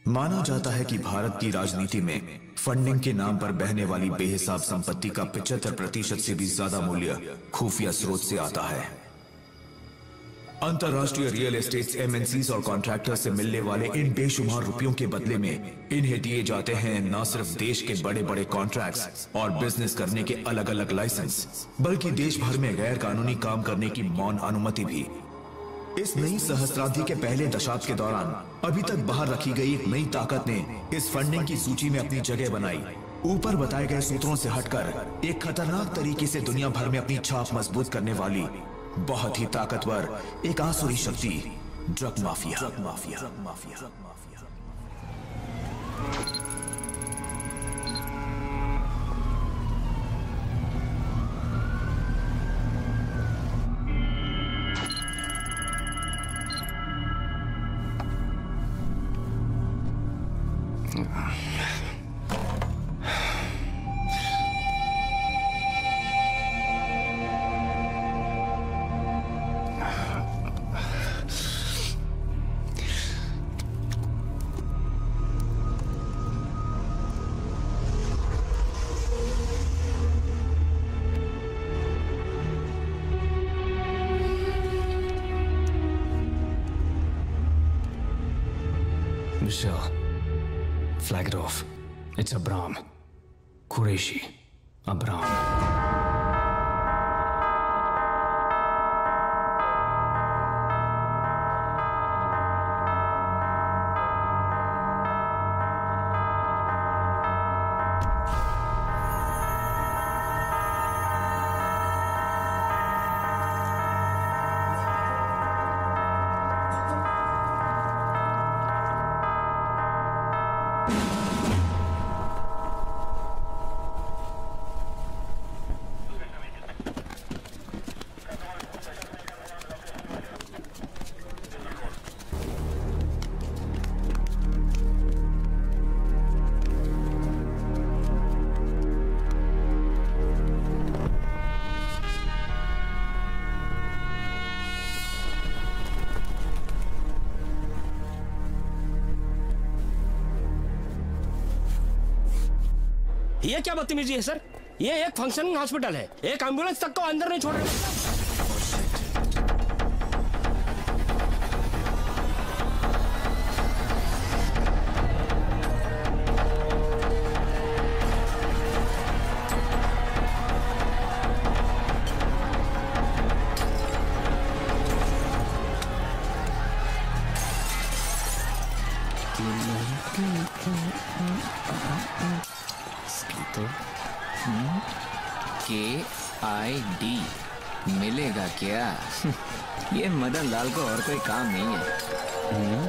माना जाता है कि भारत की राजनीति में फंडिंग के नाम पर बहने वाली बेहिसाब संपत्ति का 75% से भी ज्यादा मूल्य खुफिया स्रोत से आता है। अंतरराष्ट्रीय रियल एस्टेट एमएनसीज और कॉन्ट्रैक्टर से मिलने वाले इन बेशुमार रुपयों के बदले में इन्हें दिए जाते हैं न सिर्फ देश के बड़े बड़े कॉन्ट्रैक्ट्स और बिजनेस करने के अलग अलग लाइसेंस, बल्कि देश भर में गैर कानूनी काम करने की मौन अनुमति भी। इस नई सहस्त्राब्दी के पहले दशक के दौरान अभी तक बाहर रखी गई एक नई ताकत ने इस फंडिंग की सूची में अपनी जगह बनाई। ऊपर बताए गए सूत्रों से हटकर एक खतरनाक तरीके से दुनिया भर में अपनी छाप मजबूत करने वाली बहुत ही ताकतवर एक आसुरी शक्ति, drug mafia. Drug mafia, drug mafia, drug mafia. Michelle, flag it off. It's Abram. Qureshi. Abram. ये क्या बदतमीजी है सर? ये एक फंक्शनिंग हॉस्पिटल है, एक एम्बुलेंस तक को अंदर नहीं छोड़ रहे। KID मिलेगा क्या? ये मदन लाल को और कोई काम नहीं है।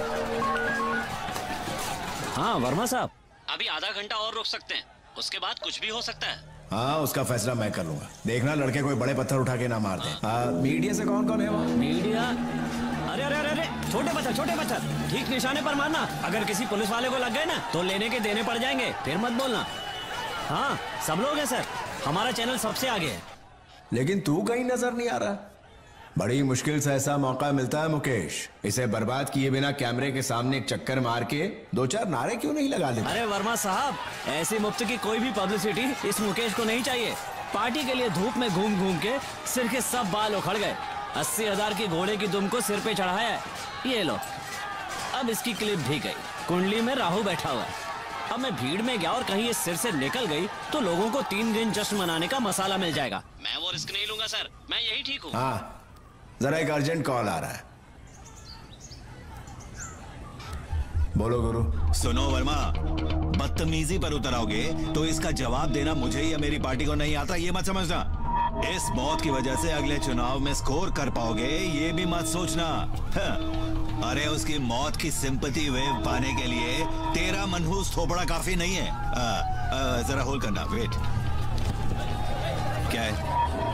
हाँ वर्मा साहब, अभी आधा घंटा और रोक सकते हैं, उसके बाद कुछ भी हो सकता है। हाँ, उसका फैसला मैं कर लूंगा। देखना लड़के कोई बड़े पत्थर उठा के ना मार दे। मीडिया से कौन कौन है वहाँ? मीडिया? अरे अरे अरे छोटे पत्थर ठीक निशाने पर मारना। अगर किसी पुलिस वाले को लग गए ना तो लेने के देने पड़ जाएंगे, फिर मत बोलना। हाँ सब लोग हैं सर, हमारा चैनल सबसे आगे है। लेकिन तू कहीं नजर नहीं आ रहा। बड़ी मुश्किल से ऐसा मौका मिलता है मुकेश, इसे बर्बाद किए बिना कैमरे के सामने एक चक्कर मार के दो चार नारे क्यों नहीं लगा लेते? अरे वर्मा साहब, ऐसी मुफ्त की कोई भी पब्लिसिटी इस मुकेश को नहीं चाहिए। पार्टी के लिए धूप में घूम घूम के सिर के सब बाल उखड़ गए। 80,000 की घोड़े की दुम को सिर पे चढ़ाया है। ये लो, अब इसकी क्लिप भी गई। कुंडली में राहु बैठा हुआ है। अब मैं भीड़ में गया और कहीं ये सिर से निकल गई तो लोगों को 3 दिन जश्न मनाने का मसाला मिल जाएगा। मैं वो रिस्क नहीं लूंगा सर, मैं यही ठीक हूँ। हाँ, जरा एक अर्जेंट कॉल आ रहा है। बोलो गुरु। सुनो वर्मा, बदतमीजी पर उतर आओगे तो इसका जवाब देना मुझे या मेरी पार्टी को नहीं आता, ये मत समझना। इस मौत की वजह से अगले चुनाव में स्कोर कर पाओगे, ये भी मत सोचना। अरे उसकी मौत की सिंपैथी वेव पाने के लिए तेरा मनहूस थोपड़ा काफी नहीं है। जरा होल्ड करना, वेट। क्या है?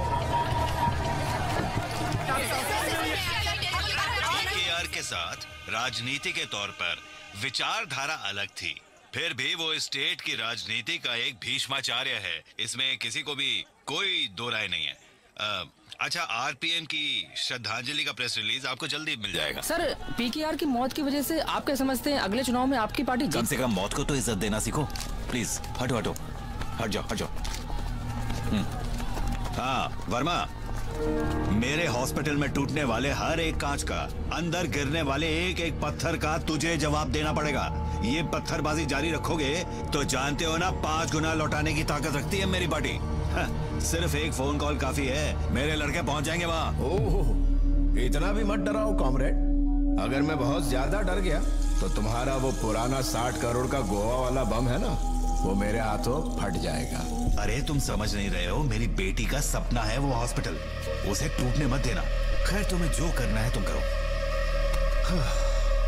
केकेआर के साथ राजनीति के तौर पर विचारधारा अलग थी, फिर भी वो स्टेट की राजनीति का एक भीष्माचार्य है, इसमें किसी को भी कोई दो राय नहीं है। अच्छा, आरपीएम की श्रद्धांजलि का प्रेस रिलीज आपको जल्दी मिल जाएगा। सर, पीकेआर की मौत की वजह से आप क्या समझते हैं अगले चुनाव में आपकी पार्टी कम से कम मौत को तो इज्जत देना सीखो। प्लीज हटो हटो, हट जाओ हट जाओ। हाँ वर्मा, मेरे हॉस्पिटल में टूटने वाले हर एक कांच का, अंदर गिरने वाले एक एक पत्थर का तुझे जवाब देना पड़ेगा। ये पत्थरबाजी जारी रखोगे तो जानते हो ना 5 गुना लौटाने की ताकत रखती है मेरी पार्टी। सिर्फ एक फोन कॉल काफी है, मेरे लड़के पहुंच जाएंगे वहाँ। ओह, इतना भी मत डराओ कॉमरेड। अगर मैं बहुत ज्यादा डर गया तो तुम्हारा वो पुराना 60 करोड़ का गोवा वाला बम है ना, वो मेरे हाथों फट जाएगा। अरे तुम समझ नहीं रहे हो, मेरी बेटी का सपना है वो हॉस्पिटल, उसे टूटने मत देना। खैर तुम्हें जो करना है तुम करो।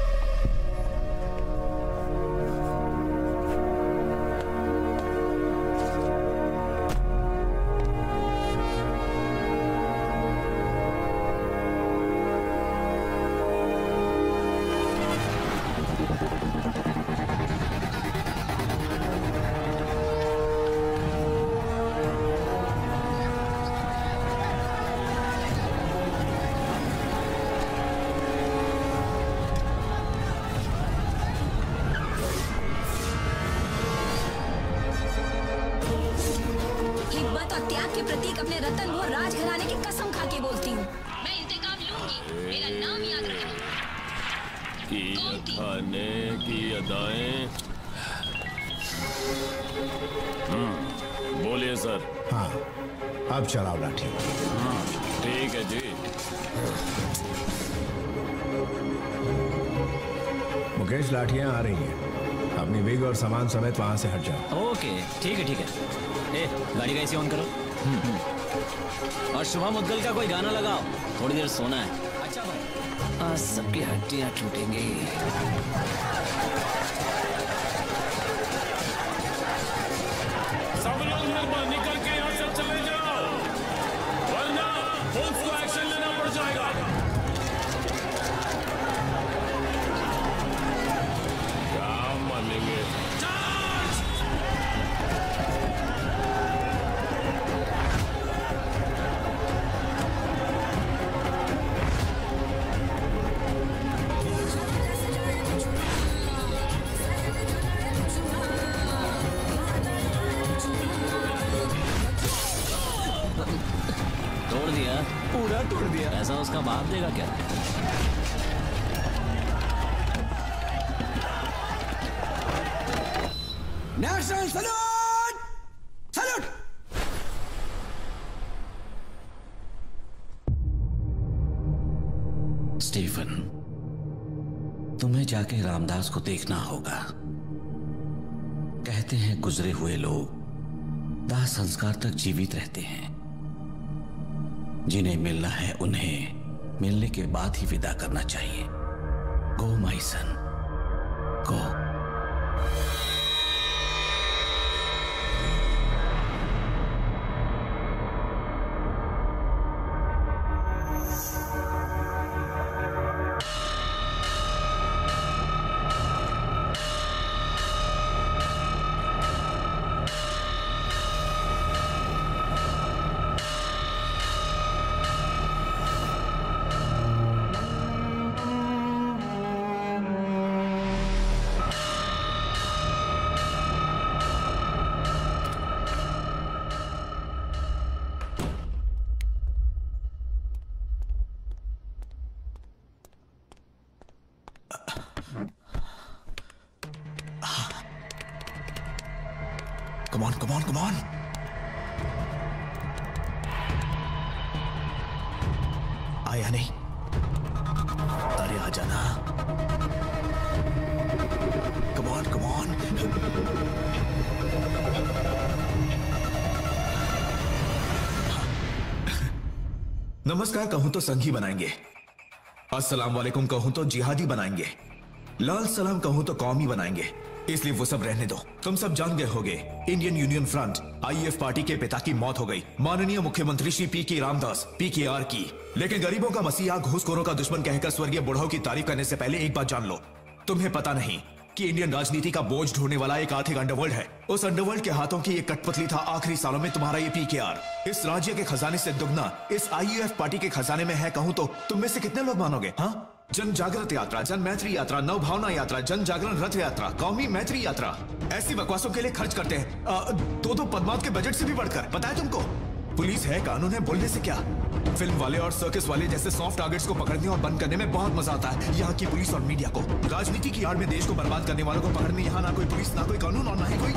बोलिए सर। हाँ, अब चलाओ लाठी। ठीक है जी। मुकेश, लाठियां आ रही हैं। अपनी विग और सामान समेत वहां से हट जाओ। ओके ठीक है ठीक है। गाड़ी का एसी ऑन करो। और शुभम मुद्गल का कोई गाना लगाओ, थोड़ी देर सोना है। अच्छा भाई, आज सबकी हड्डियां टूटेंगी। सब लोग मेहरबानी करके यहाँ से चले जाओ, वरना पुलिस को एक्शन लेना पड़ जाएगा। क्या मानेंगे? तोड़ दिया, पूरा तोड़ दिया। ऐसा उसका बाप देगा क्या? National salute! सैल्यूट! स्टीफन, तुम्हें जाके रामदास को देखना होगा। कहते हैं गुजरे हुए लोग दाह संस्कार तक जीवित रहते हैं। जिन्हें मिलना है उन्हें मिलने के बाद ही विदा करना चाहिए। Go my son, go. Come on, come on, come on. आया नहीं? अरे आ जाना। Come on, come on. नमस्कार कहूं तो संघी बनाएंगे, अस्सलाम वालेकुम कहूं तो जिहादी बनाएंगे, लाल सलाम कहूं तो कौमी बनाएंगे। इसलिए वो सब रहने दो। तुम सब जान गए होगे, Indian union front IF party के पिता की मौत हो गई, माननीय मुख्यमंत्री श्री पी.के. रामदास पीकेआर की। लेकिन गरीबों का मसीहा, घूसखोरों का दुश्मन कहकर स्वर्गीय बुढ़ाओ की तारीफ करने से पहले एक बात जान लो, तुम्हें पता नहीं कि इंडियन राजनीति का बोझ ढोने वाला एक आर्थिक अंडरवर्ल्ड है। उस अंडरवर्ल्ड के हाथों की एक कठपुतली था आखिरी सालों में तुम्हारा ये पीकेआर। इस राज्य के खजाने से दुगना इस आईयूएफ पार्टी के खजाने में है कहूं तो तुम में से कितने लोग मानोगे? हाँ, जन जागृत यात्रा, जन मैत्री यात्रा, नव भावना यात्रा, जन जागरण रथ यात्रा, कौमी मैत्री यात्रा, ऐसी बकवासों के लिए खर्च करते हैं 2-2 पदमावत के बजट से भी बढ़कर। पता है तुमको पुलिस है, कानून है, बोलने से क्या। फिल्म वाले और सर्कस वाले जैसे सॉफ्ट टारगेट्स को पकड़ने और बंद करने में बहुत मजा आता है यहाँ की पुलिस और मीडिया को। राजनीति की आड़ में देश को बर्बाद करने वालों को पकड़ने यहाँ ना कोई पुलिस, ना कोई कानून और ना ही कोई।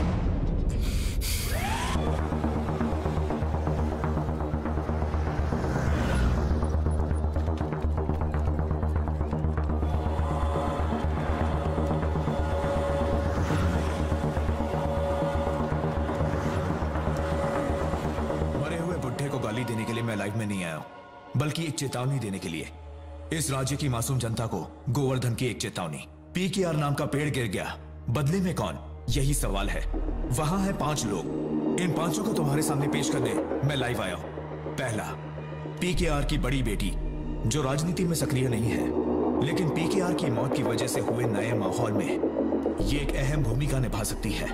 देने के लिए मैं लाइव में नहीं आया हूं, बल्कि एक चेतावनी देने के लिए। इस राज्य की मासूम जनता को गोवर्धन की एक चेतावनी। पीकेआर नाम का पेड़ गिर गया, बदले में कौन, यही सवाल है। वहां है 5 लोग, इन 5 को तुम्हारे सामने पेश करने मैं लाइव आया हूं। पहला, पीकेआर की बड़ी बेटी जो राजनीति में सक्रिय नहीं है, लेकिन पीकेआर की मौत की वजह से हुए नए माहौल में ये एक अहम भूमिका निभा सकती है।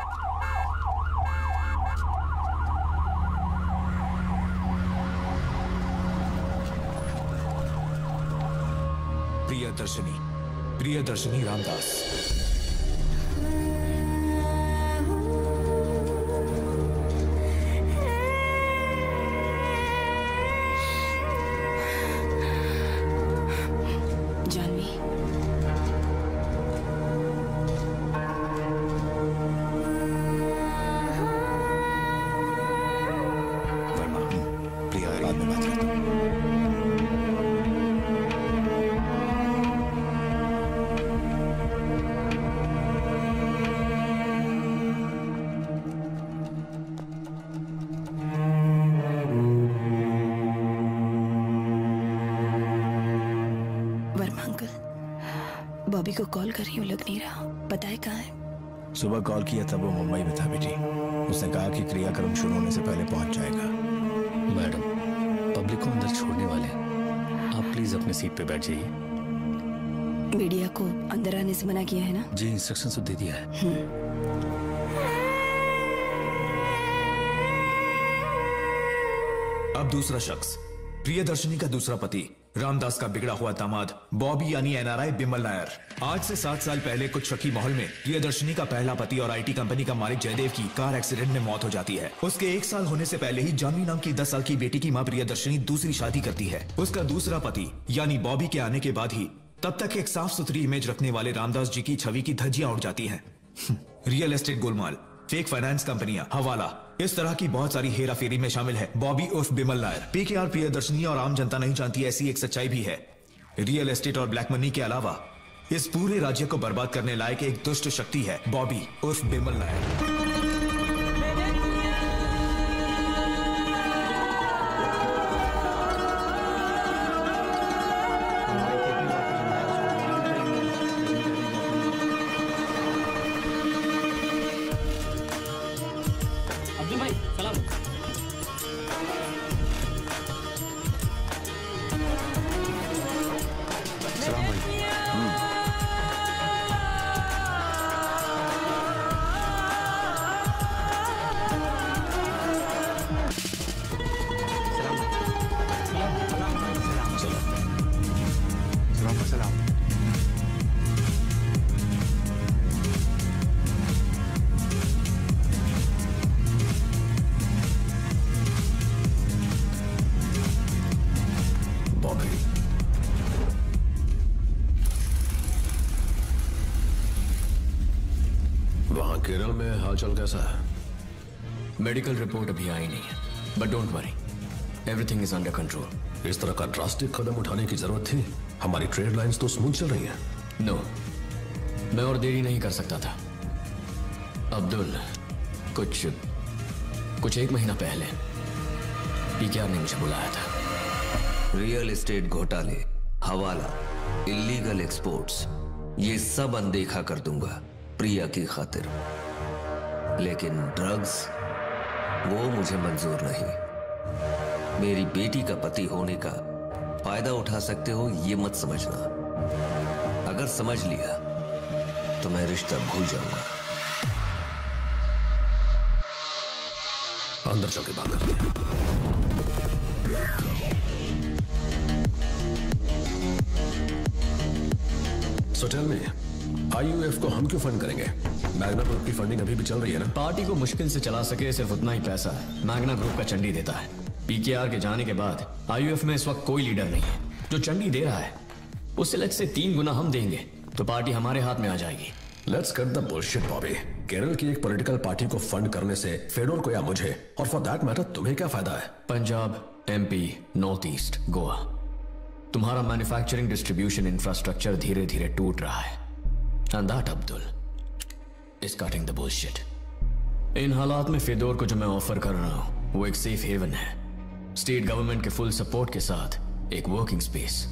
प्रियदर्शनी रामदास। जानवी, वर्मा, प्रिया बाद में बात करता हूं। बॉबी को कॉल कर रही हूँ, लग नहीं रहा। पता है कहाँ है? सुबह कॉल किया तब वो मुंबई में था बेटी। उसने कहा कि क्रियाक्रम शुरू होने से पहले पहुंच जाएगा। मैडम, पब्लिक को अंदर छोड़ने वाले, आप प्लीज अपने सीट पे बैठ जाइए। मीडिया को अंदर आने से मना किया है ना? जी, इंस्ट्रक्शन तो दे दिया है। अब दूसरा शख्स, प्रियदर्शनी का दूसरा पति, रामदास का बिगड़ा हुआ दामाद बॉबी यानी एनआरआई बिमल नायर। आज से 7 साल पहले कुछ शकी माहौल में प्रियदर्शनी का पहला पति और आईटी कंपनी का मालिक जयदेव की कार एक्सीडेंट में मौत हो जाती है। उसके 1 साल होने से पहले ही जानवी नाम की 10 साल की बेटी की मां प्रियदर्शनी दूसरी शादी करती है। उसका दूसरा पति यानी बॉबी के आने के बाद ही तब तक एक साफ सुथरी इमेज रखने वाले रामदास जी की छवि की धज्जियां उड़ जाती हैं। रियल एस्टेट गोलमाल, फेक फाइनेंस कंपनियां, हवाला, इस तरह की बहुत सारी हेरा फेरी में शामिल है बॉबी उर्फ बिमल नायर। पीकेआर, प्रियदर्शनी और आम जनता नहीं जानती ऐसी एक सच्चाई भी है। रियल एस्टेट और ब्लैक मनी के अलावा इस पूरे राज्य को बर्बाद करने लायक एक दुष्ट शक्ति है बॉबी उर्फ बिमल नायर। केरल में हालचाल कैसा है? मेडिकल रिपोर्ट अभी आई नहीं है, but don't worry, everything is under control. इस तरह का ड्रास्टिक कदम उठाने की जरूरत थी? हमारी ट्रेड लाइंस तो स्मूथ चल रही हैं। नो, मैं और देरी नहीं कर सकता था। अब्दुल, कुछ 1 महीना पहले पीकेआर ने मुझे बुलाया था। रियल एस्टेट घोटाले, हवाला, इलीगल एक्सपोर्ट्स, ये सब अनदेखा कर दूंगा प्रिया की खातिर, लेकिन ड्रग्स वो मुझे मंजूर नहीं। मेरी बेटी का पति होने का फायदा उठा सकते हो ये मत समझना। अगर समझ लिया तो मैं रिश्ता भूल जाऊंगा। अंदर चल के बात करते हैं। So tell me, IUF को हम क्यों फंड करेंगे? मैग्ना ग्रुप की फंडिंग अभी भी चल रही है ना? पार्टी को मुश्किल से चला सके सिर्फ उतना ही पैसा मैग्ना ग्रुप का चंडी देता है। पीकेआर के जाने के बाद IUF में इस वक्त कोई लीडर नहीं है। जो चंडी दे रहा है उससे लेट से 3 गुना हम देंगे तो पार्टी हमारे हाथ में आ जाएगी। Let's cut the bullshit, Bobby. Kerala की एक पॉलिटिकल पार्टी को फंड करने से फेडोर को या मुझे और फॉर दैट मैटर तुम्हें क्या फायदा है? Punjab, MP, north east, Goa, तुम्हारा मैन्युफैक्चरिंग डिस्ट्रीब्यूशन इंफ्रास्ट्रक्चर धीरे धीरे टूट रहा है। And that Abdul is cutting the bullshit. इन हालात में फेडोर को जो मैं ऑफर कर रहा हूं वो एक सेफ हेवन है, स्टेट गवर्नमेंट के फुल सपोर्ट के साथ एक वर्किंग स्पेस।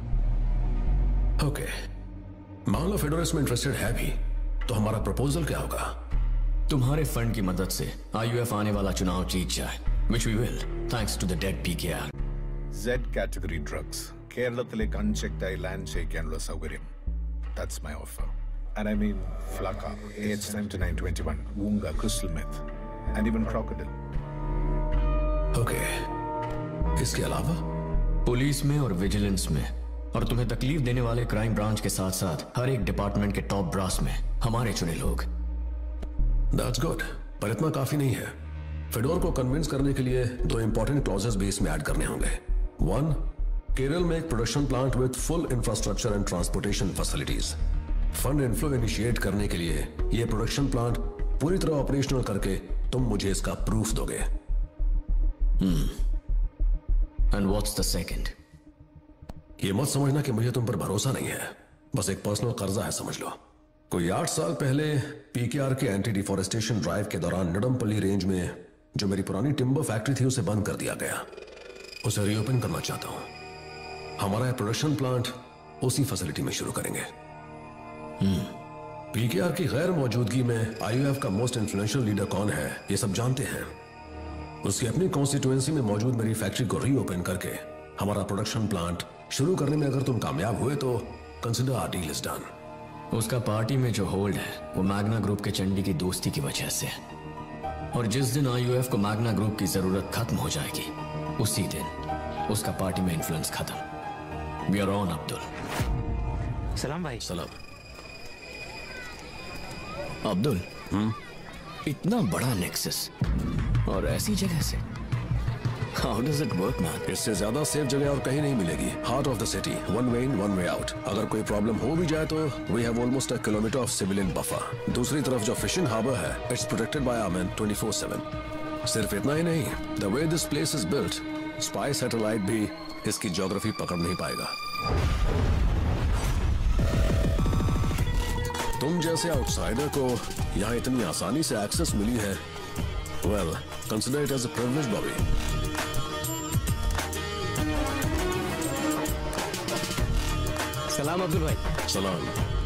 ओके, मान लो फेडोर इसमें इंटरेस्टेड है भी, तो हमारा प्रपोजल क्या होगा? तुम्हारे फंड की मदद से IUF आने वाला चुनाव जीत जाए, which we will, thanks to the dead PKR. Z category drugs. കേരളത്തിലേക്ക് അൺചെക്ഡായി ലാൻഡ് ചെയ്യിക്കാനുള്ള സൗകര്യം. That's my offer. And I mean Flaka, AH-7921, Woonga, Crystal Meth, and even Crocodile. Okay. इसके अलावा? पुलिस में और विजिलेंस में और तुम्हें तकलीफ देने वाले क्राइम ब्रांच के साथ साथ हर एक डिपार्टमेंट के टॉप ब्रास में हमारे चुने लोग। That's good, पर इतना काफी नहीं है। फेडोर को कन्विंस करने के लिए 2 इंपॉर्टेंट क्लॉजेस भी इसमें ऐड करने होंगे। 1, केरल में एक production plant with full infrastructure and transportation facilities. Fund inflow initiate करने के लिए यह प्रोडक्शन प्लांट पूरी तरह ऑपरेशनल करके तुम मुझे इसका प्रूफ दोगे। And what's the second? ये मत समझना कि मुझे तुम पर भरोसा नहीं है, बस एक पर्सनल कर्जा है, समझ लो। कोई 8 साल पहले पीकेआर के एंटी डिफॉरेस्टेशन ड्राइव के दौरान निडमपल्ली रेंज में जो मेरी पुरानी टिम्बर फैक्ट्री थी उसे बंद कर दिया गया। उसे रीओपन करना चाहता हूं। हमारा प्रोडक्शन प्लांट उसी फैसिलिटी में शुरू करेंगे। पीकेआर की गैर मौजूदगी में IUF का मोस्ट इन्फ्लुएंशियल लीडर कौन है ये सब जानते हैं। उसकी अपनी कॉन्स्टिट्यूएंसी में मौजूद मेरी फैक्ट्री को रीओपन करके हमारा प्रोडक्शन प्लांट शुरू करने में अगर तुम कामयाब हुए तो consider our deal is done. उसका पार्टी में जो होल्ड है वो मैग्ना ग्रुप के चंडी की दोस्ती की वजह से है, और जिस दिन IUF को मैग्ना ग्रुप की जरूरत खत्म हो जाएगी उसी दिन उसका पार्टी में इन्फ्लुएंस खत्म। We are on Abdul. सलाम भाई। सलाम। अब्दुल, इतना बड़ा नेक्सस और ऐसी जगह से How does it work, man? इससे ज्यादा सेफ जगह और कहीं नहीं मिलेगी। Heart of the city, one way in one way out. अगर कोई प्रॉब्लम हो भी जाए तो we have almost 1 kilometre of civilian buffer. दूसरी तरफ जो फिशिंग हार्बर है, it's protected by our men 24/7। सिर्फ इतना ही नहीं, the way this place is built, spy satellite भी इसकी ज्योग्राफी पकड़ नहीं पाएगा। तुम जैसे आउटसाइडर को यहाँ इतनी आसानी से एक्सेस मिली है, well consider it as a privilege, Bobby. सलाम अब्दुल भाई। सलाम।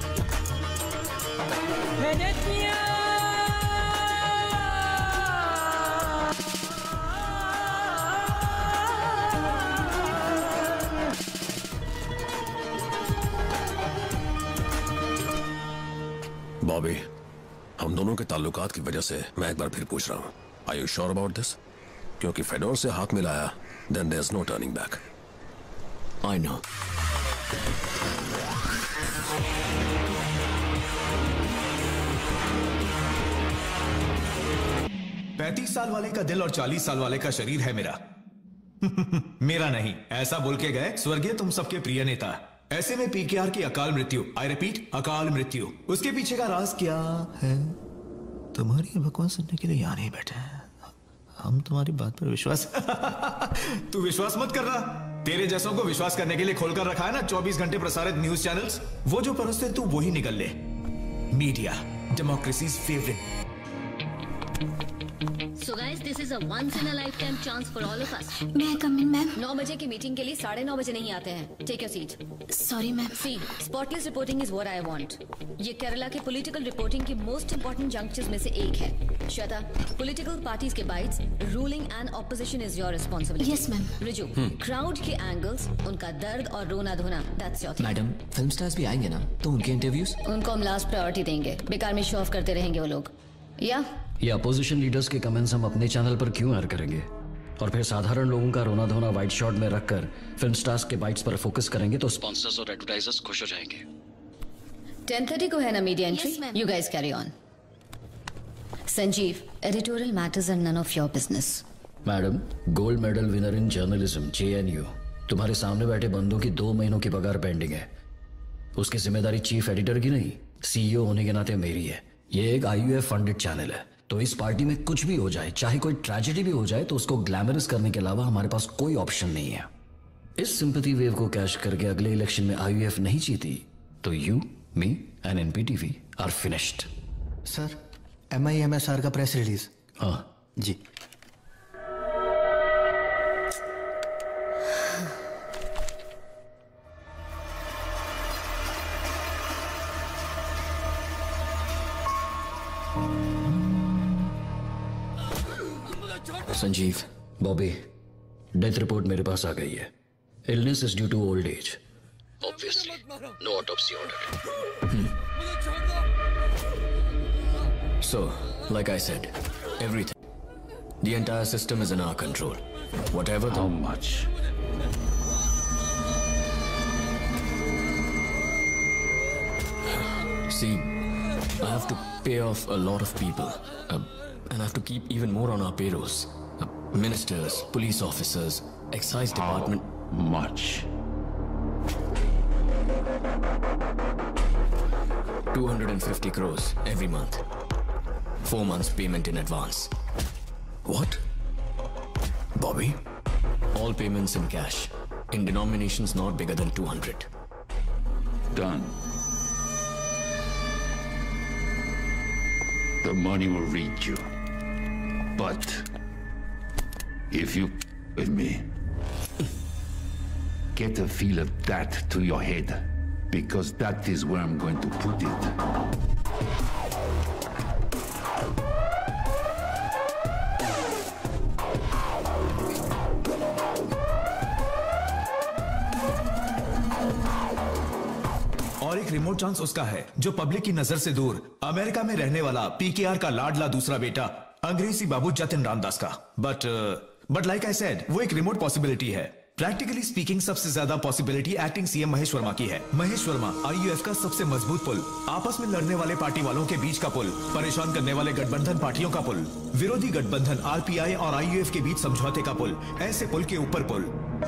बॉबी, हम दोनों के ताल्लुकात की वजह से मैं एक बार फिर पूछ रहा हूं, are you sure about this? क्योंकि फेडोर से हाथ मिलाया, then there is no turning back. I know. 35 साल वाले का दिल और 40 साल वाले का शरीर है मेरा। मेरा नहीं, ऐसा बोल के गए स्वर्गीय तुम सबके प्रिय नेता। ऐसे में पीकेआर की अकाल मृत्यु, आई रिपीट अकाल मृत्यु, उसके पीछे का राज क्या है? तुम्हारी बकवास सुनने के लिए यहाँ नहीं बैठे हैं, हम तुम्हारी बात पर विश्वास तू विश्वास मत कर रहा, तेरे जैसों को विश्वास करने के लिए खोलकर रखा है ना 24 घंटे प्रसारित न्यूज चैनल्स। वो जो परोसते तू वही निकल ले। Media, democracies favourite. So guys, this is a once in a lifetime chance for all of us. May I come in, ma'am? 9 बजे की मीटिंग के लिए 9:30 बजे नहीं आते हैं. Take your seat. Sorry, ma'am. See, spotless reporting is what I want. ये केरला के political reporting की most important junctures में से एक है. Shweta, political parties के bites, ruling and opposition is your responsibility. Yes, ma'am. Riju, crowd के angles, उनका दर्द और रोना धोना, that's your thing. Madam, film stars भी आएंगे ना, तो उनके इंटरव्यूज? उनको हम लास्ट प्रायोरिटी देंगे. बेकार में शो ऑफ करते रहेंगे वो लोग. या? ये अपोजिशन लीडर्स के कमेंट्स हम अपने चैनल पर क्यों एयर करेंगे और फिर साधारण लोगों का रोना धोना वाइट शॉट में रखकर फिल्म स्टार्स के बाइट्स पर फोकस करेंगे तो स्पॉन्सर्स और एडवर्टाइजर्स खुश हो जाएंगे. 10:30 को है ना media entry. You guys carry on. Sanjeev, editorial matters are none of your business. Madam, gold medal winner in journalism JNU, तुम्हारे सामने बैठे बंदों की 2 महीनों की पगार पेंडिंग है. उसकी जिम्मेदारी चीफ एडिटर की नहीं, CEO होने के नाते मेरी है. ये एक IUF फंडेड चैनल है, तो इस पार्टी में कुछ भी हो जाए, चाहे कोई ट्रेजेडी भी हो जाए, तो उसको ग्लैमरस करने के अलावा हमारे पास कोई ऑप्शन नहीं है. इस सिंपैथी वेव को कैश करके अगले इलेक्शन में IUF नहीं जीती तो you, me and NPTV are finished. Sir, MIMSR का प्रेस रिलीज. हाँ जी. संजीव, बॉबी, डेथ रिपोर्ट मेरे पास आ गई है. Illness is due to old age. Obviously no autopsy order. So, like I said, everything, the entire system is in our control. Whatever the... How much? See, I have to pay off a lot of people, and I have to keep even more on our payrolls. Ministers, police officers, excise department. How much? 250 crores every month. 4 months payment in advance. What? Bobby? All payments in cash, in denominations not bigger than 200. Done. The money will reach you. But if you with me, get a feel of that to your head, because that is where I'm going to put it. और एक remote chance उसका है जो public की नजर से दूर America में रहने वाला PKR का लाडला दूसरा बेटा अंग्रेजी बाबू जतिन रामदास का. बट लाइक आई सेड, वो एक रिमोट पॉसिबिलिटी है. प्रैक्टिकली स्पीकिंग सबसे ज्यादा possibility acting CM Mahesh Verma की है. महेश वर्मा IUF का सबसे मजबूत पुल, आपस में लड़ने वाले पार्टी वालों के बीच का पुल, परेशान करने वाले गठबंधन पार्टियों का पुल, विरोधी गठबंधन RPI और IUF के बीच समझौते का पुल, ऐसे पुल के ऊपर पुल.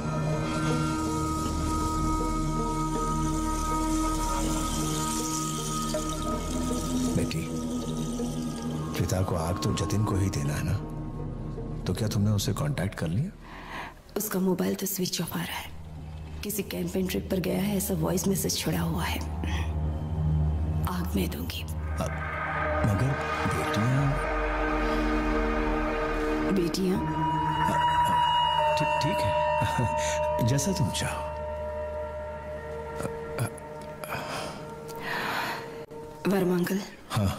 बेटी, पिता को आग तो जतिन को ही देना है ना, तो क्या तुमने उससे कांटेक्ट कर लिया? उसका मोबाइल तो स्विच ऑफ आ रहा है. किसी कैंपेन ट्रिप पर गया है, ऐसा वॉइस मैसेज छोड़ा हुआ है. आग मैं दूंगी. मगर बेटियां ठीक है, जैसा तुम चाहो. वर्मा अंकल. हाँ.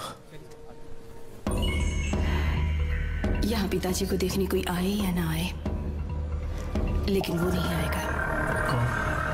यहाँ पिताजी को देखने कोई आए या ना आए, लेकिन वो नहीं आएगा. कौन?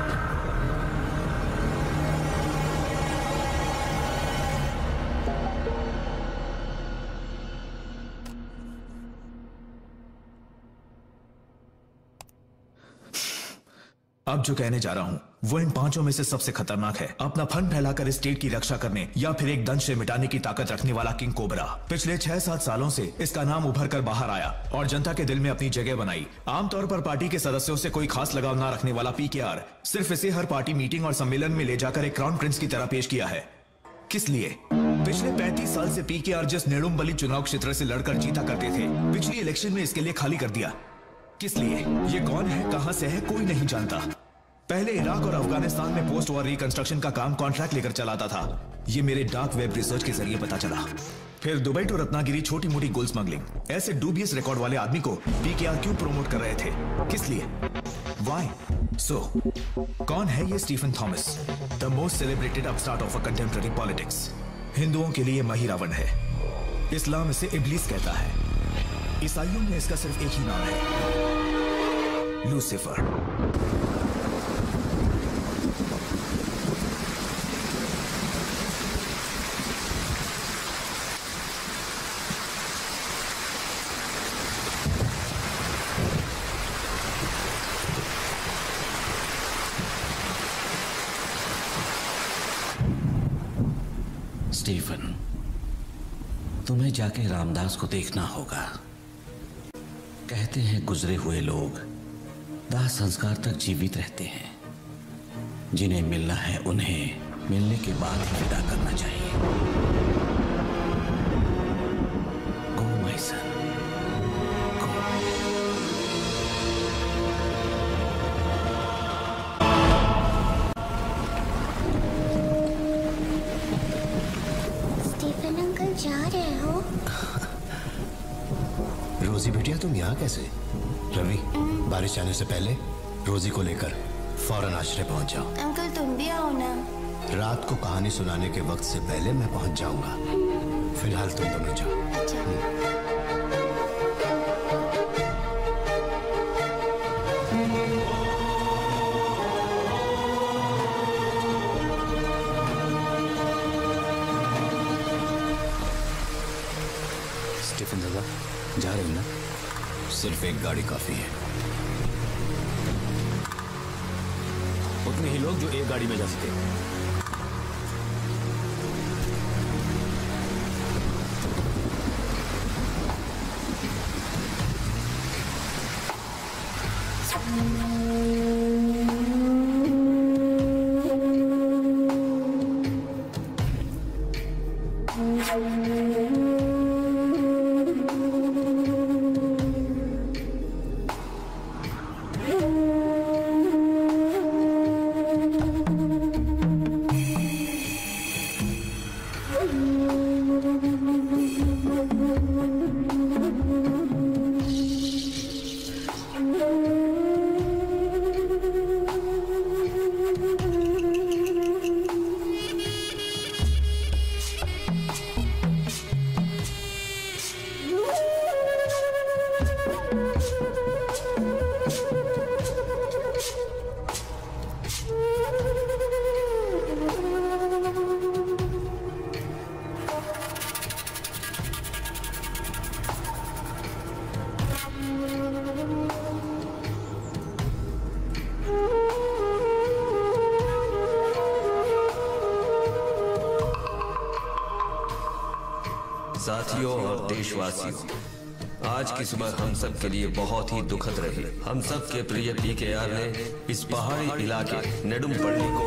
अब जो कहने जा रहा हूं वो इन 5 में से सबसे खतरनाक है. अपना फन फैलाकर स्टेट की रक्षा करने या फिर एक दंश से मिटाने की ताकत रखने वाला किंग कोबरा. पिछले 6-7 सालों से इसका नाम उभर कर बाहर आया और जनता के दिल में अपनी जगह बनाई. आमतौर पर पार्टी के सदस्यों से कोई खास लगाव ना रखने वाला PKR सिर्फ इसे हर पार्टी मीटिंग और सम्मेलन में ले जाकर एक क्राउन प्रिंस की तरह पेश किया है. किस लिए? पिछले 35 साल से PKR जिस नेड़ुम्बली चुनाव क्षेत्र से लड़कर जीता करते थे, पिछली इलेक्शन में इसके लिए खाली कर दिया. किस लिए? ये कौन है, कहां से है, कोई नहीं जानता. पहले इराक और अफगानिस्तान में पोस्ट वॉर रिकंस्ट्रक्शन का काम कॉन्ट्रैक्ट लेकर चलाता था. ये मेरे डार्क वेब रिसर्च के जरिए पता चला. फिर दुबई टू रत्नागिरी छोटी मोटी गोल स्मगलिंग, ऐसे डूबियस रिकॉर्ड वाले आदमी को पीकेआर क्यों प्रमोट कर रहे थे? किस लिए? Why? So, कौन है ये Stephen Thomas, the most celebrated upstart of a contemporary politics? हिंदुओं के लिए मही रावण है, इस्लाम इसे इब्लीस कहता है, ईसाइयों में इसका सिर्फ एक ही नाम है, लूसीफर। स्टीफन, तुम्हें जाके रामदास को देखना होगा। कहते हैं गुजरे हुए लोग दाह संस्कार तक जीवित रहते हैं। जिन्हें मिलना है उन्हें मिलने के बाद ही विदा करना चाहिए। गो माय सन, जा रहे हो? रोजी बेटिया, तुम यहाँ कैसे? रवि, बारिश आने से पहले रोजी को लेकर फौरन आश्रय पहुँच जाओ। अंकल तुम भी आओ ना। रात को कहानी सुनाने के वक्त से पहले मैं पहुँच जाऊंगा। फिलहाल तुम दोनों जाओ। स्टीफन दादा, जा रहे हैं ना? सिर्फ एक गाड़ी काफी है। उतने ही लोग जो एक गाड़ी में जा सके। साथियों और देशवासियों, आज की सुबह हम सब के लिए बहुत ही दुखद रही। हम सब के प्रिय पीकेआर ने इस पहाड़ी इलाके नेडुमपल्ली को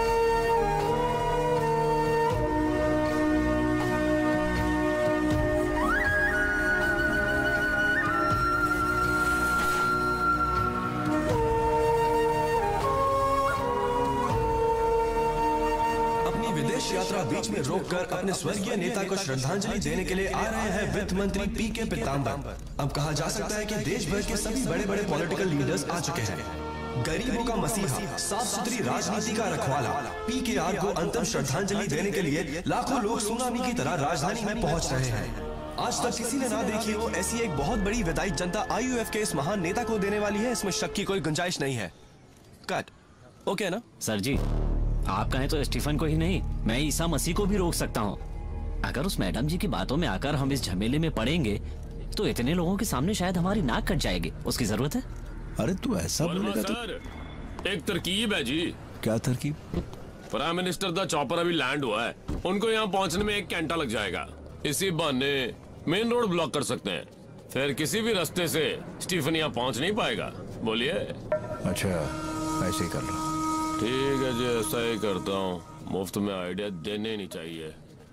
यात्रा बीच में रोककर अपने स्वर्गीय नेता को श्रद्धांजलि देने के लिए आ रहे हैं वित्त मंत्री पीके पिताम्बर। अब कहा जा सकता है कि देश भर के सभी बड़े बड़े पॉलिटिकल लीडर्स आ चुके हैं। गरीबों का मसीहा, साफ सुथरी राजनीति का रखवाला पीकेआर को अंतिम श्रद्धांजलि देने के लिए लाखों लोग सुनामी की तरह राजधानी में पहुंच रहे हैं। आज तक किसी ने ना देखी हो ऐसी एक बहुत बड़ी विदाई जनता आईयूएफ के इस महान नेता को देने वाली है, इसमें शक की कोई गुंजाइश नहीं है। कट ओके ना? सर जी, आप कहें तो स्टीफन को ही नहीं, मैं ईसा मसीह को भी रोक सकता हूँ। अगर उस मैडम जी की बातों में आकर हम इस झमेले में पड़ेंगे तो इतने लोगों के सामने शायद हमारी नाक कट जाएगी। उसकी जरूरत है? अरे तू ऐसा बोलेगा तो? एक तरकीब है जी। क्या तरकीब? प्राइम मिनिस्टर दा चॉपर अभी लैंड हुआ है, उनको यहाँ पहुँचने में 1 घंटा लग जाएगा। इसी बहाने मेन रोड ब्लॉक कर सकते हैं, फिर किसी भी रास्ते से स्टीफन यहाँ पहुँच नहीं पाएगा। बोलिए। अच्छा, ऐसे ही कर लो। ठीक है जी, ऐसा ही करता हूँ। मुफ्त में आइडिया देने नहीं चाहिए।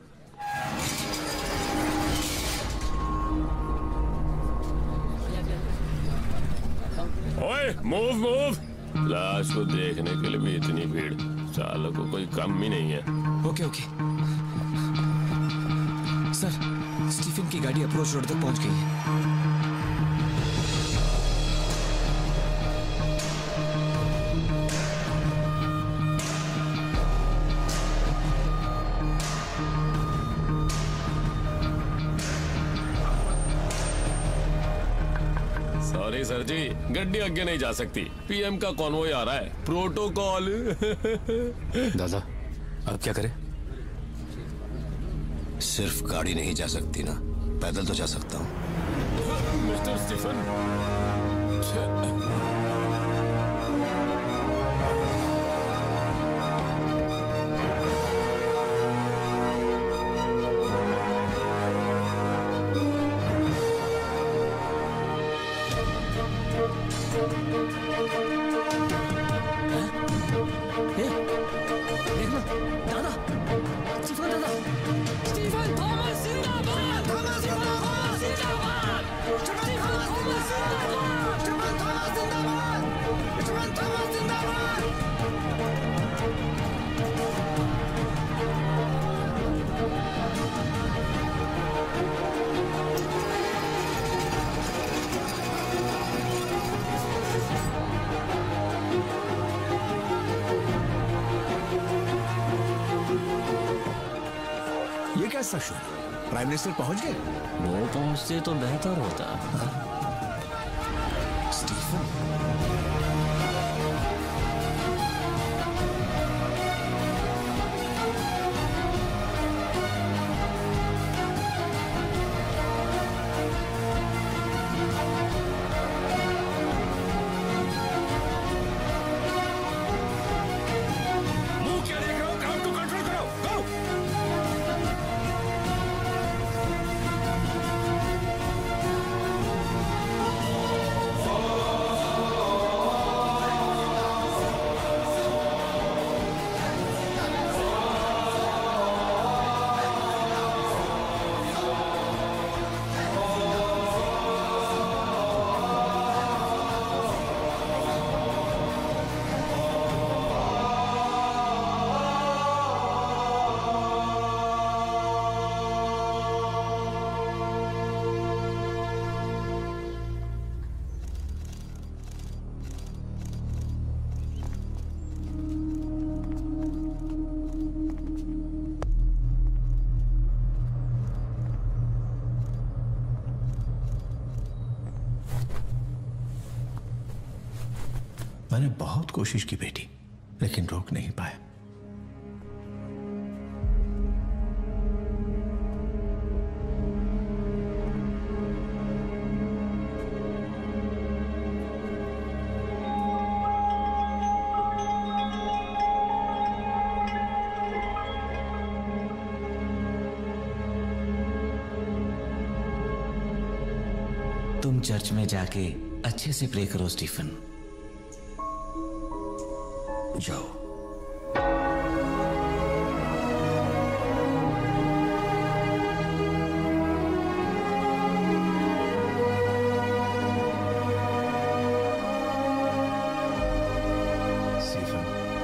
ओए, मूव मूव। लाश को देखने के लिए भी इतनी भीड़, सालों को कोई कम ही नहीं है। ओके ओके सर, आपकी गाड़ी अप्रोच रोड तक पहुंच गई है। सॉरी सर जी, गड्डी आगे नहीं जा सकती। पीएम का कॉन्वॉय आ रहा है, प्रोटोकॉल। दादा अब क्या करें? सिर्फ गाड़ी नहीं जा सकती ना, पैदल तो जा सकता हूँ। मिस्टर स्टीफन, कैसा शो? प्राइम मिनिस्टर पहुंच गए? वो पहुंचते तो बेहतर होता। स्टीफन, मैंने बहुत कोशिश की बेटी, लेकिन रोक नहीं पाया। तुम चर्च में जाके अच्छे से प्रे करो स्टीफन। जाओ। स्टीफन,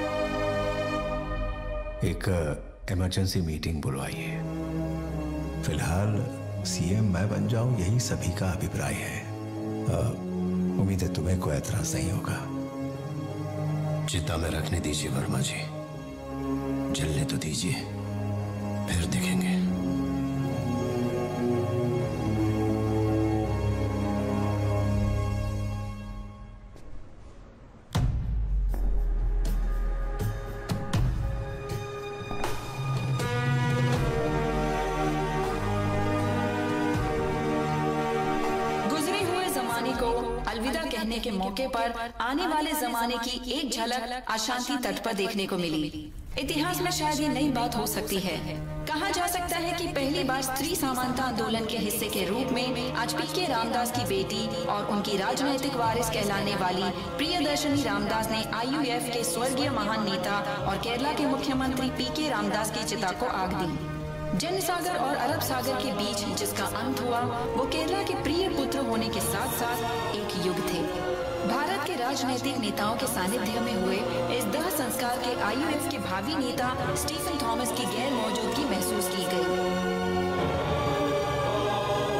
एक इमरजेंसी मीटिंग बुलवाइए। फिलहाल सीएम मैं बन जाऊं, यही सभी का अभिप्राय है। उम्मीद है तुम्हें कोई एतराज नहीं होगा। चिता में रखने दीजिए वर्मा जी, जलने तो दीजिए, फिर देखेंगे। अलविदा कहने के मौके पर आने वाले जमाने की एक झलक अशांति तट पर देखने को मिली। इतिहास में शायद ये नई बात हो सकती है। कहा जा सकता है कि पहली बार स्त्री समानता आंदोलन के हिस्से के रूप में आज पीके रामदास की बेटी और उनकी राजनैतिक वारिस कहलाने वाली प्रियदर्शनी रामदास ने IUF के स्वर्गीय महान नेता और केरला के मुख्यमंत्री पीके रामदास की चिता को आग दी। जन सागर और अरब सागर के बीच जिसका अंत हुआ, वो केरला के प्रिय पुत्र होने के साथ साथ एक युग थे। भारत के राजनीतिक नेताओं के सानिध्य में हुए इस दाह संस्कार के IUF के भावी नेता स्टीफन थॉमस की गैर मौजूदगी महसूस की गई।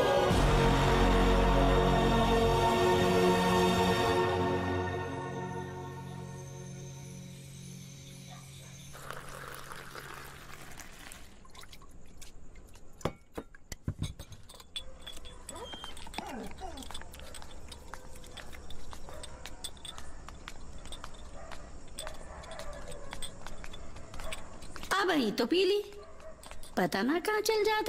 वही तो पी ली, पता ना कहाँ चल जाता।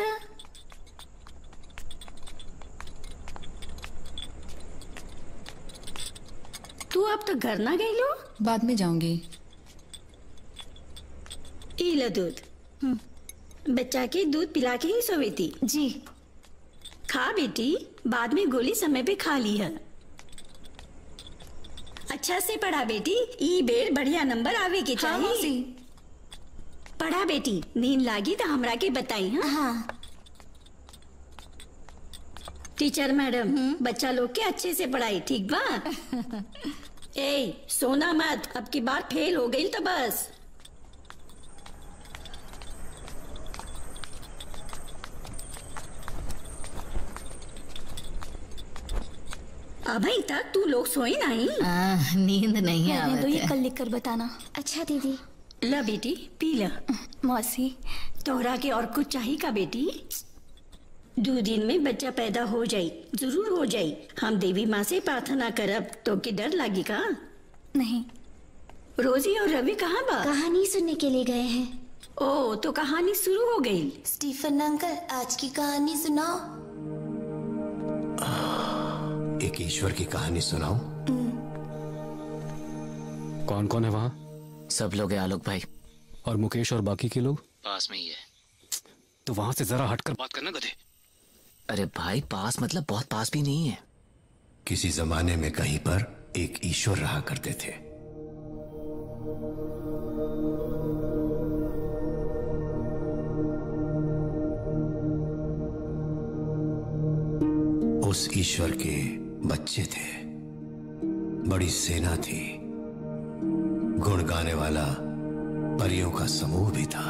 तू अब तो घर ना गई लो? बाद में जाऊंगी। ई लो दूध। बच्चा के दूध पिला के ही सोई थी। जी। खा बेटी, बाद में गोली समय पे खा ली है। अच्छा से पढ़ा बेटी, ई बेर बढ़िया नंबर आवे के चाहिए। पढ़ा बेटी, नींद लागी तो हमरा के बताई। हाँ टीचर मैडम, बच्चा लोग के अच्छे से पढ़ाई, ठीक बा? ए सोना मत, अब की बार फेल हो गई तो बस। अभी तक तू लोग सोई नहीं? नींद नहीं रहने आवत दो, ये है। कल लिख कर बताना। अच्छा दीदी। ला बेटी पी ला। मौसी तोहरा के और कुछ चाहिए का बेटी? 2 दिन में बच्चा पैदा हो जाई, जरूर हो जाई। हम देवी माँ से प्रार्थना करब तो के डर लागी का? नहीं। रोजी और रवि कहाँ बा? कहानी सुनने के लिए गए हैं। ओ तो कहानी शुरू हो गई। स्टीफन अंकल, आज की कहानी सुनाओ। एक ईश्वर की कहानी सुनाऊं? कौन कौन है वहाँ? सब लोग हैं आलोक भाई। और मुकेश और बाकी के लोग? पास में ही है। तो वहां से जरा हटकर बात करना गधे। अरे भाई पास मतलब बहुत पास भी नहीं है। किसी जमाने में कहीं पर एक ईश्वर रहा करते थे। उस ईश्वर के बच्चे थे, बड़ी सेना थी, गुण गाने वाला परियों का समूह भी था।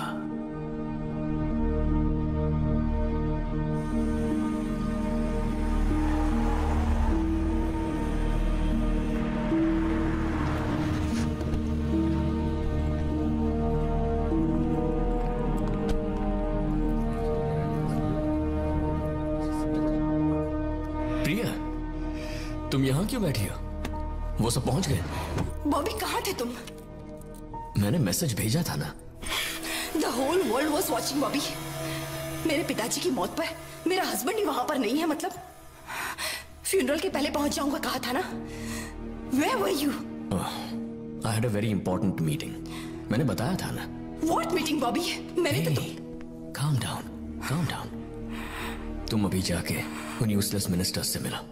प्रिया, तुम यहां क्यों बैठी हो? वो सब पहुंच गए? बॉबी कहाँ थे तुम? मैंने मैसेज भेजा था ना। The whole world was watching Bobby. मेरे पिताजी की मौत पर मेरा हस्बैंड ही वहां पर नहीं है, मतलब फ्यूनरल के पहले पहुंच जाऊंगा कहा था ना। Where were you? I had a very important meeting. मैंने बताया था ना। What meeting Bobby? मैंने तो Calm down, calm down. तुम अभी जाके उन यूजलेस मिनिस्टर्स से मिलो।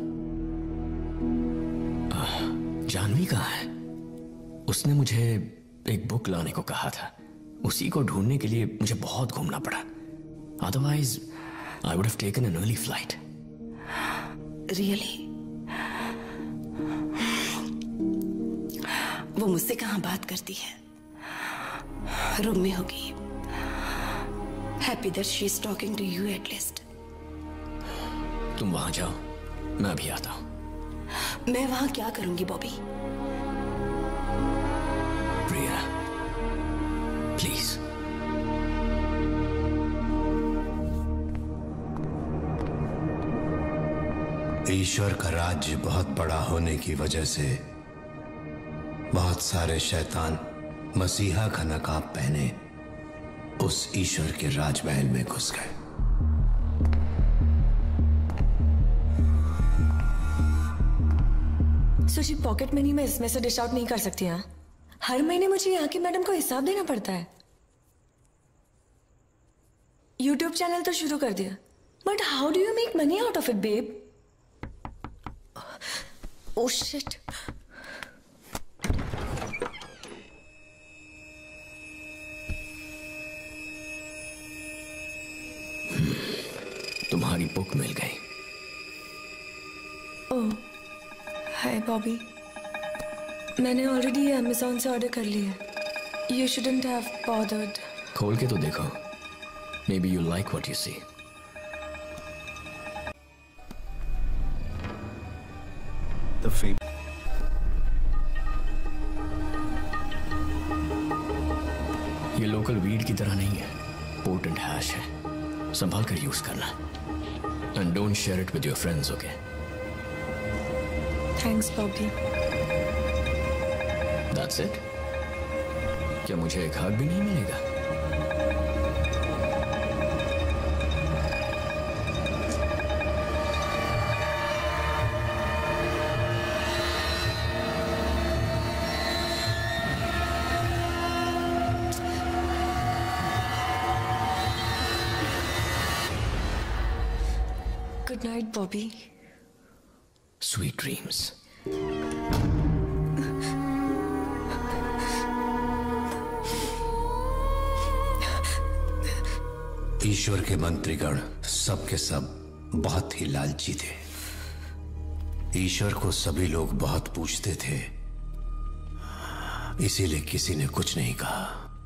जानवी कहाँ है? उसने मुझे एक बुक लाने को कहा था। उसी को ढूंढने के लिए मुझे बहुत घूमना पड़ा। Otherwise, I would have taken an early flight. Really? वो मुझसे कहाँ बात करती है? रूम में होगी। Happy that she is talking to you at least. तुम वहां जाओ, मैं अभी आता हूं। मैं वहां क्या करूंगी बॉबी? प्रिया, प्लीज। ईश्वर का राज्य बहुत बड़ा होने की वजह से बहुत सारे शैतान मसीहा का नकाब पहने उस ईश्वर के राजमहल में घुस गए। सुशी, पॉकेट मनी में इसमें से डिश आउट नहीं कर सकती। हाँ, हर महीने मुझे यहाँ की मैडम को हिसाब देना पड़ता है। यूट्यूब चैनल तो शुरू कर दिया, but how do you make money out of it babe? Oh shit. तुम्हारी बुक मिल गई। ओह हाय बॉबी, मैंने ऑलरेडी अमेज़ॉन से ऑर्डर कर लिया है। You shouldn't have bothered. खोल के तो देखो, maybe you like what you see. The fame. ये लोकल वीड की तरह नहीं है, पोटेंट हैश है। संभाल कर यूज करना। And don't share it with your friends, okay? Thanks Bobby. That's it? क्या मुझे एक हग भी नहीं मिलेगा? Good night, Bobby. Sweet dreams. ईश्वर के मंत्रीगण सब के सब बहुत ही लालची थे। ईश्वर को सभी लोग बहुत पूछते थे, इसीलिए किसी ने कुछ नहीं कहा।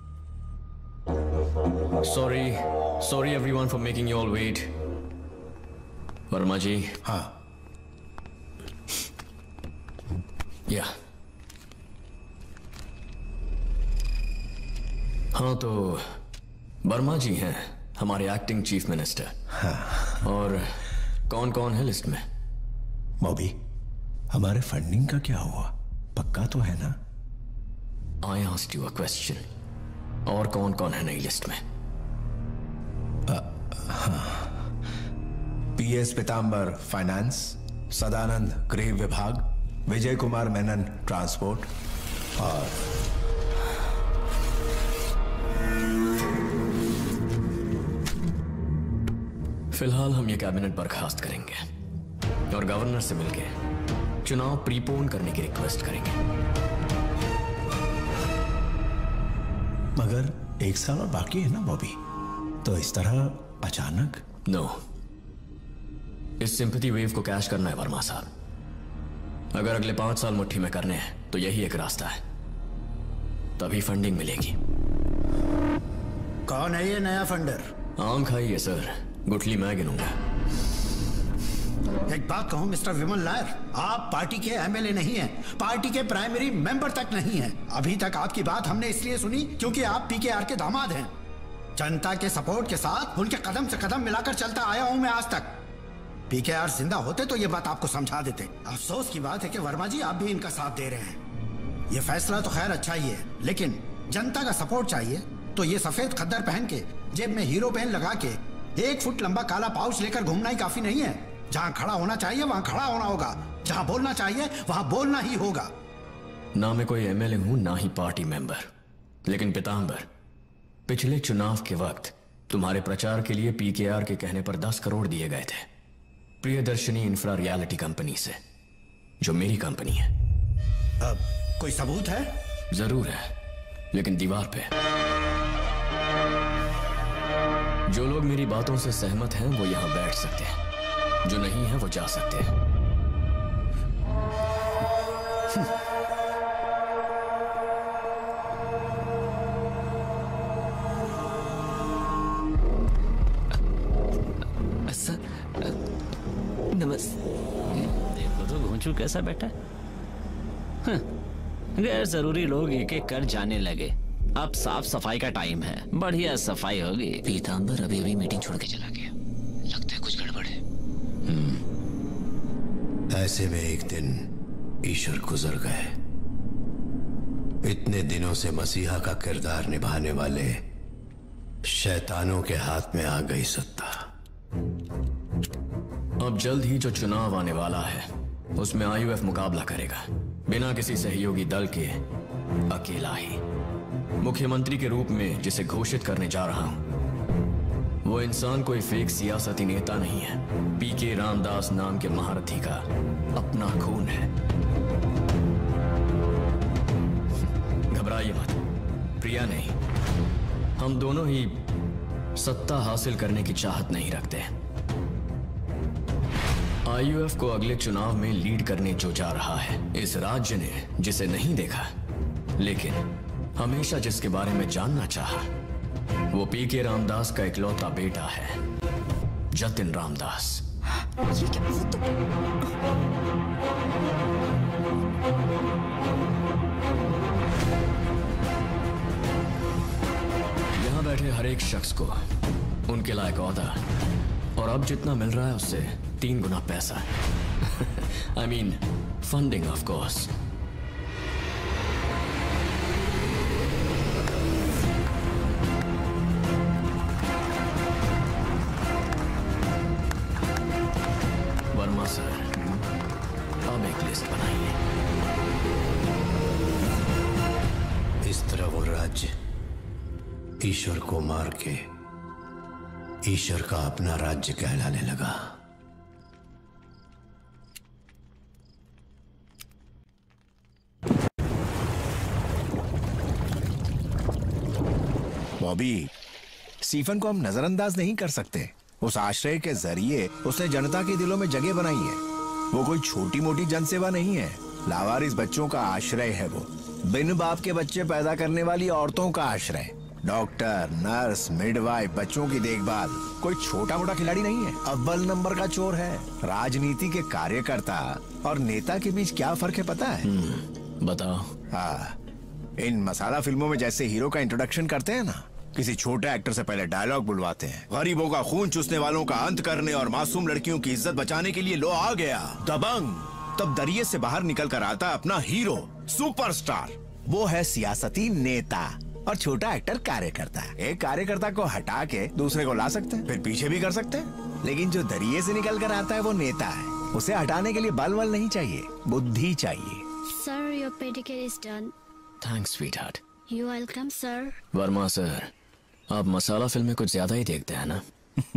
Sorry everyone for making you all wait. Verma जी। हाँ। हाँ, तो वर्मा जी हैं हमारे एक्टिंग चीफ मिनिस्टर। हाँ। और कौन कौन है लिस्ट में? बॉबी, हमारे फंडिंग का क्या हुआ? पक्का तो है ना? I asked you a question. और कौन कौन है नई लिस्ट में? हाँ। PS पीतांबर फाइनेंस, सदानंद गृह विभाग, विजय कुमार मेनन ट्रांसपोर्ट और फिलहाल हम ये कैबिनेट बर्खास्त करेंगे और गवर्नर से मिलके चुनाव प्रीपोन करने की रिक्वेस्ट करेंगे। मगर 1 साल और बाकी है ना बॉबी, तो इस तरह अचानक? नो, इस सिंपैथी वेव को कैश करना है वर्मा साहब। अगर अगले 5 साल मुट्ठी में करने हैं तो यही एक रास्ता है, तभी फंडिंग मिलेगी। कौन है ये नया फंडर? आम खाइए सर, गुठली मैं गिनूंगा। एक बात कहूं मिस्टर विमल नायर, आप पार्टी के एमएलए नहीं हैं, पार्टी के प्राइमरी मेंबर तक नहीं हैं। अभी तक आपकी बात हमने इसलिए सुनी क्योंकि आप पीकेआर के दामाद हैं। जनता के सपोर्ट के साथ उनके कदम से कदम मिलाकर चलता आया हूं मैं आज तक। पीकेआर जिंदा होते तो ये बात आपको समझा देते। अफसोस की बात है कि वर्मा जी आप भी इनका साथ दे रहे हैं। ये फैसला तो खैर अच्छा ही है, लेकिन जनता का सपोर्ट चाहिए तो ये सफेद खद्दर पहन के जेब में हीरो पेन लगा के 1 फुट लंबा काला पाउच लेकर घूमना ही काफी नहीं है। जहां खड़ा होना चाहिए वहां खड़ा होना होगा, जहां बोलना चाहिए वहां बोलना ही होगा। ना मैं कोई एमएलए हूं ना ही पार्टी मेंबर, लेकिन पीतांबर, पिछले चुनाव के वक्त तुम्हारे प्रचार के लिए पीकेआर के कहने पर 10 करोड़ दिए गए थे प्रियदर्शनी इंफ्रा रियलिटी कंपनी से, जो मेरी कंपनी है। अब कोई सबूत है? जरूर है, लेकिन दीवार पे। जो लोग मेरी बातों से सहमत हैं वो यहां बैठ सकते हैं, जो नहीं है वो जा सकते हैं। देखो तो घोंचू कैसा बैठा है। गैर जरूरी लोग एक एक कर जाने लगे। अब साफ सफाई का टाइम है, बढ़िया सफाई होगी। पीतांबर अभी अभी मीटिंग छोड़ के चला गया, लगता है कुछ गड़बड़ है। ऐसे में एक दिन ईश्वर गुजर गए। इतने दिनों से मसीहा का किरदार निभाने वाले शैतानों के हाथ में आ गई सत्ता। अब जल्द ही जो चुनाव आने वाला है उसमें आईयूएफ मुकाबला करेगा, बिना किसी सहयोगी दल के, अकेला ही। मुख्यमंत्री के रूप में जिसे घोषित करने जा रहा हूं, वो इंसान कोई फेक सियासती नेता नहीं है। पीके रामदास नाम के महारथी का अपना खून है। घबराइए मत, प्रिया नहीं, हम दोनों ही सत्ता हासिल करने की चाहत नहीं रखते। आईयूएफ को अगले चुनाव में लीड करने जो जा रहा है, इस राज्य ने जिसे नहीं देखा लेकिन हमेशा जिसके बारे में जानना चाहा, वो पीके रामदास का इकलौता बेटा है, जतिन रामदास। ये क्या? यहां बैठे हर एक शख्स को उनके लायक औहदा और अब जितना मिल रहा है उससे 3 गुना पैसा। I mean, funding of course. तरह वो राज्य ईश्वर को मार के ईश्वर का अपना राज्य कहलाने लगा। बॉबी, स्टीफन को हम नजरअंदाज नहीं कर सकते। उस आश्रय के जरिए उसने जनता के दिलों में जगह बनाई है। वो कोई छोटी मोटी जनसेवा नहीं है, लावारिस बच्चों का आश्रय है वो। बिन बाप के बच्चे पैदा करने वाली औरतों का आश्रय। डॉक्टर, नर्स, मिडवाइफ, बच्चों की देखभाल। कोई छोटा मोटा खिलाड़ी नहीं है, अव्वल नंबर का चोर है। राजनीति के कार्यकर्ता और नेता के बीच क्या फर्क है पता है? बताओ। हाँ, इन मसाला फिल्मों में जैसे हीरो का इंट्रोडक्शन करते हैं ना, किसी छोटे एक्टर से पहले डायलॉग बुलवाते हैं। गरीबों का खून चूसने वालों का अंत करने और मासूम लड़कियों की इज्जत बचाने के लिए लो आ गया दबंग। तब दरिये से बाहर निकल कर आता अपना हीरो, सुपरस्टार। वो है सियासती नेता और छोटा एक्टर कार्यकर्ता। एक कार्यकर्ता को हटा के दूसरे को ला सकते हैं, फिर पीछे भी कर सकते हैं। लेकिन जो दरिये से निकल कर आता है वो नेता है। उसे हटाने के लिए बल नहीं चाहिए, बुद्धि चाहिए। Sir, your pedicure is done. Thanks sweetheart. You welcome, sir. Verma sir, आप मसाला फिल्में कुछ ज्यादा ही देखते हैं ना?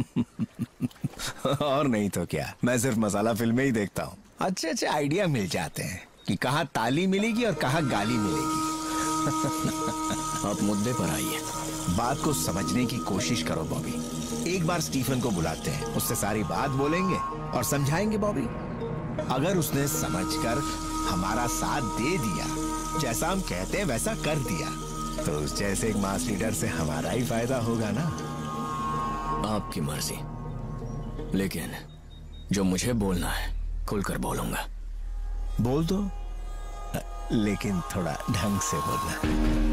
और नहीं तो क्या, मैं सिर्फ मसाला फिल्में ही देखता हूँ। अच्छे अच्छे आइडिया मिल जाते हैं कि कहाँ ताली मिलेगी और कहाँ गाली मिलेगी। आप मुद्दे पर आइए। बात को समझने की कोशिश करो बॉबी। एक बार स्टीफन को बुलाते हैं, उससे सारी बात बोलेंगे और समझाएंगे बॉबी। अगर उसने समझकर हमारा साथ दे दिया, जैसा हम कहते हैं वैसा कर दिया, तो उस जैसे एक मास लीडर से हमारा ही फायदा होगा ना। आपकी मर्जी, लेकिन जो मुझे बोलना है खुलकर बोलूंगा। बोल दो, लेकिन थोड़ा ढंग से बोलना।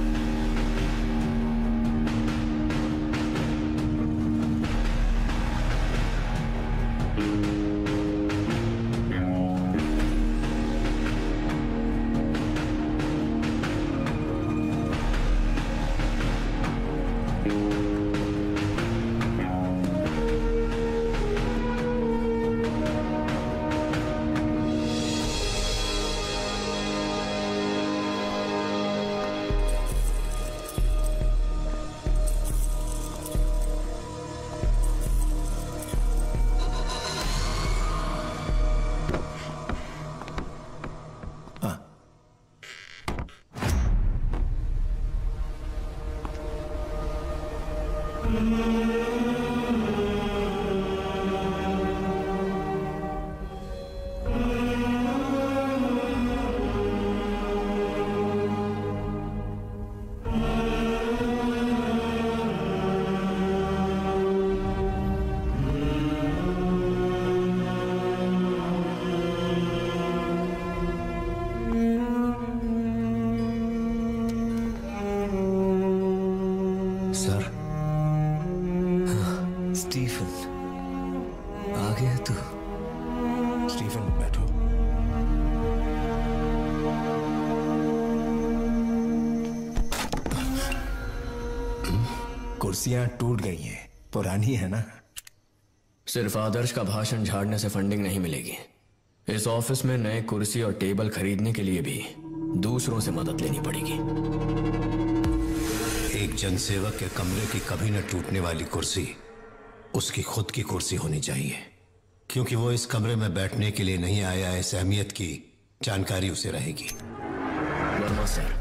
कुर्सियां टूट गई हैं, पुरानी है ना। सिर्फ आदर्श का भाषण झाड़ने से फंडिंग नहीं मिलेगी। इस ऑफिस में नए कुर्सी और टेबल खरीदने के लिए भी दूसरों से मदद लेनी पड़ेगी। एक जनसेवक के कमरे की कभी न टूटने वाली कुर्सी उसकी खुद की कुर्सी होनी चाहिए, क्योंकि वो इस कमरे में बैठने के लिए नहीं आया। इस अहमियत की जानकारी उसे रहेगी। वर्मा सर,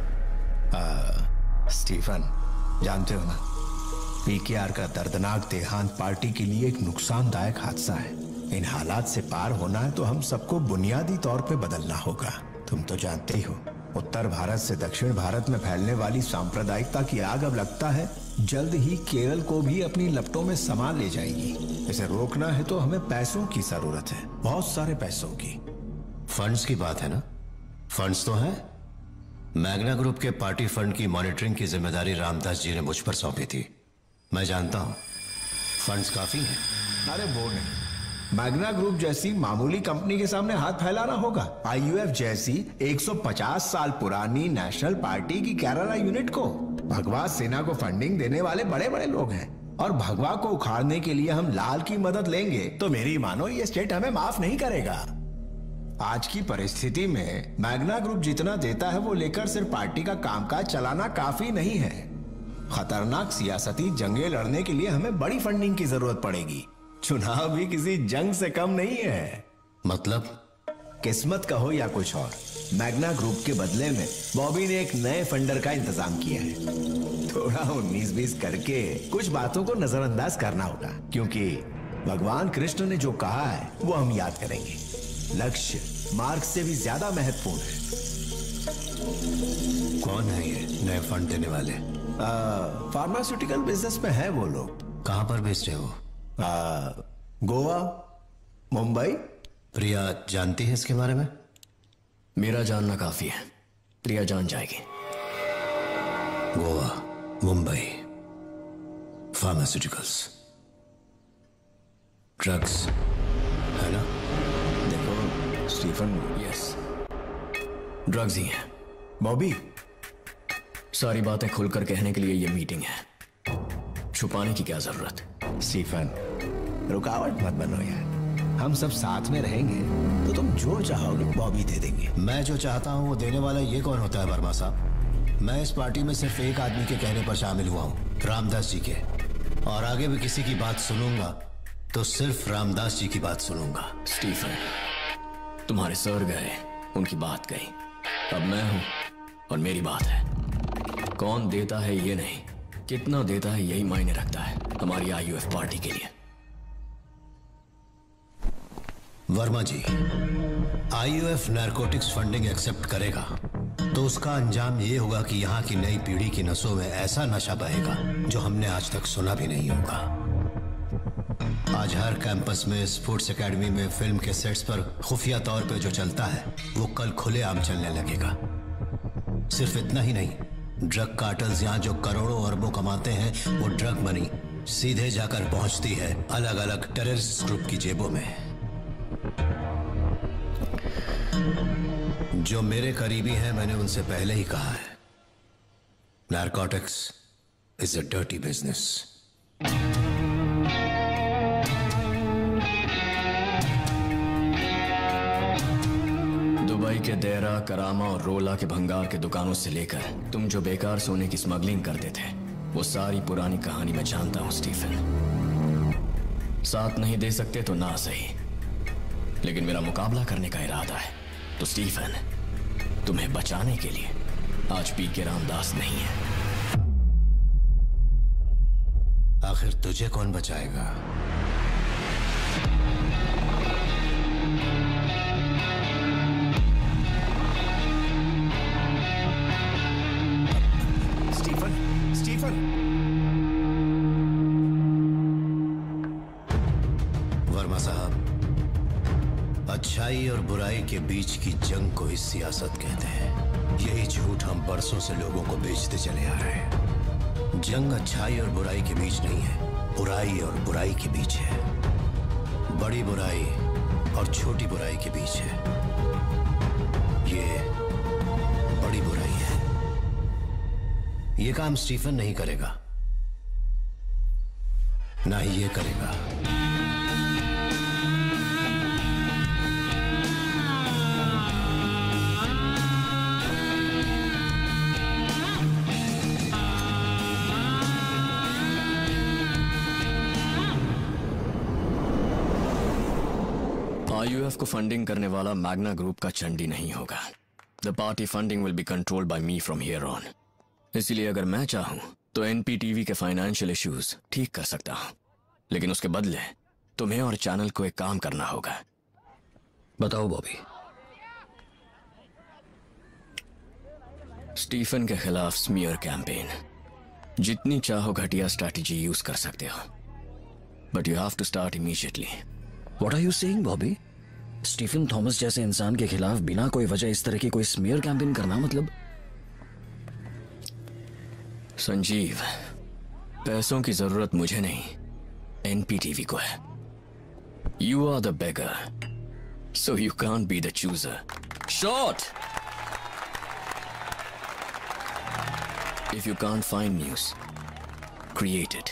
स्टीफन, जानते हो ना, पीकेआर का दर्दनाक देहांत पार्टी के लिए एक नुकसानदायक हादसा है। इन हालात से पार होना है तो हम सबको बुनियादी तौर पे बदलना होगा। तुम तो जानते ही हो, उत्तर भारत से दक्षिण भारत में फैलने वाली सांप्रदायिकता की आग अब लगता है जल्द ही केरल को भी अपनी लपटों में समा ले जाएगी। इसे रोकना है तो हमें पैसों की जरूरत है, बहुत सारे पैसों की। फंड्स की बात है ना? फंड्स तो है। मैग्ना ग्रुप के पार्टी फंड की मॉनिटरिंग की जिम्मेदारी रामदास जी ने मुझ पर सौंपी थी। मैं जानता हूं फंड्स काफी हैं। अरे वो नहीं, मैग्ना ग्रुप जैसी मामूली कंपनी के सामने हाथ फैलाना होगा। आईयूएफ जैसी 150 साल पुरानी नेशनल पार्टी की केरला यूनिट को। भगवा सेना को फंडिंग देने वाले बड़े बड़े लोग हैं, और भगवा को उखाड़ने के लिए हम लाल की मदद लेंगे तो मेरी मानो ये स्टेट हमें माफ नहीं करेगा। आज की परिस्थिति में मैग्ना ग्रुप जितना देता है वो लेकर सिर्फ पार्टी का कामकाज चलाना काफी नहीं है। खतरनाक सियासती जंगें लड़ने के लिए हमें बड़ी फंडिंग की जरूरत पड़ेगी। चुनाव भी किसी जंग से कम नहीं है। मतलब किस्मत कहो या कुछ और, मैग्ना ग्रुप के बदले में बॉबी ने एक नए फंडर का इंतजाम किया है। थोड़ा 19-20 करके कुछ बातों को नजरअंदाज करना होगा, क्योंकि भगवान कृष्ण ने जो कहा है वो हम याद करेंगे। लक्ष्य मार्ग से भी ज्यादा महत्वपूर्ण है। कौन है ये नए फंड देने वाले? फार्मास्यूटिकल बिजनेस में है वो लोग। कहां पर बेच रहे हो? गोवा, मुंबई। प्रिया जानती है इसके बारे में? मेरा जानना काफी है, प्रिया जान जाएगी। गोवा, मुंबई, फार्मास्यूटिकल्स, ड्रग्स, है ना? देखो स्टीफन, यस, ड्रग्स ही हैं। बॉबी, सारी बातें खुलकर कहने के लिए ये मीटिंग है, छुपाने की क्या जरूरत? स्टीफन, रुकावट मत बनो यार। हम सब साथ में रहेंगे तो तुम जो चाहोगे बॉबी दे देंगे। मैं जो चाहता हूं वो देने वाला ये कौन होता है वर्मा साहब? मैं इस पार्टी में सिर्फ एक आदमी के कहने पर शामिल हुआ हूं, रामदास जी के, और आगे भी किसी की बात सुनूंगा तो सिर्फ रामदास जी की बात सुनूंगा। स्टीफन, तुम्हारे सर गए, उनकी बात गई, अब मैं हूं और मेरी बात है। कौन देता है ये नहीं, कितना देता है यही मायने रखता है हमारी आईयूएफ पार्टी के लिए। Verma ji, IUF narcotics funding accept करेगा तो उसका अंजाम ये होगा कि यहाँ की नई पीढ़ी की नसों में ऐसा नशा बहेगा जो हमने आज तक सुना भी नहीं होगा। आज हर कैंपस में, स्पोर्ट्स एकेडमी में, फिल्म के सेट्स पर खुफिया तौर पे जो चलता है वो कल खुलेआम चलने लगेगा। सिर्फ इतना ही नहीं, ड्रग कार्टल्स यहाँ जो करोड़ों अरबों कमाते हैं वो ड्रग मनी सीधे जाकर पहुंचती है अलग अलग टेररिस्ट ग्रुप की जेबों में। जो मेरे करीबी हैं, मैंने उनसे पहले ही कहा है, narcotics is a dirty business. Dubai के देरा, करामा और रोला के भंगार के दुकानों से लेकर तुम जो बेकार सोने की स्मगलिंग करते थे, वो सारी पुरानी कहानी मैं जानता हूं स्टीफन। साथ नहीं दे सकते तो ना सही, लेकिन मेरा मुकाबला करने का इरादा है। तो स्टीफन, तुम्हें बचाने के लिए आज पी के रामदास नहीं है। आखिर तुझे कौन बचाएगा? Stephen, Stephen. वर्मा साहब, अच्छाई और बुराई के बीच की जंग को ही सियासत कहते हैं। यही झूठ हम बरसों से लोगों को बेचते चले आ रहे हैं। जंग अच्छाई और बुराई के बीच नहीं है, बुराई और बुराई के बीच है। बड़ी बुराई और छोटी बुराई के बीच है। ये बड़ी बुराई है। ये काम स्टीफन नहीं करेगा, ना ही ये करेगा। आईयूएफ को फंडिंग करने वाला मैग्ना ग्रुप का चंडी नहीं होगा। The party funding will be controlled by me from here on. इसलिए अगर मैं चाहूं तो एनपीटीवी के फाइनेंशियल इश्यूज ठीक कर सकता हूं, लेकिन उसके बदले तुम्हें और चैनल को एक काम करना होगा। बताओ बॉबी। स्टीफन के खिलाफ स्मीयर कैंपेन। जितनी चाहो घटिया स्ट्रैटेजी यूज कर सकते हो, but you have to start immediately. What are you saying Bobby? Stephen Thomas जैसे इंसान के खिलाफ बिना कोई वजह इस तरह की कोई स्मीयर कैंपेन करना मतलब? संजीव, पैसों की जरूरत मुझे नहीं, एनपीटीवी को है। You are the beggar, so you can't be the chooser. Shot! If you can't find news, create it.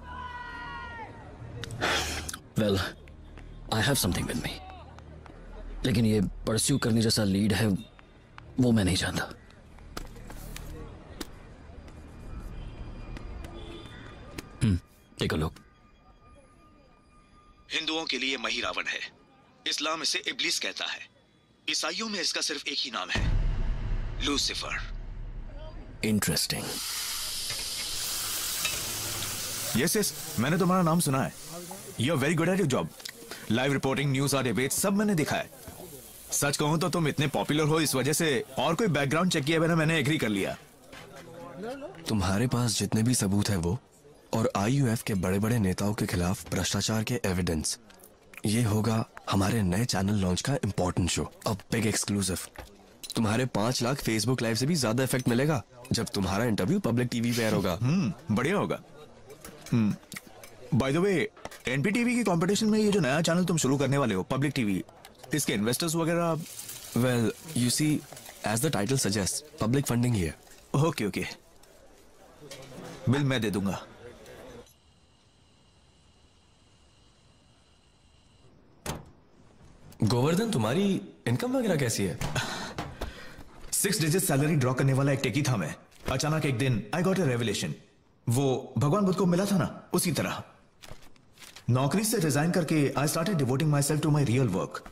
Well, I have something with me. लेकिन ये परस्यू करने जैसा लीड है वो मैं नहीं जानता। Take a look. हिंदुओं के लिए मही रावण है, इस्लाम इसे इब्लिस कहता है, ईसाइयों में इसका सिर्फ एक ही नाम है, लूसीफर। इंटरेस्टिंग। यस यस, मैंने तुम्हारा नाम सुना है। You are very good at your job. Live reporting, news और डिबेट सब मैंने देखा है। सच कहूं तो तुम इतने पॉपुलर हो इस वजह से और कोई बैकग्राउंड चेक किए बिना मैंने एग्री कर लिया। तुम्हारे पास जितने भी सबूत हैं वो, और IUF के बड़े बड़े नेताओं के खिलाफ भ्रष्टाचार के एविडेंस, ये होगा हमारे नए चैनल लॉन्च का important show, a big exclusive. तुम्हारे 5 लाख फेसबुक लाइव से भी ज्यादा इफेक्ट मिलेगा जब तुम्हारा इंटरव्यू पब्लिक टीवी पे एयर होगा। बढ़िया होगा। बाय द वे, NPTV की कंपटीशन में ये जो नया चैनल तुम शुरू करने वाले हो, पब्लिक टीवी, इसके इन्वेस्टर्स वगैरह? Well you see, as the title suggest, public funding ही है। ओके ओके, बिल मैं दे दूंगा। गोवर्धन, तुम्हारी इनकम वगैरह कैसी है? 6 डिजिट सैलरी ड्रॉ करने वाला एक टेकी था मैं। अचानक एक दिन आई गॉट अ रेवलेशन। वो भगवान बुद्ध को मिला था ना, उसी तरह। नौकरी से रिजाइन करके I started devoting myself to my real work.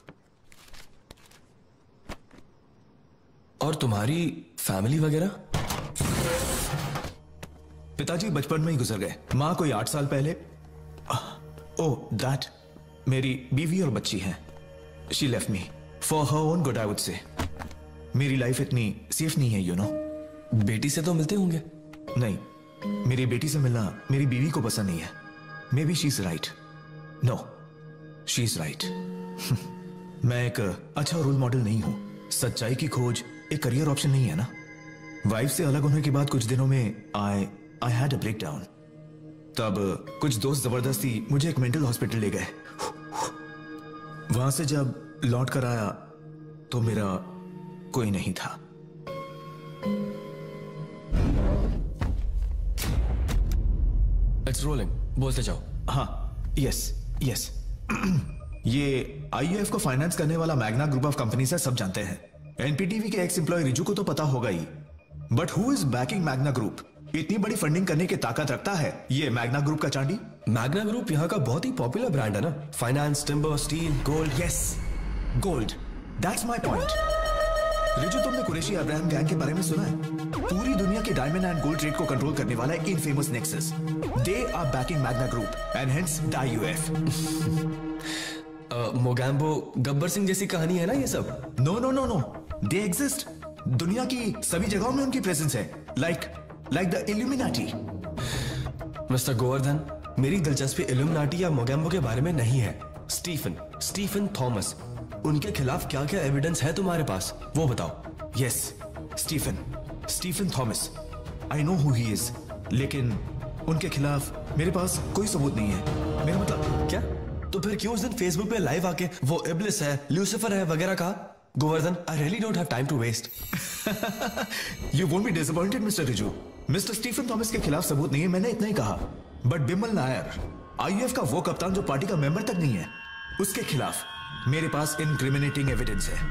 और तुम्हारी फैमिली वगैरह? पिताजी बचपन में ही गुजर गए, मां कोई 8 साल पहले। ओह दैट, मेरी बीवी और बच्ची हैं। She left me for her own good, I would say. मेरी लाइफ इतनी सेफ नहीं है, यू नो। बेटी से तो मिलते होंगे? नहीं, मेरी बेटी से मिलना मेरी बीवी को पसंद नहीं है। Maybe she is right. No, she is right. मैं एक अच्छा रोल मॉडल नहीं हूं। सच्चाई की खोज एक करियर ऑप्शन नहीं है ना। वाइफ से अलग होने के बाद कुछ दिनों में आई हैड अ ब्रेकडाउन। तब कुछ दोस्त जबरदस्ती मुझे एक मेंटल हॉस्पिटल ले गए। वहां से जब लौट कर आया तो मेरा कोई नहीं था। इट्स रोलिंग, बोलते जाओ। हाँ, यस यस। ये IUF को फाइनेंस करने वाला मैग्ना ग्रुप ऑफ कंपनीज है, सब जानते हैं। NPTV के एक्स एम्प्लॉय रिजू को तो पता होगा ही, but who is backing Magna group? इतनी बड़ी फंडिंग करने की ताकत रखता है ये मैग्ना ग्रुप का चांडी। मैग्ना ग्रुप यहाँ का बहुत ही पॉपुलर ब्रांड है ना। Finance, timber, steel, gold. Yes, gold, that's my point. Riju, तुमने कुरैशी अब्राहम गैंग के बारे में सुना है? पूरी दुनिया के डायमंड एंड गोल्ड ट्रेड को कंट्रोल करने वाला है infamous nexus. They are backing Magna group and hence IUF। Mogambo, Gabbar Singh जैसी कहानी है ना ये सब? No no no no, they exist. दुनिया की सभी जगहों में उनकी प्रेजेंस है, like the illuminati. Mister Govardhan, मेरी दिलचस्पी इल्यूमिनाटी या मोगैम्बो के बारे में नहीं है। स्टीफन थॉमस, उनके खिलाफ क्या क्या एविडेंस है तुम्हारे पास, वो बताओ। Yes, Stephen Thomas, I know who he is, लेकिन उनके खिलाफ मेरे पास कोई सबूत नहीं है। मेरा मतलब क्या? तो फिर क्यों उस दिन फेसबुक पे लाइव आके वो इब्लिस है, लूसीफर है वगैरह कहा? Govardhan, I really don't have time to waste. You won't be disappointed mister Riju. Mister Stephen Thomas के खिलाफ सबूत नहीं है, मैंने इतना ही कहा। बट बिमल नायर, IUF का वो कप्तान जो पार्टी का मेंबर तक नहीं है, उसके खिलाफ मेरे पास इनक्रिमिनेटिंग एविडेंस है।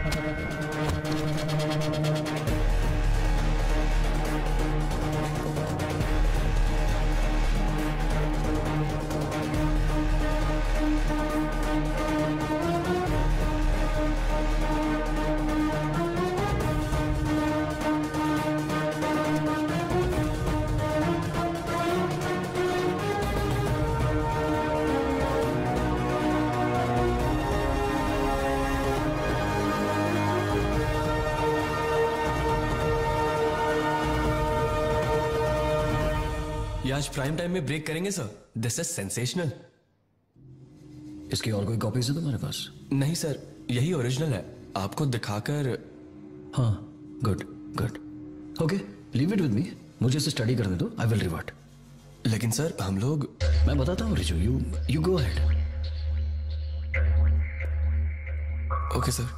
ये आज प्राइम टाइम में ब्रेक करेंगे सर। This is sensational. इसकी और कोई कॉपीज है तुम्हारे पास? नहीं सर, यही ओरिजिनल है। आपको दिखाकर। हाँ, good good, okay, leave it with me. मुझे इसे स्टडी करने दो, आई विल रिवर्ट। लेकिन सर हम लोग। मैं बताता हूँ Riju, you go ahead. Okay sir.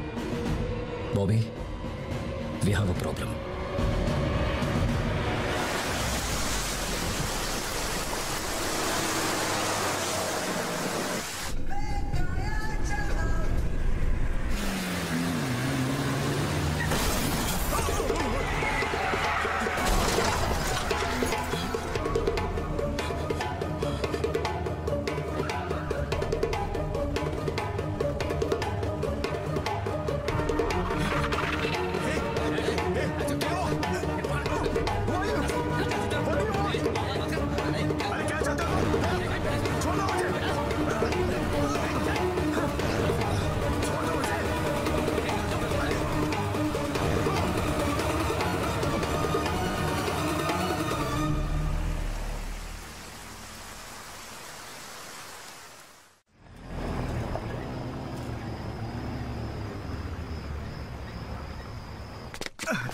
Bobby, we have a problem.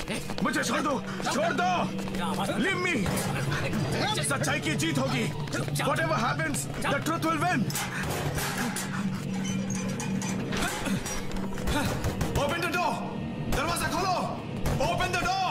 मुझे छोड़ दो, छोड़ दो। Leave me. सच्चाई की जीत होगी। Whatever happens, the truth will win. Open the door. दरवाजा खोलो। Open the door.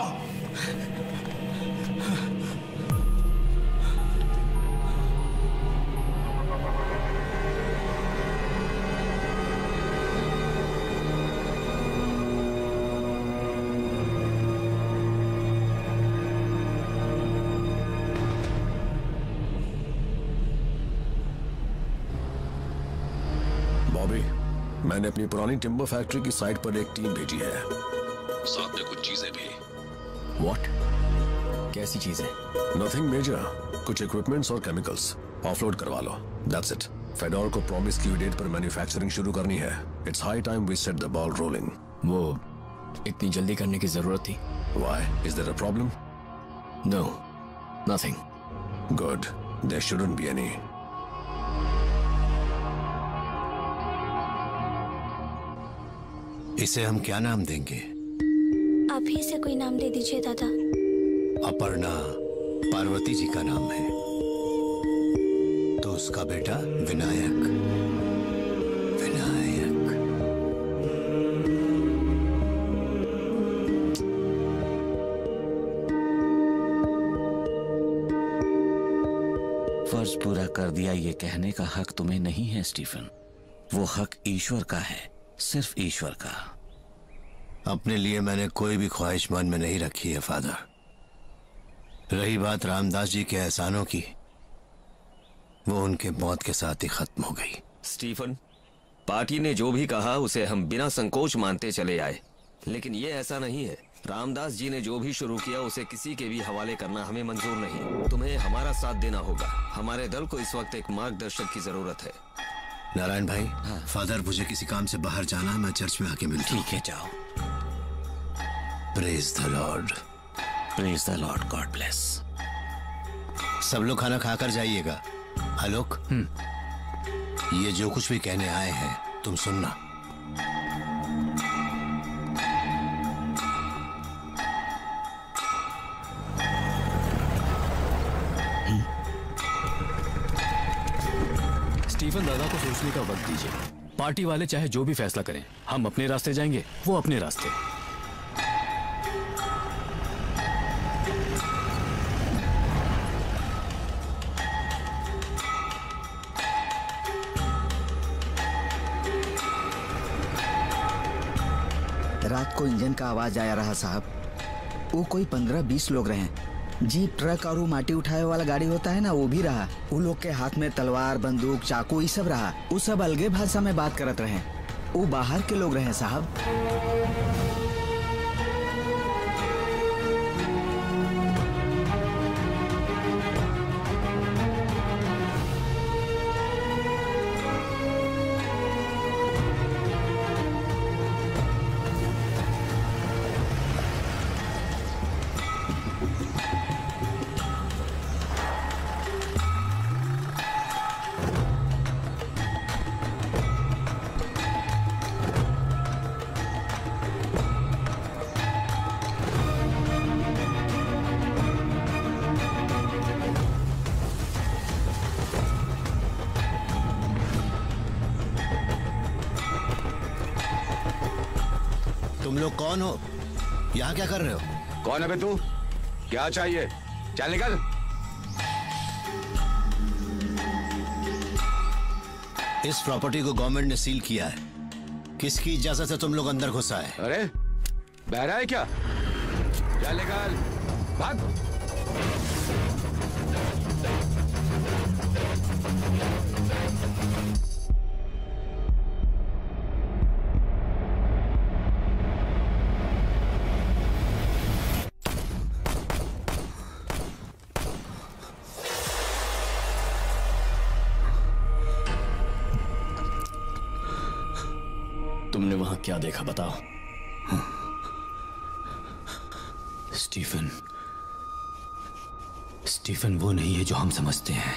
मैंने अपनी पुरानी टिम्बर फैक्ट्री की साइट पर एक टीम भेजी है, साथ में कुछ चीजें भी। What? कैसी चीजें? नथिंग मेजर, कुछ इक्विपमेंट्स और केमिकल्स ऑफलोड करवा लो। दैट्स इट। फेडोर को प्रॉमिस की डेट पर मैन्युफैक्चरिंग शुरू करनी है। It's high time we set the ball rolling. वो इतनी जल्दी करने की जरूरत थी? Why? Is there a problem? No, nothing. Good. There shouldn't be any. इसे हम क्या नाम देंगे? आप ही से कोई नाम दे दीजिए दादा। अपर्णा पार्वती जी का नाम है, तो उसका बेटा विनायक। विनायक। फर्ज पूरा कर दिया ये कहने का हक तुम्हें नहीं है स्टीफन। वो हक ईश्वर का है, सिर्फ ईश्वर का। अपने लिए मैंने कोई भी ख्वाहिश मन में नहीं रखी है फादर। रही बात रामदास जी के एहसानों की, वो उनके मौत के साथ ही खत्म हो गई। स्टीफन, पार्टी ने जो भी कहा उसे हम बिना संकोच मानते चले आए, लेकिन ये ऐसा नहीं है। रामदास जी ने जो भी शुरू किया उसे किसी के भी हवाले करना हमें मंजूर नहीं। तुम्हें हमारा साथ देना होगा। हमारे दल को इस वक्त एक मार्गदर्शक की जरूरत है। नारायण भाई, हाँ। फादर, मुझे किसी काम से बाहर जाना है, मैं चर्च में आके मिलता हूं। ठीक है, जाओ। Praise the Lord. Praise the Lord. God bless. सब लोग खाना खाकर जाइएगा। आलोक, ये जो कुछ भी कहने आए हैं तुम सुनना। स्टीफन दादा को सोचने का वक्त दीजिए। पार्टी वाले चाहे जो भी फैसला करें, हम अपने रास्ते जाएंगे, वो अपने रास्ते। रात को इंजन का आवाज आया रहा साहब। वो कोई 15-20 लोग रहे। जीप, ट्रक और वो माटी उठाए वाला गाड़ी होता है ना, वो भी रहा। वो लोग के हाथ में तलवार, बंदूक, चाकू ये सब रहा। वो सब अलगे भाषा में बात करत रहे। वो बाहर के लोग रहे साहब। तुम लोग कौन हो? यहाँ क्या कर रहे हो? कौन है बे तू? क्या चाहिए? चल निकल। इस प्रॉपर्टी को गवर्नमेंट ने सील किया है। किसकी इजाजत से तुम लोग अंदर घुस आए? अरे बहरा है क्या? चल निकल, भाग। तुमने वहां क्या देखा बताओ? स्टीफन, स्टीफन वो नहीं है जो हम समझते हैं।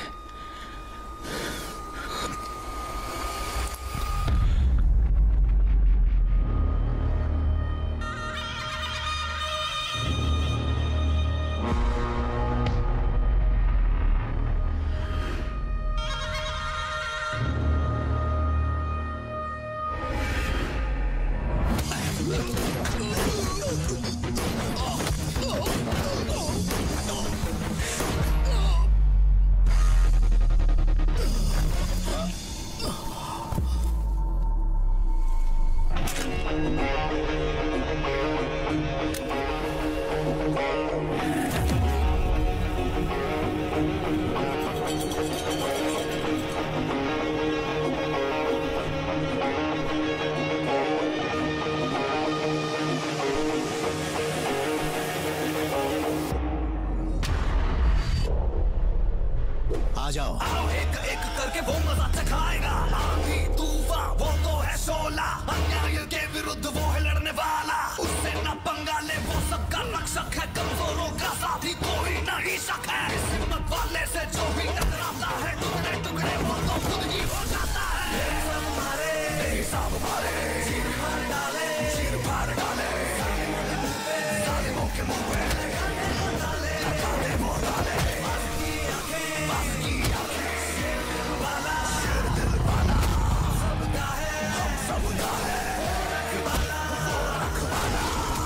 जाओ। आओ एक एक करके वो मजा चखाएगा। आंधी तूफान वो तो है शोला, अन्याय के विरुद्ध वो है लड़ने वाला। उससे न पंगा ले वो सबका रक्षक है, कमजोरों का साथी कोई नहीं शक है। इस हिम्मत वाले से जो भी टकराता है टुकड़े टुकड़े वो तो खुद ही हो जाता है। ये सब हमारे, ये सब हमारे, चीर फाड़ डाले, चीर फाड़ डाले, जालिमों के मुंह पे लगा दे वो डाले। बस की आंखें, शेर दिल वाला, शेर दिल वाला, सबका है, हम सबका है, रखवाला, वो रखवाला।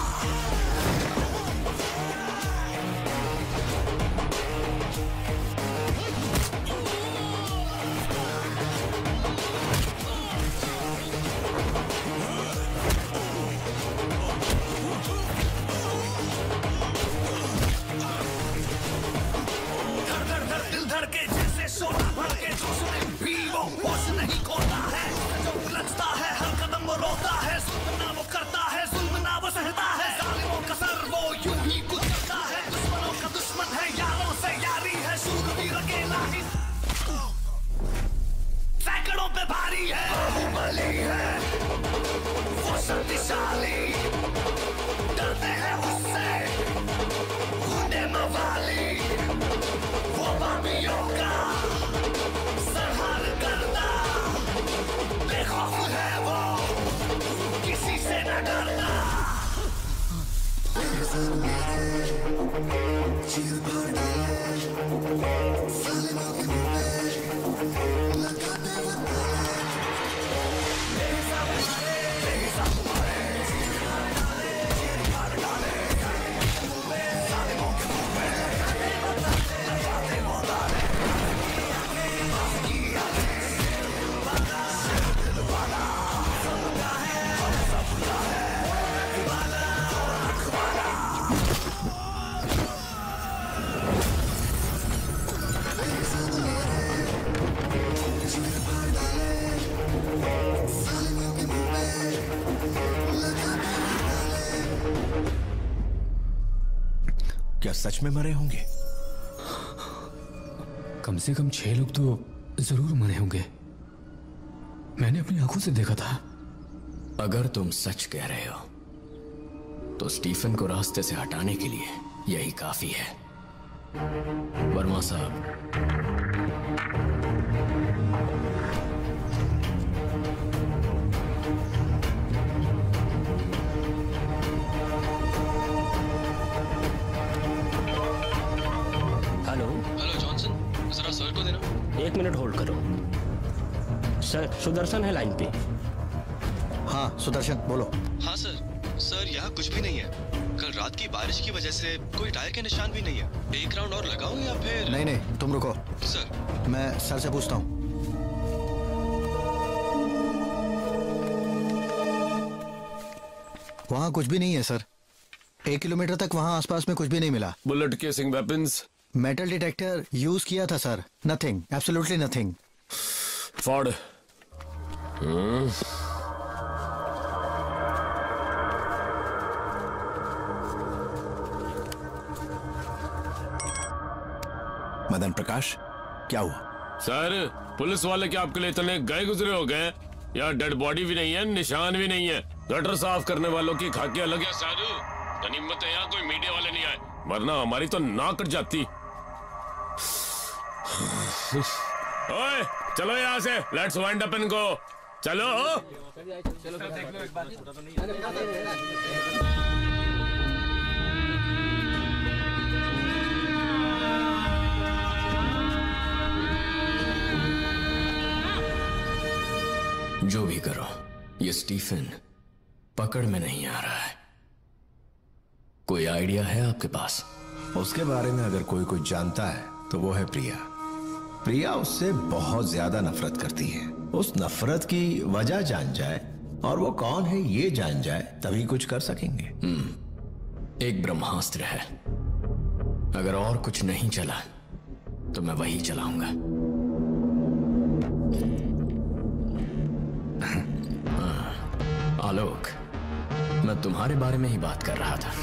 दिल धड़के जैसे शोला भड़के, जो सुने भी वो होश नहीं खोता है। जो लचता है हर कदम वो रोता है, जुल्म ना वो करता है, जुल्म ना वो सहता है। जालिमों का सर वो यूं ही कुचलता है, दुश्मनों का दुश्मन है, यारों से यारी है। शूरवीर अकेला ही सैकड़ों पे भारी है, बाहुबली है वो शक्तिशाली, डरते हैं उससे गुंडे मवाली। वो बाबियों का संहार करता, बेखौफ है वो, किसी से न डरता। चीर फाड़ डाले, जालिमों के मुंह पे लगा दे वो ताला। ये सब हमारे, ये सब हमारे, चीर फाड़ डाले, चीर फाड़ डाले, जालिमों के मुंह पे लगा दे वो ताले, लगा दे वो ताले। बस की आंखें, शेर दिल वाला, शेर दिल वाला, सबका है, हम सबका है, रखवाला, वो रखवाला। क्या सच में मरे होंगे? कम से कम 6 लोग तो जरूर मरे होंगे। मैंने अपनी आंखों से देखा था। अगर तुम सच कह रहे हो तो स्टीफन को रास्ते से हटाने के लिए यही काफी है। वर्मा साहब, हेलो हेलो जॉनसन, जरा सर को देना। 1 मिनट होल्ड करो। सर सुदर्शन है लाइन पे। हाँ सुदर्शन बोलो। हाँ सर यहाँ कुछ भी नहीं है। कल रात की बारिश की वजह से कोई टायर के निशान भी नहीं है। एक राउंड और लगाऊं या फिर? नहीं तुम रुको सर। मैं सर से पूछता हूँ। वहाँ कुछ भी नहीं है सर। 1 किलोमीटर तक वहाँ आसपास में कुछ भी नहीं मिला। Bullet casing weapons? Metal detector use किया था sir. Nothing, absolutely nothing. Ford. Madan Prakash, क्या हुआ? सर, पुलिस वाले क्या आपके लिए इतने गए गुजरे हो गए? यहाँ डेड बॉडी भी नहीं है, निशान भी नहीं है। गटर साफ करने वालों की खाकी अलग है सारू। गनीमत है यहाँ कोई मीडिया वाले नहीं आए, वरना हमारी तो नाक कट जाती। ओए, चलो यहाँ से, लेट्स वाइंड अप इनको। चलो। जो भी करो, ये स्टीफन पकड़ में नहीं आ रहा है। कोई आइडिया है आपके पास? उसके बारे में अगर कोई कुछ जानता है तो वो है प्रिया। प्रिया उससे बहुत ज्यादा नफरत करती है। उस नफरत की वजह जान जाए और वो कौन है ये जान जाए, तभी कुछ कर सकेंगे। एक ब्रह्मास्त्र है। अगर और कुछ नहीं चला तो मैं वही चलाऊंगा। आलोक, मैं तुम्हारे बारे में ही बात कर रहा था।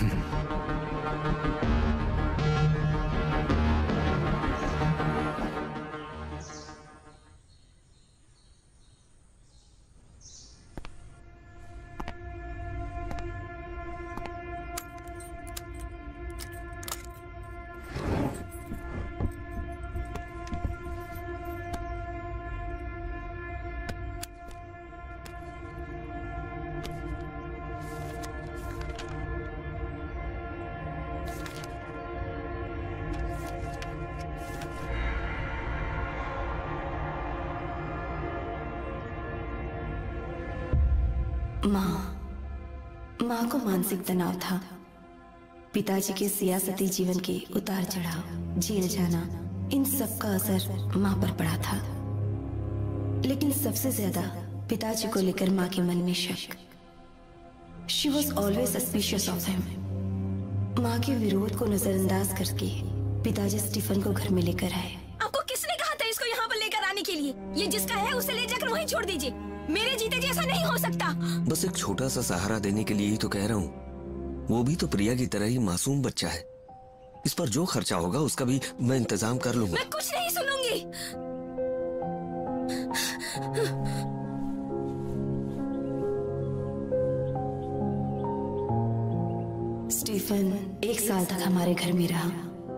माँ को मानसिक तनाव था। पिताजी के सियासती जीवन के उतार चढ़ाव, जेल जाना, इन सब का असर माँ पर पड़ा था। लेकिन सबसे ज्यादा पिताजी को लेकर माँ के मन में शक। She was always suspicious of him. माँ के विरोध को नजरअंदाज करके पिताजी स्टीफन को घर में लेकर आए। आपको किसने कहा था इसको यहाँ पर लेकर आने के लिए? ये जिसका है उसे ले जाकर वहीं छोड़ दीजिए। मेरे जीते जी ऐसा नहीं हो सकता। बस एक छोटा सा सहारा देने के लिए ही तो कह रहा हूँ। वो भी तो प्रिया की तरह ही मासूम बच्चा है। इस पर जो खर्चा होगा उसका भी मैं इंतजाम कर लूंगा। मैं कुछ नहीं सुनूंगी। स्टीफन 1 साल तक हमारे घर में रहा।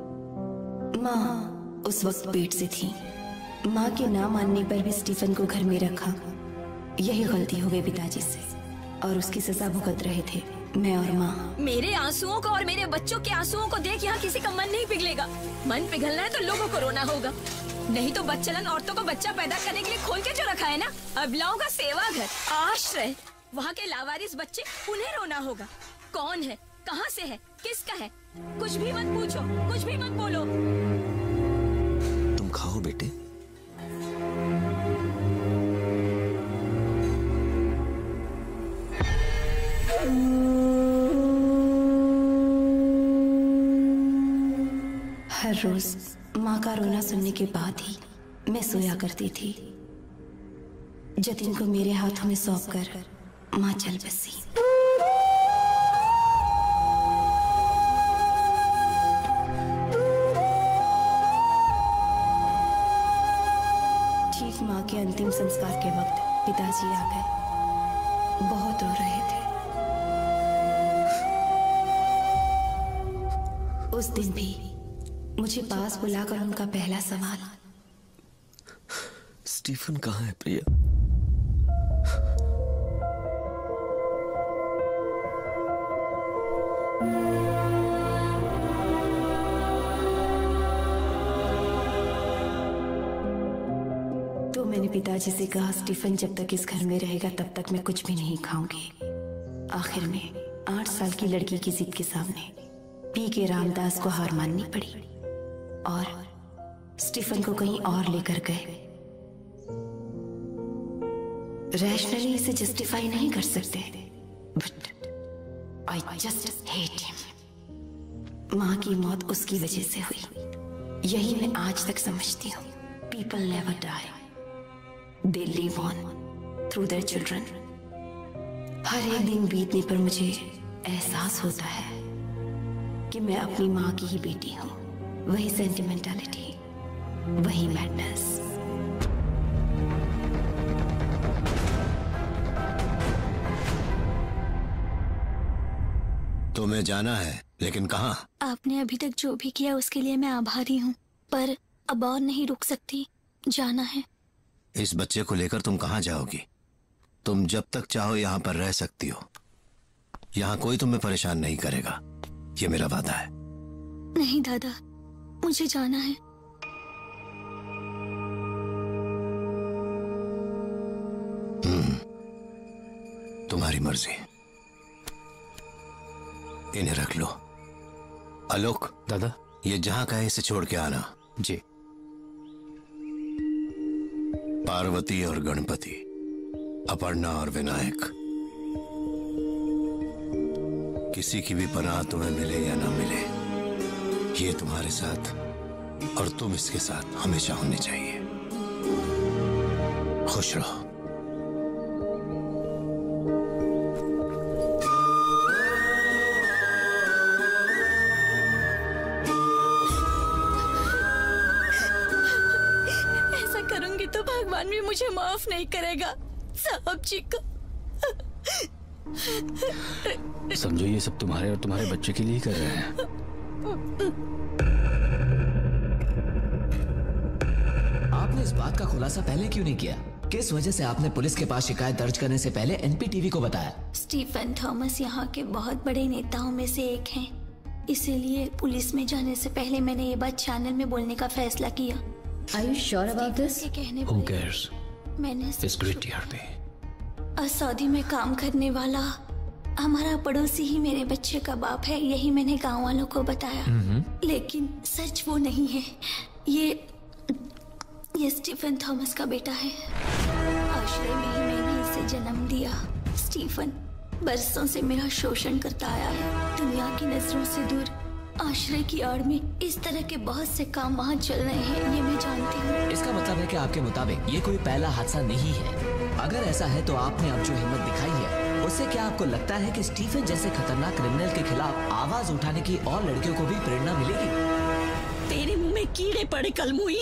माँ उस वक्त पेट से थी। माँ के ना मानने पर भी स्टीफन को घर में रखा। यही गलती हो गई पिताजी से और उसकी सजा भुगत रहे थे मैं और माँ। मेरे आंसुओं को और मेरे बच्चों के आंसुओं को देख यहाँ किसी का मन नहीं पिघलेगा। मन पिघलना है तो लोगों को रोना होगा। नहीं तो बच्चलन औरतों को बच्चा पैदा करने के लिए खोल के जो रखा है ना, अबलाओं का सेवा घर, आश्रय, वहाँ के लावारिस बच्चे, उन्हें रोना होगा। कौन है, कहाँ से है, किसका है, कुछ भी मत पूछो, कुछ भी मत बोलो। तुम खाओ बेटे। हर रोज माँ का रोना सुनने के बाद ही मैं सोया करती थी। जतिन को मेरे हाथों में सौंपकर माँ चल बसी। ठीक माँ के अंतिम संस्कार के वक्त पिताजी आ गए। बहुत रो रहे थे। उस दिन भी मुझे पास बुलाकर उनका पहला सवाल, स्टीफन कहाँ है प्रिया? तो मैंने पिताजी से कहा, स्टीफन जब तक इस घर में रहेगा तब तक मैं कुछ भी नहीं खाऊंगी। आखिर में 8 साल की लड़की की जिद के सामने पी.के. रामदास को हार माननी पड़ी और स्टीफन को कहीं और लेकर गए। रैशनली इसे जस्टिफाई नहीं कर सकते, but I just hate him. माँ की मौत उसकी वजह से हुई, यही मैं आज तक समझती हूँ। People never die, they live on through their children. हर एक दिन बीतने पर मुझे एहसास होता है कि मैं अपनी माँ की ही बेटी हूँ। वही सेंटिमेंटालिटी, वही मैडनेस। तुम्हें जाना है, लेकिन कहाँ? आपने अभी तक जो भी किया उसके लिए मैं आभारी हूँ, पर अब और नहीं रुक सकती, जाना है। इस बच्चे को लेकर तुम कहाँ जाओगी? तुम जब तक चाहो यहाँ पर रह सकती हो। यहाँ कोई तुम्हें परेशान नहीं करेगा, ये मेरा वादा है। नहीं दादा, मुझे जाना है। तुम्हारी मर्जी। इन्हें रख लो। आलोक दादा, ये जहां कहे इसे छोड़ के आना। जी। पार्वती और गणपति, अपर्णा और विनायक, किसी की भी पनाह तुम्हें मिले या ना मिले, ये तुम्हारे साथ और तुम इसके साथ हमेशा होनी चाहिए। खुश रहो। ऐसा करूंगी तो भगवान भी मुझे माफ नहीं करेगा। साहब जी को समझो ये सब तुम्हारे और तुम्हारे बच्चे के लिए ही कर रहे हैं। आपने इस बात का खुलासा पहले क्यों नहीं किया? किस वजह से आपने पुलिस के पास शिकायत दर्ज करने से पहले एनपीटीवी को बताया? स्टीफन थॉमस यहाँ के बहुत बड़े नेताओं में से एक हैं, इसीलिए पुलिस में जाने से पहले मैंने ये बात चैनल में बोलने का फैसला किया। Are you sure about this? कहने Who cares? मैंने It's great to hear me. Saudi में काम करने वाला हमारा पड़ोसी ही मेरे बच्चे का बाप है, यही मैंने गांव वालों को बताया। लेकिन सच वो नहीं है। ये स्टीफन थॉमस का बेटा है। आश्रय में ही मैंने इसे जन्म दिया। स्टीफन बरसों से मेरा शोषण करता आया है, दुनिया की नजरों से दूर। आश्रय की आड़ में इस तरह के बहुत से काम वहाँ चल रहे हैं, ये मैं जानती हूँ। इसका मतलब है कि आपके मुताबिक ये कोई पहला हादसा नहीं है। अगर ऐसा है तो आपने अब जो हिम्मत दिखाई है, उससे क्या आपको लगता है कि स्टीफन जैसे खतरनाक क्रिमिनल के खिलाफ आवाज उठाने की और लड़कियों को भी प्रेरणा मिलेगी? तेरे मुंह में कीड़े पड़े कलमुई।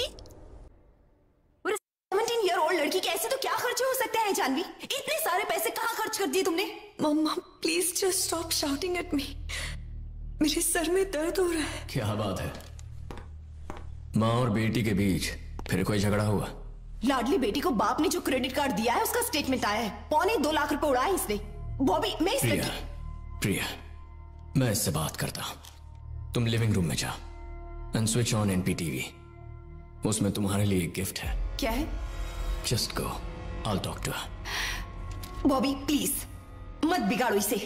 17-year-old लड़की के ऐसे तो क्या खर्चे हो सकते हैं जानवी? इतने सारे पैसे कहाँ खर्च कर दिए तुमने? मम्मा please just stop shouting at me. मेरे सर में दर्द हो रहा है। क्या बात है, माँ और बेटी के बीच फिर कोई झगड़ा हुआ? लाडली बेटी को बाप ने जो क्रेडिट कार्ड दिया है उसका स्टेटमेंट आया है। 2.25 लाख रुपए उड़ाए इसने। बॉबी मैं इस प्रिया, प्रिया, मैं इससे बात करता हूं। तुम लिविंग रूम में जाओ एंड स्विच ऑन एनपीटीवी। उसमें तुम्हारे लिए एक गिफ्ट है। क्या है? Just go, I talk to her. Bobby please मत बिगाड़ो इसे।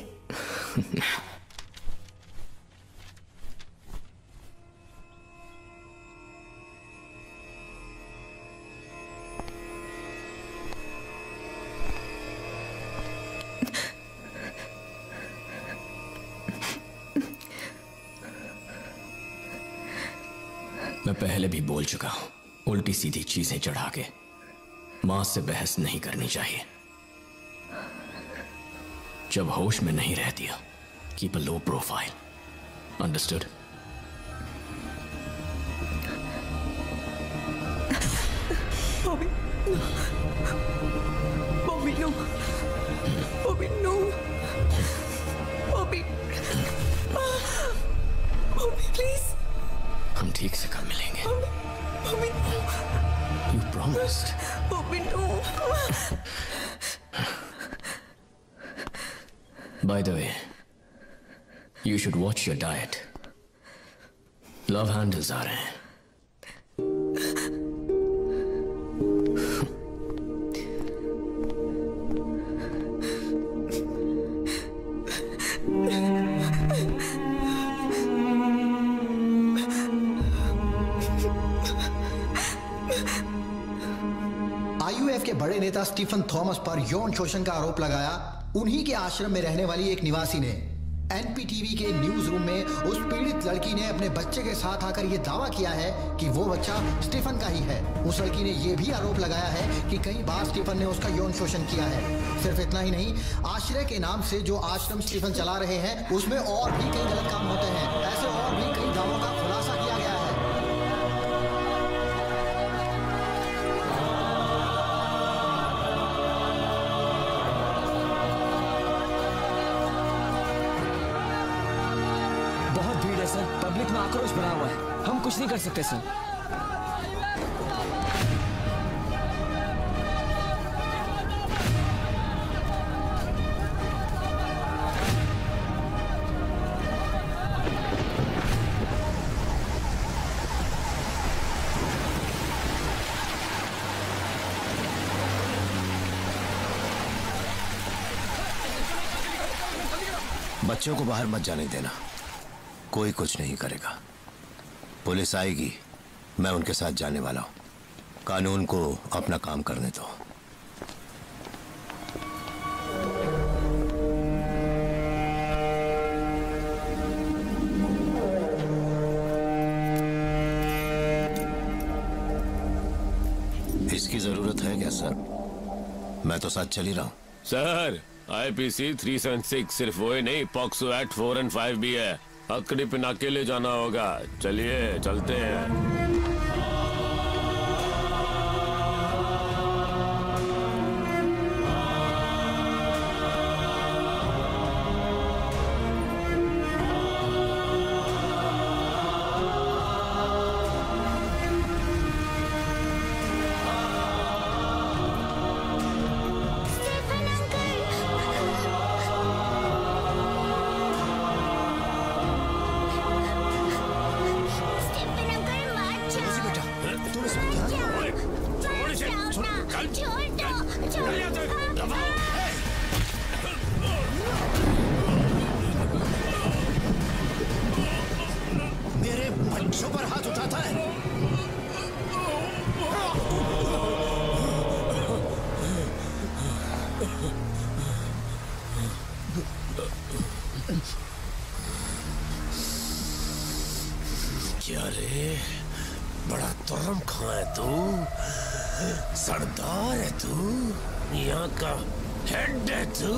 मैं पहले भी बोल चुका हूं, उल्टी सीधी चीजें चढ़ा के मां से बहस नहीं करनी चाहिए। जब होश में नहीं रहती हो, keep a low profile. Understood? Bobby Bobby no, Bobby no, Bobby Bobby please. हम ठीक से कब मिलेंगे? Bobby you promised. Bobby no. By the way, you should watch your diet. Love handles आ रहे हैं। आईयूएफ के बड़े नेता स्टीफन थॉमस पर यौन शोषण का आरोप लगाया उन्हीं के आश्रम में रहने वाली एक निवासी ने। एनपीटीवी के न्यूज रूम में उस पीड़ित लड़की ने अपने बच्चे के साथ आकर यह दावा किया है कि वो बच्चा स्टीफन का ही है। उस लड़की ने यह भी आरोप लगाया है कि कई बार स्टीफन ने उसका यौन शोषण किया है। सिर्फ इतना ही नहीं, आश्रय के नाम से जो आश्रम स्टीफन चला रहे हैं उसमें और भी कई गलत काम होते हैं। ऐसे और भी कई दावों का खुलासा किया गया है। बहुत भीड़ है सर, पब्लिक में आक्रोश भरा हुआ है। हम कुछ नहीं कर सकते सर। बच्चों को बाहर मत जाने देना, कोई कुछ नहीं करेगा। पुलिस आएगी, मैं उनके साथ जाने वाला हूं। कानून को अपना काम करने दो। इसकी जरूरत है क्या सर? मैं तो साथ चल ही रहा हूं। सर आईपीसी 376 सिर्फ वो ही नहीं, पॉक्सो एक्ट 4 और 5 भी है। हथकड़ी पे नाके ले जाना होगा। चलिए चलते हैं। अरे बड़ा तुर्रम खां है तू, सरदार है तू, यहाँ का हेड है तू।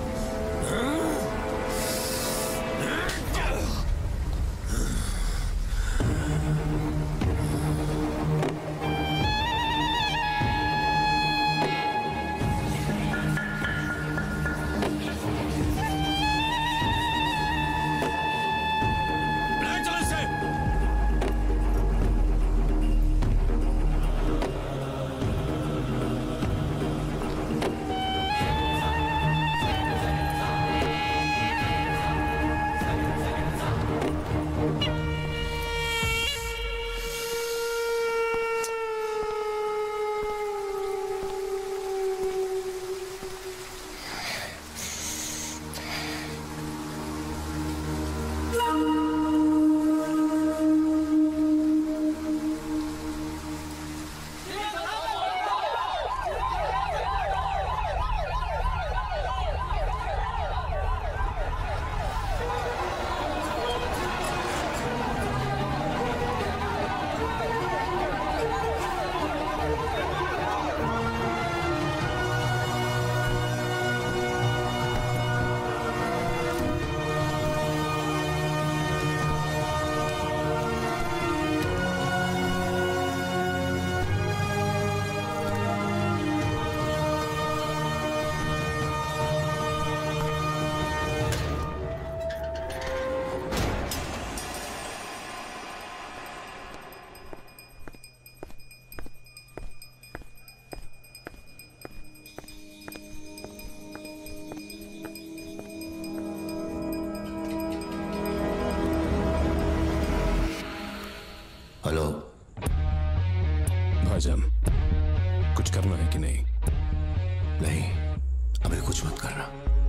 हेलो भाईजान, कुछ करना है कि नहीं? नहीं, अभी कुछ मत करना।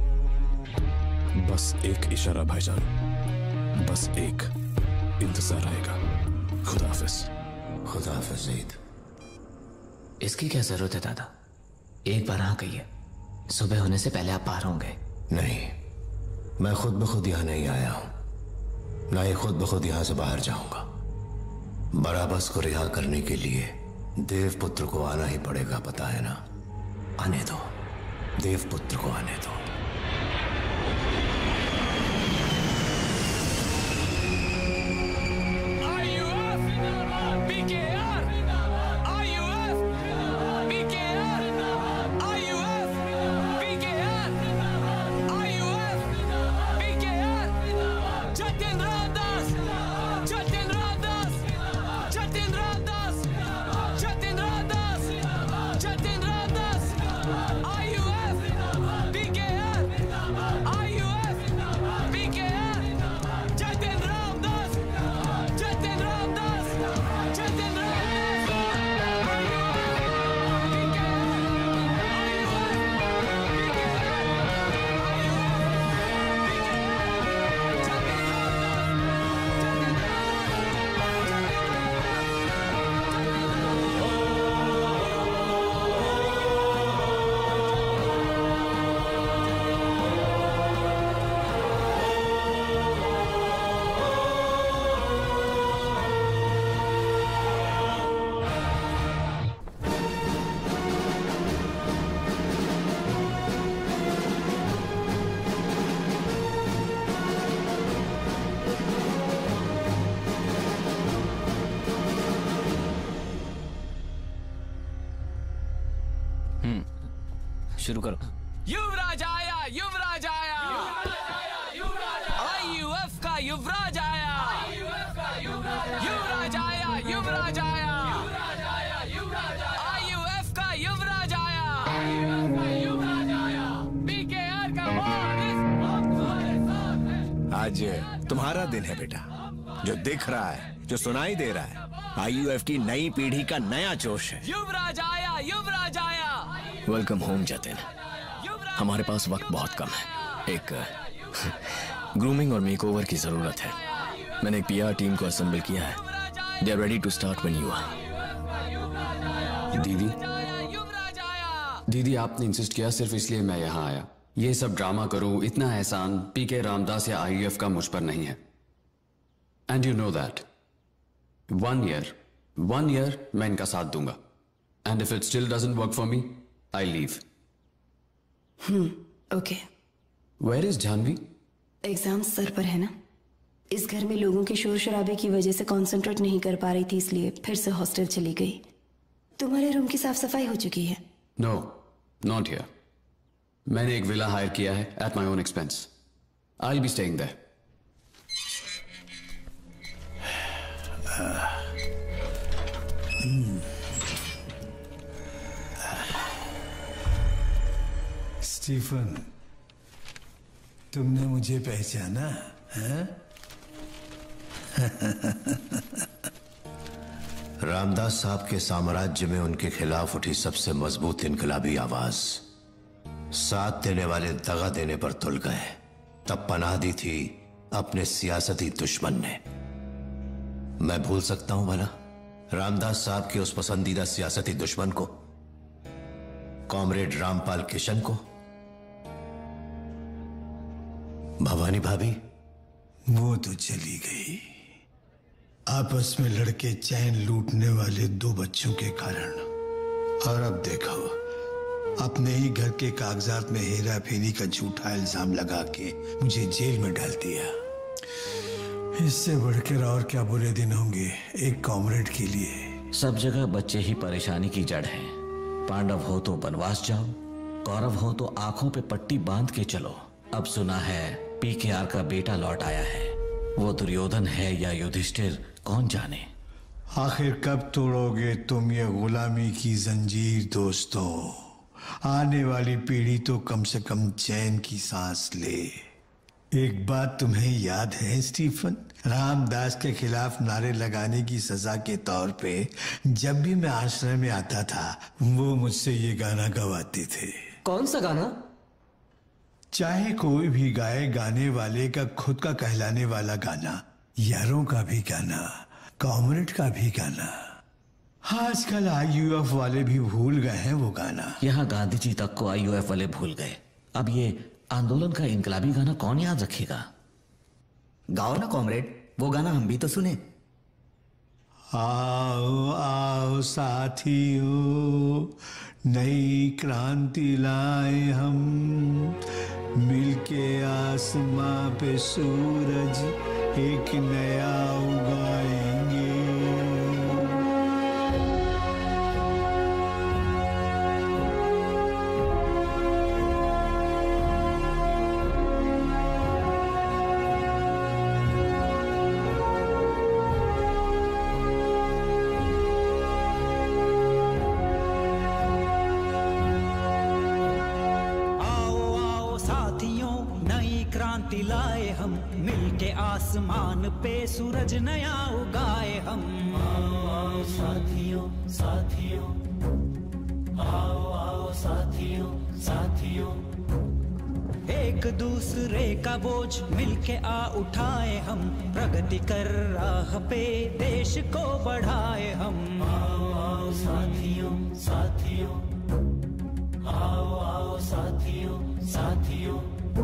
बस एक इशारा भाईजान, बस एक, इंतजार आएगा। खुदा हाफिज। खुदा हाफिज ईद। इसकी क्या जरूरत है दादा? एक बार हाँ कहिए, सुबह होने से पहले आप बाहर होंगे। नहीं, मैं खुद ब खुद यहां नहीं आया हूं, ना ही खुद ब खुद यहां से बाहर जाऊंगा। बराबस को रिहा करने के लिए देवपुत्र को आना ही पड़ेगा, पता है ना? आने दो, देवपुत्र को आने दो। शुरू करो। युवराज आया, युवराज आया, आईयूएफ का युवराज आया, युवराज आया, युवराज आया, आईयूएफ का युवराज आया, बीकेआर का आज तुम्हारा दिन है बेटा। जो दिख रहा है, जो सुनाई दे रहा है, आईयूएफ की नई पीढ़ी का नया जोश है। युवराज आया, युवराज आया। Welcome home Jatin. हमारे पास वक्त बहुत कम है। एक ग्रूमिंग और मेकओवर की जरूरत है। मैंने एक पीआर टीम को असेंबल किया है। They are ready to start when you are. दीदी आपने इंसिस्ट किया, सिर्फ इसलिए मैं यहाँ आया। ये सब ड्रामा करूं, इतना एहसान पीके रामदास या आईयूएफ का मुझ पर नहीं है। And you know that. 1 year मैं इनका साथ दूंगा, and if it still doesn't work for me I leave. Okay. Where is Janvi? Exam सर पर है ना, इस घर में लोगों के शोर शराबे की वजह से कंसंट्रेट नहीं कर पा रही थी, इसलिए फिर से हॉस्टल चली गई। तुम्हारे रूम की साफ सफाई हो चुकी है? No, not here. मैंने एक विला हायर किया है at my own expense. I will be staying there. Stephen, तुमने मुझे पहचाना है? रामदास साहब के साम्राज्य में उनके खिलाफ उठी सबसे मजबूत इनकलाबी आवाज, साथ देने वाले दगा देने पर तुल गए। तब पनाह दी थी अपने सियासती दुश्मन ने। मैं भूल सकता हूं भला रामदास साहब के उस पसंदीदा सियासती दुश्मन को, कॉमरेड रामपाल किशन को? भवानी भाभी? वो तो चली गई, आपस में लड़के चैन लूटने वाले 2 बच्चों के कारण। और अब देखो, अपने ही घर के कागजात में हेरा फेरी का झूठा इल्जाम लगा के मुझे जेल में डाल दिया। इससे बढ़कर और क्या बुरे दिन होंगे एक कॉमरेड के लिए। सब जगह बच्चे ही परेशानी की जड़ हैं। पांडव हो तो वनवास जाओ, कौरव हो तो आंखों पे पट्टी बांध के चलो। अब सुना है पीकेआर का बेटा लौट आया है। वो दुर्योधन है या युधिष्ठिर, कौन जाने। आखिर कब तोड़ोगे तुम ये गुलामी की जंजीर दोस्तों? आने वाली पीढ़ी तो कम से कम चैन की सांस ले। एक बात तुम्हें याद है स्टीफन, रामदास के खिलाफ नारे लगाने की सजा के तौर पे जब भी मैं आश्रम में आता था, वो मुझसे ये गाना गवाते थे। कौन सा गाना? चाहे कोई भी गाए, गाने वाले का खुद का कहलाने वाला गाना, यारों का भी गाना, कॉमरेड का भी गाना। आजकल आईयूएफ वाले भी भूल गए हैं वो गाना। यहाँ गांधी जी तक को आईयूएफ वाले भूल गए, अब ये आंदोलन का इनकलाबी गाना कौन याद रखेगा? गाओ ना कॉमरेड, वो गाना हम भी तो सुने। आओ आओ साथियों, नई क्रांति लाए हम, मिलके आसमां पे सूरज एक नया उगाएंगे। लाए हम, मिलके आसमान पे सूरज नया उगाए हम। आओ साथियों साथियों, आओ साथियों साथियों, एक दूसरे का बोझ मिलके आ उठाए हम, प्रगति कर राह पे देश को बढ़ाए हम। आओ साथियों साथियों, आओ साथियों साथियों।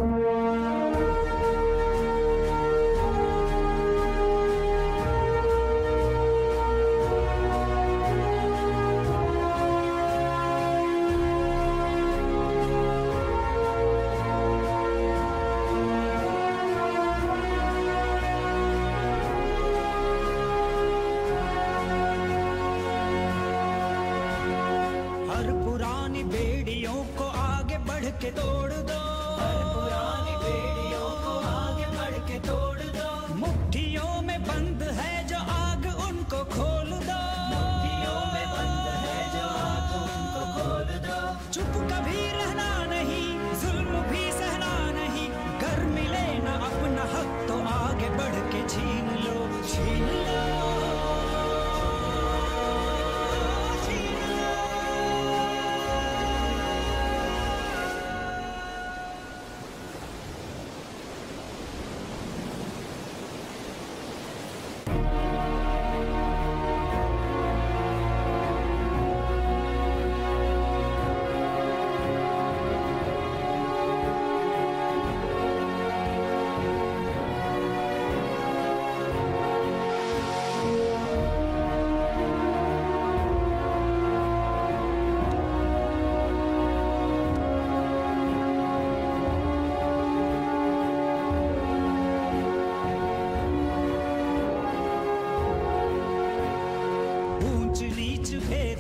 के तोड़ दो, पुरानी बेड़ियों को आगे बढ़ के तोड़ दो। मुट्ठियों में बंद है जो आग उनको खोल दो, मुट्ठियों में बंद है जो आग उनको खोल दो। चुप कभी रहना नहीं, जुल्म भी सहना नहीं, कर मिले ना अपना हक तो आगे बढ़ के छीन लो, छीन लो।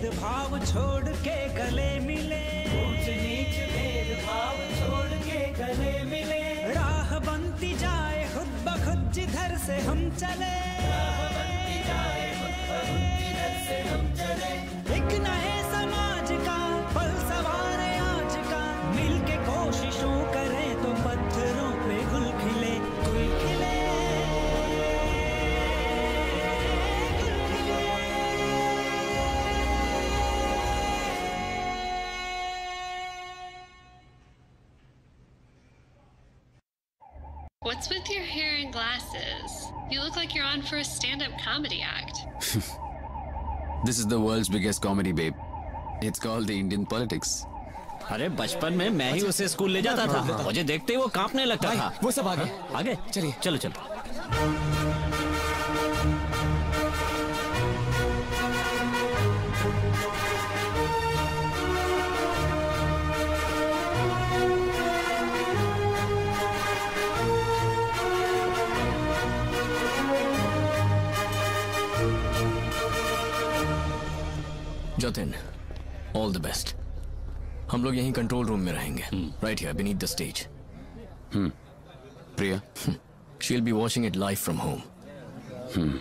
भेदभाव छोड़ के गले मिले, ऊंच नीच भेदभाव छोड़ के गले मिले, राह बनती जाए खुद ब खुद जिधर से हम चले, राह बनती जाए खुद ब खुद जिधर से हम चले, एक नए समाज का पल सवारे आज का, मिलके कोशिशों करें तो पत्थरों पे गुल खिले, गुल खिले। What's with your hair and glasses? You look like you're on for a stand-up comedy act. This is the world's biggest comedy, babe. It's called the Indian politics. अरे बचपन में मैं ही उसे स्कूल ले जाता था, मुझे देखते ही वो कांपने लगता था। वो सब आगे आगे चलिए, चलो चलो। Jatin, all the best. हम लोग यहीं कंट्रोल रूम में रहेंगे, right here beneath the stage. Priya, she will be watching it live from home.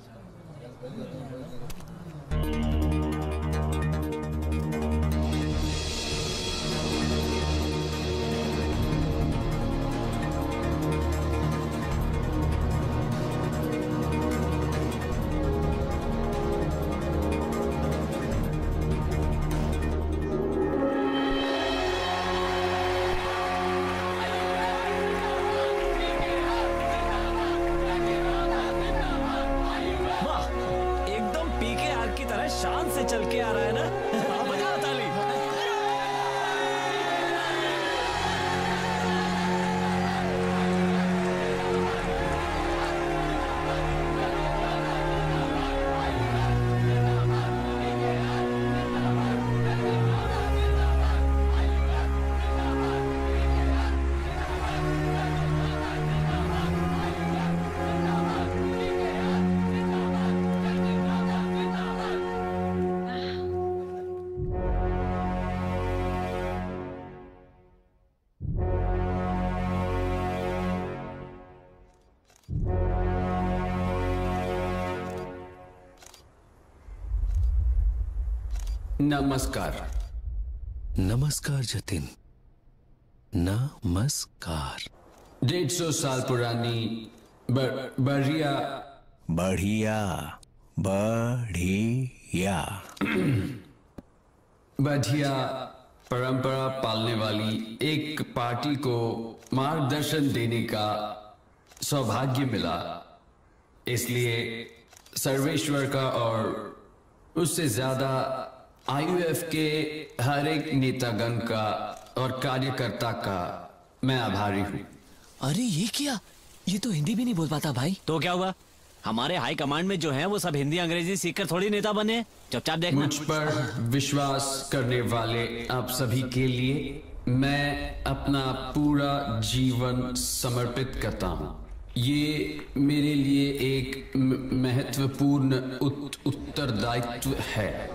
शान से चल के आ रहा है ना, बजाओ ताली। नमस्कार। नमस्कार जतिन, नमस्कार। 150 साल पुरानी बढ़िया बढ़िया बढ़िया बढ़िया परंपरा पालने वाली एक पार्टी को मार्गदर्शन देने का सौभाग्य मिला, इसलिए सर्वेश्वर का और उससे ज्यादा आईयूएफ के हर एक नेतागण का और कार्यकर्ता का मैं आभारी हूँ। अरे ये क्या, ये तो हिंदी भी नहीं बोल पाता भाई। तो क्या हुआ, हमारे हाई कमांड में जो है वो सब हिंदी अंग्रेजी सीखकर थोड़ी नेता बने। चुपचाप देखना। मुझ पर विश्वास करने वाले आप सभी के लिए मैं अपना पूरा जीवन समर्पित करता हूँ। ये मेरे लिए एक महत्वपूर्ण उत्तरदायित्व है।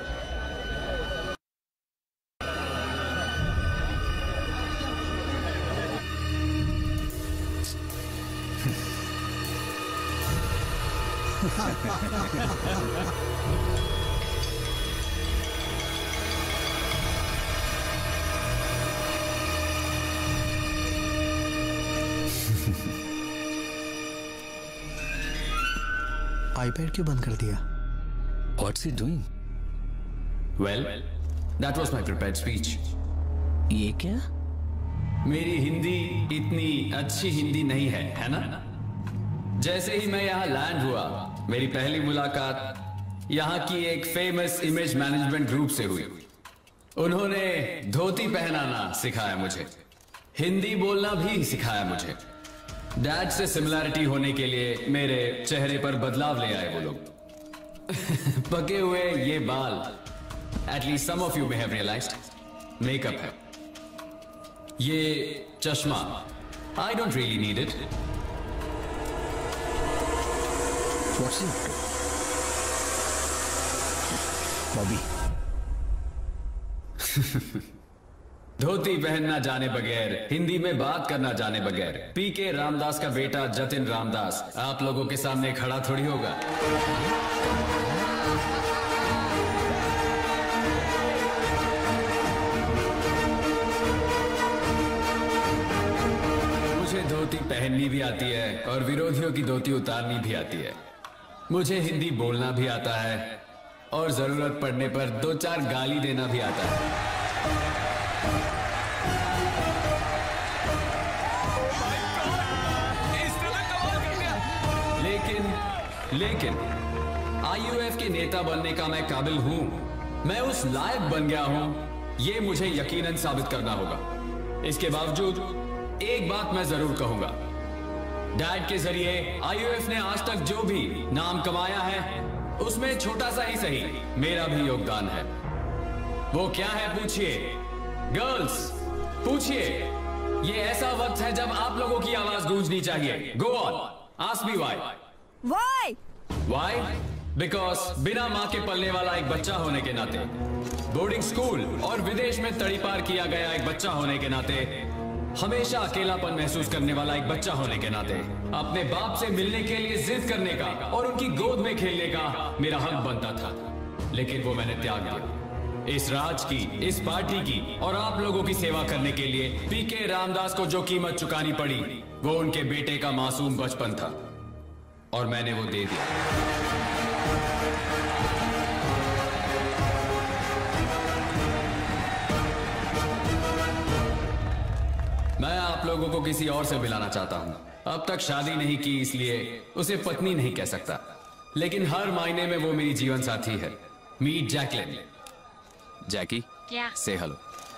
आईपैड क्यों बंद कर दिया? What's he doing? Well, that was my prepared speech. ये क्या? मेरी हिंदी इतनी अच्छी हिंदी नहीं है ना? जैसे ही मैं यहाँ लैंड हुआ, मेरी पहली मुलाकात यहाँ की एक फेमस इमेज मैनेजमेंट ग्रुप से हुई। उन्होंने धोती पहनाना सिखाया मुझे, हिंदी बोलना भी सिखाया मुझे। डैड से सिमिलैरिटी होने के लिए मेरे चेहरे पर बदलाव ले आए वो लोग। पके हुए ये बाल, at least some of you may have realised, makeup है। ये चश्मा, I don't really need it. Bobby, dhoti पहनना जाने बगैर, हिंदी में बात करना जाने बगैर पीके रामदास का बेटा जतिन रामदास आप लोगों के सामने खड़ा थोड़ी होगा। मुझे धोती पहननी भी आती है और विरोधियों की धोती उतारनी भी आती है। मुझे हिंदी बोलना भी आता है और जरूरत पड़ने पर 2-4 गाली देना भी आता है। लेकिन आईयूएफ के नेता बनने का मैं काबिल हूं, मैं उस लायक बन गया हूं, ये मुझे यकीनन साबित करना होगा। इसके बावजूद एक बात मैं जरूर कहूंगा, डैड के जरिए आईयूएफ ने आज तक जो भी नाम कमाया है उसमें छोटा सा ही सही मेरा भी योगदान है। वो क्या है पूछिए, गर्ल्स पूछिए। ये ऐसा वक्त है जब आप लोगों की आवाज गूंजनी चाहिए। Go on, ask me why. Why? Because बिना माँ के पलने वाला एक बच्चा होने के नाते, बोर्डिंग स्कूल और विदेश में तड़ीपार किया गया एक बच्चा होने के नाते, हमेशा अकेलापन महसूस करने वाला एक बच्चा होने के नाते, अपने बाप से मिलने के लिए जिद करने का और उनकी गोद में खेलने का मेरा हक बनता था, लेकिन वो मैंने त्याग दिया। इस राज की, इस पार्टी की और आप लोगों की सेवा करने के लिए पीके रामदास को जो कीमत चुकानी पड़ी वो उनके बेटे का मासूम बचपन था और मैंने वो दे दिया। मैं आप लोगों को किसी और से मिलाना चाहता हूं। अब तक शादी नहीं की इसलिए उसे पत्नी नहीं कह सकता, लेकिन हर मायने में वो मेरी जीवन साथी है। Meet Jacqueline. जैकी, से हेलो।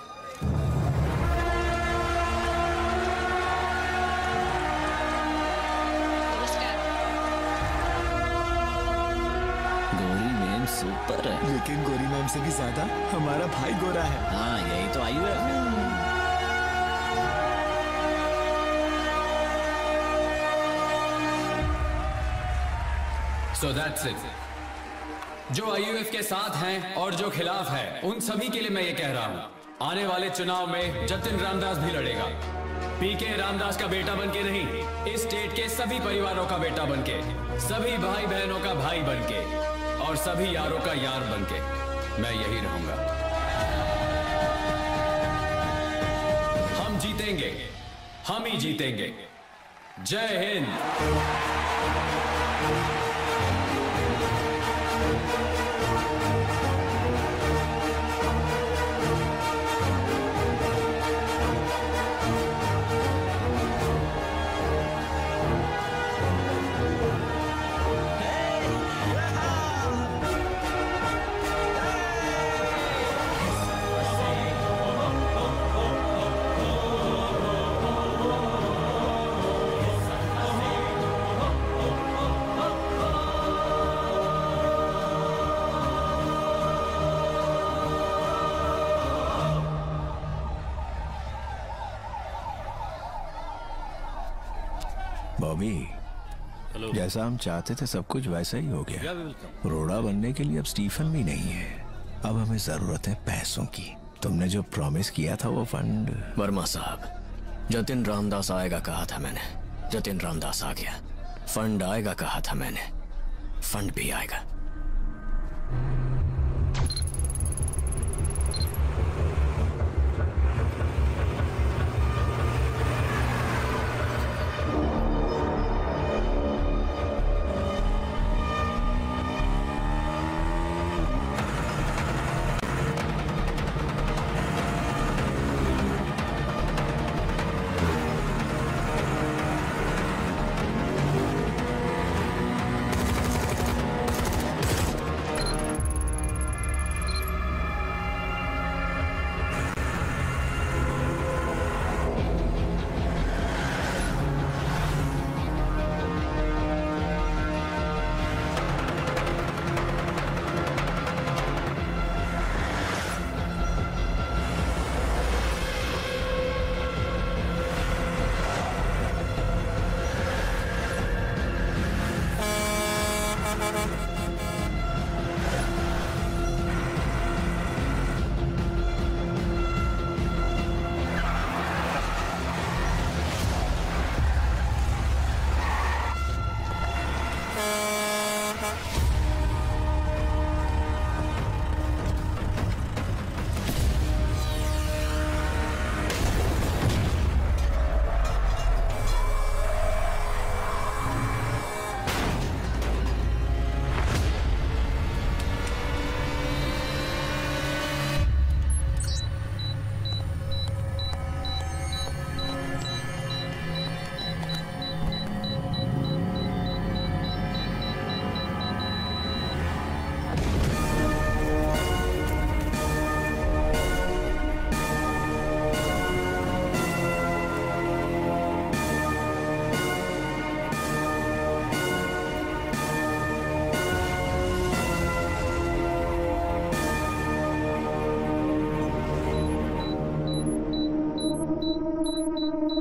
सुपर है, लेकिन गोरी मैम से भी ज्यादा हमारा भाई गोरा है। हाँ, यही तो आईयूएफ है। So that's it. जो आईयूएफ के साथ हैं और जो खिलाफ है, उन सभी के लिए मैं ये कह रहा हूं, आने वाले चुनाव में जतिन रामदास भी लड़ेगा। पीके रामदास का बेटा बनके नहीं, इस स्टेट के सभी परिवारों का बेटा बनके, सभी भाई बहनों का भाई बनके और सभी यारों का यार बनके मैं यही रहूंगा। हम जीतेंगे, हम ही जीतेंगे। जय हिंद। बॉबी, जैसा हम चाहते थे सब कुछ वैसा ही हो गया। रोड़ा बनने के लिए अब स्टीफन भी नहीं है। अब हमें जरूरत है पैसों की। तुमने जो प्रॉमिस किया था वो फंड। वर्मा साहब, जतिन रामदास आएगा कहा था मैंने, जतिन रामदास आ गया। फंड आएगा कहा था मैंने, फंड भी आएगा।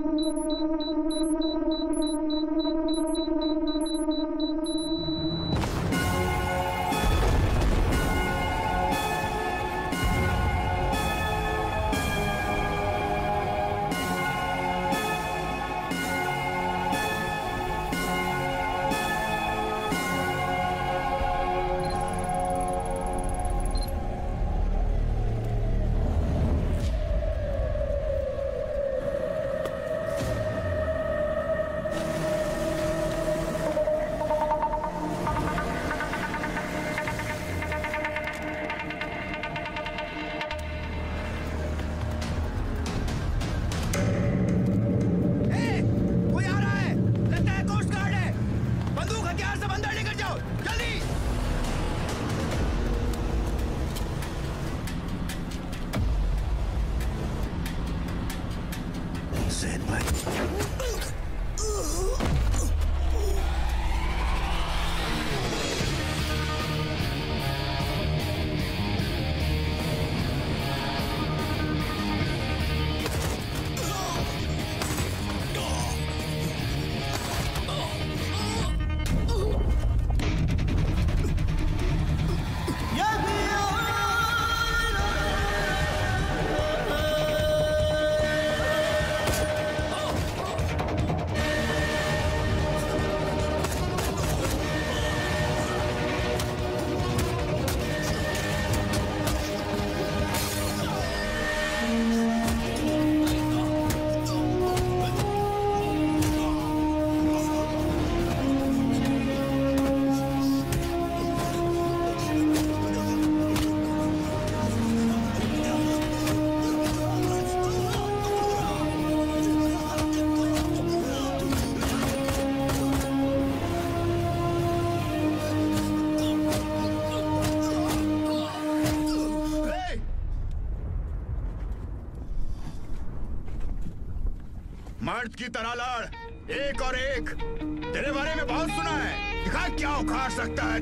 मर्द की तरह लड़, एक और एक। तेरे बारे में बहुत सुना है, दिखा क्या उखाड़ सकता है।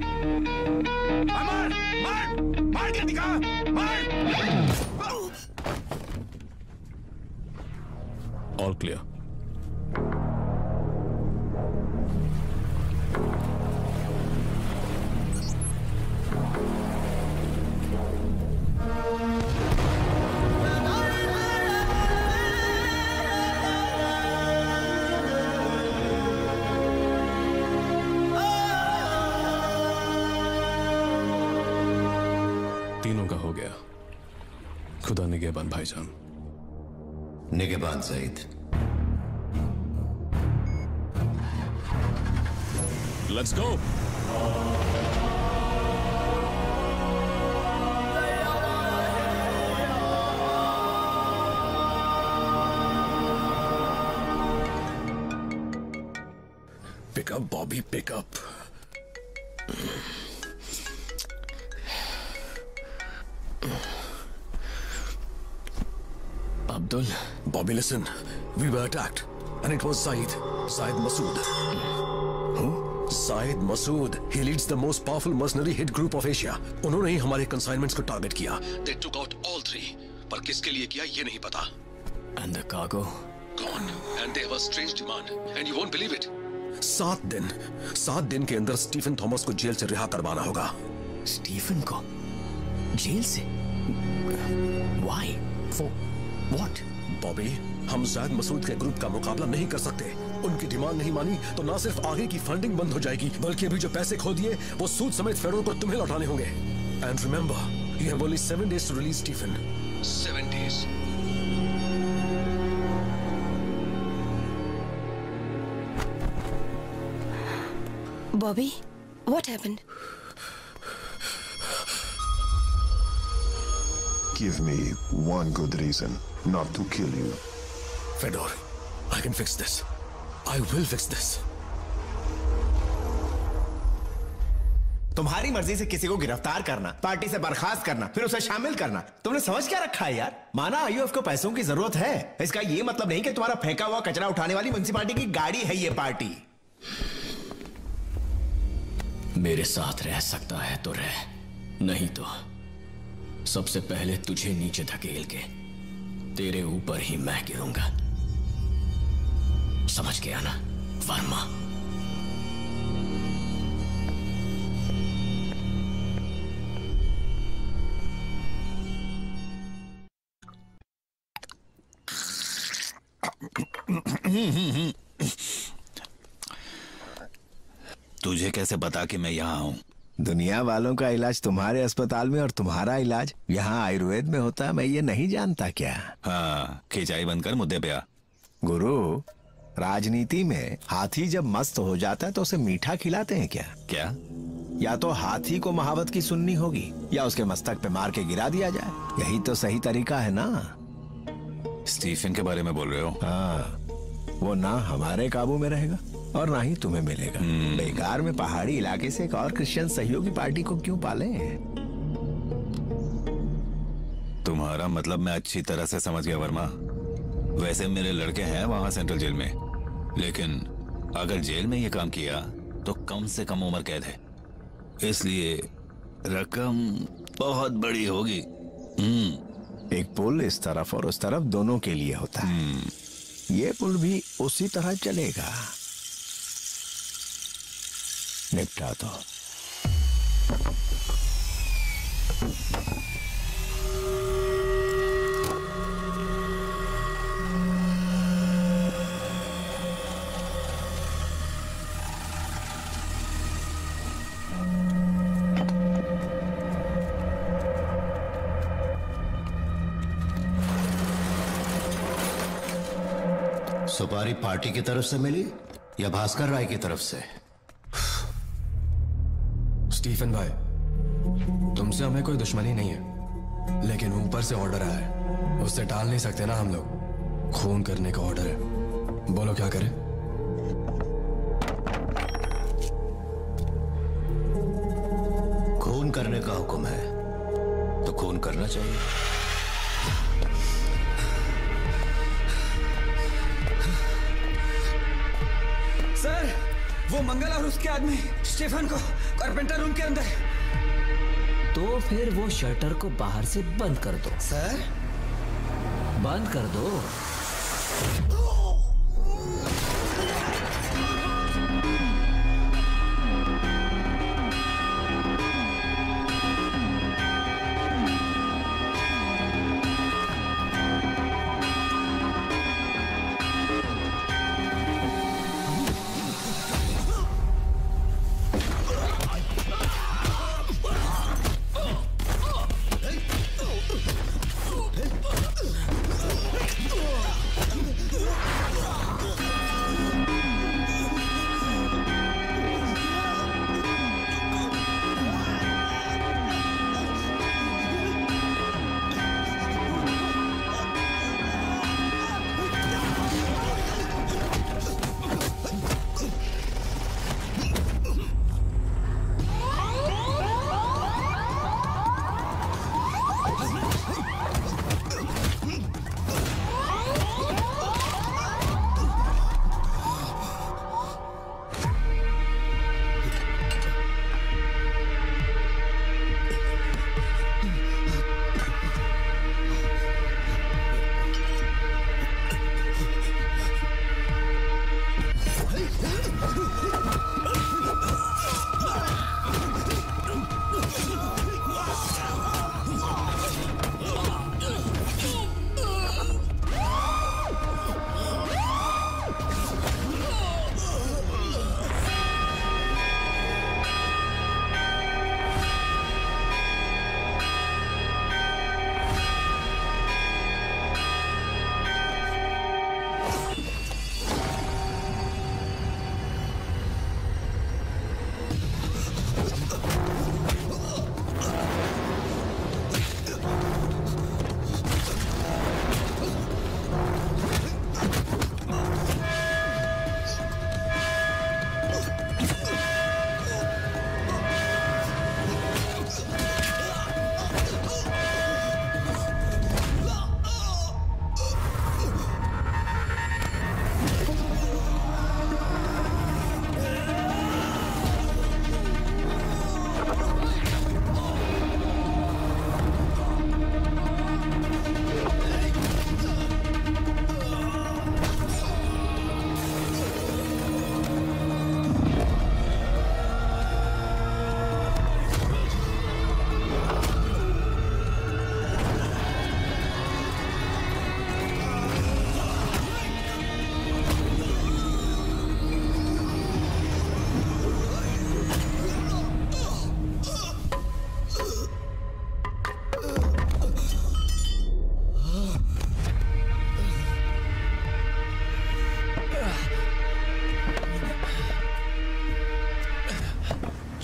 मार मार मार के दिखा, मार। All clear. तीनों का हो गया। खुदा निगहबान भाईजान। निगहबान Saeed. Let's go. Pick up Bobby pick up. Abdul? Bobby, listen. We were attacked. And it was Saeed. Saeed Masood. Who? Saeed Masood. He leads the most powerful mercenary hit group of Asia. उन्होंने ही हमारे consignments को target किया. They took out all three. पर किसके लिए किया ये नहीं पता. And the cargo? Gone. And they have a strange demand. And you won't believe it. 7 दिन के अंदर स्टीफन थॉमस को जेल से रिहा करवाना होगा. स्टीफन को? जेल से? Why? For what? बॉबी, हम ज़ैद मसूद के ग्रुप का मुकाबला नहीं कर सकते. उनकी डिमांड नहीं मानी तो ना सिर्फ आगे की फंडिंग बंद हो जाएगी, बल्कि अभी जो पैसे खो दिए वो सूद समेत फेडरल को तुम्हें लौटाने होंगे. And remember, you have only 7 days to release Stephen. 7 days. Bobby, what happened? Give me one good reason not to kill you. Fedor, I can fix this. I will fix this. तुम्हारी मर्जी से किसी को गिरफ्तार करना, party से बर्खास्त करना, फिर उसे शामिल करना, तुमने समझ क्या रखा है यार? माना आईयूएफ को पैसों की जरूरत है, इसका ये मतलब नहीं कि तुम्हारा फेंका हुआ कचरा उठाने वाली म्युनिसिपैलिटी की गाड़ी है ये पार्टी. मेरे साथ रह सकता है तो रह, नहीं तो सबसे पहले तुझे नीचे धकेल के तेरे ऊपर ही मैं गिरूंगा. समझ गया ना वर्मा? तुझे कैसे पता कि मैं यहाँ हूँ? दुनिया वालों का इलाज तुम्हारे अस्पताल में और तुम्हारा इलाज यहाँ आयुर्वेद में होता है, मैं ये नहीं जानता क्या? हाँ, खिंचाई बनकर मुद्दे पे आ। गुरु, राजनीति में हाथी जब मस्त हो जाता है तो उसे मीठा खिलाते हैं क्या? क्या? या तो हाथी को महावत की सुननी होगी या उसके मस्तक पे मार के गिरा दिया जाए। यही तो सही तरीका है ना? स्टीफन के बारे में बोल रहे हो? हाँ, वो ना हमारे काबू में रहेगा और ना ही तुम्हें मिलेगा। बेकार में पहाड़ी इलाके से एक और क्रिश्चियन सहयोगी पार्टी को क्यों पाले? तुम्हारा मतलब मैं अच्छी तरह से समझ गया वर्मा। वैसे मेरे लड़के हैं वहां सेंट्रल जेल में, लेकिन अगर जेल में ये काम किया तो कम से कम उम्र कैद है, इसलिए रकम बहुत बड़ी होगी। एक पुल इस तरफ और उस तरफ दोनों के लिए होता है। ये पुल भी उसी तरह चलेगा। निपटा दो। सुपारी पार्टी की तरफ से मिली या भास्कर राय की तरफ से? स्टीफन भाई, तुमसे हमें कोई दुश्मनी नहीं है, लेकिन ऊपर से ऑर्डर आया है, उससे टाल नहीं सकते ना हम लोग। खून करने का ऑर्डर है, बोलो क्या करें? खून करने का हुक्म है तो खून करना चाहिए। सर, वो मंगल और उसके आदमी स्टीफन को कारपेंटर रूम के अंदर। तो फिर वो शटर को बाहर से बंद कर दो। सर, बंद कर दो।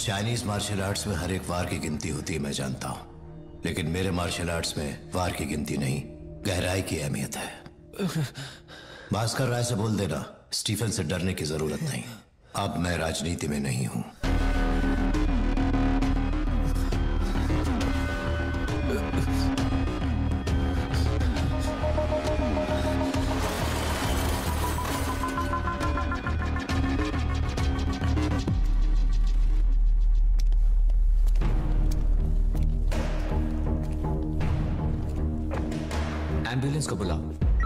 चाइनीज मार्शल आर्ट्स में हर एक वार की गिनती होती है, मैं जानता हूं, लेकिन मेरे मार्शल आर्ट्स में वार की गिनती नहीं, गहराई की अहमियत है। भास्कर राय से बोल देना स्टीफन से डरने की जरूरत नहीं। अब मैं राजनीति में नहीं हूं। एम्बुलेंस को बुलाओ।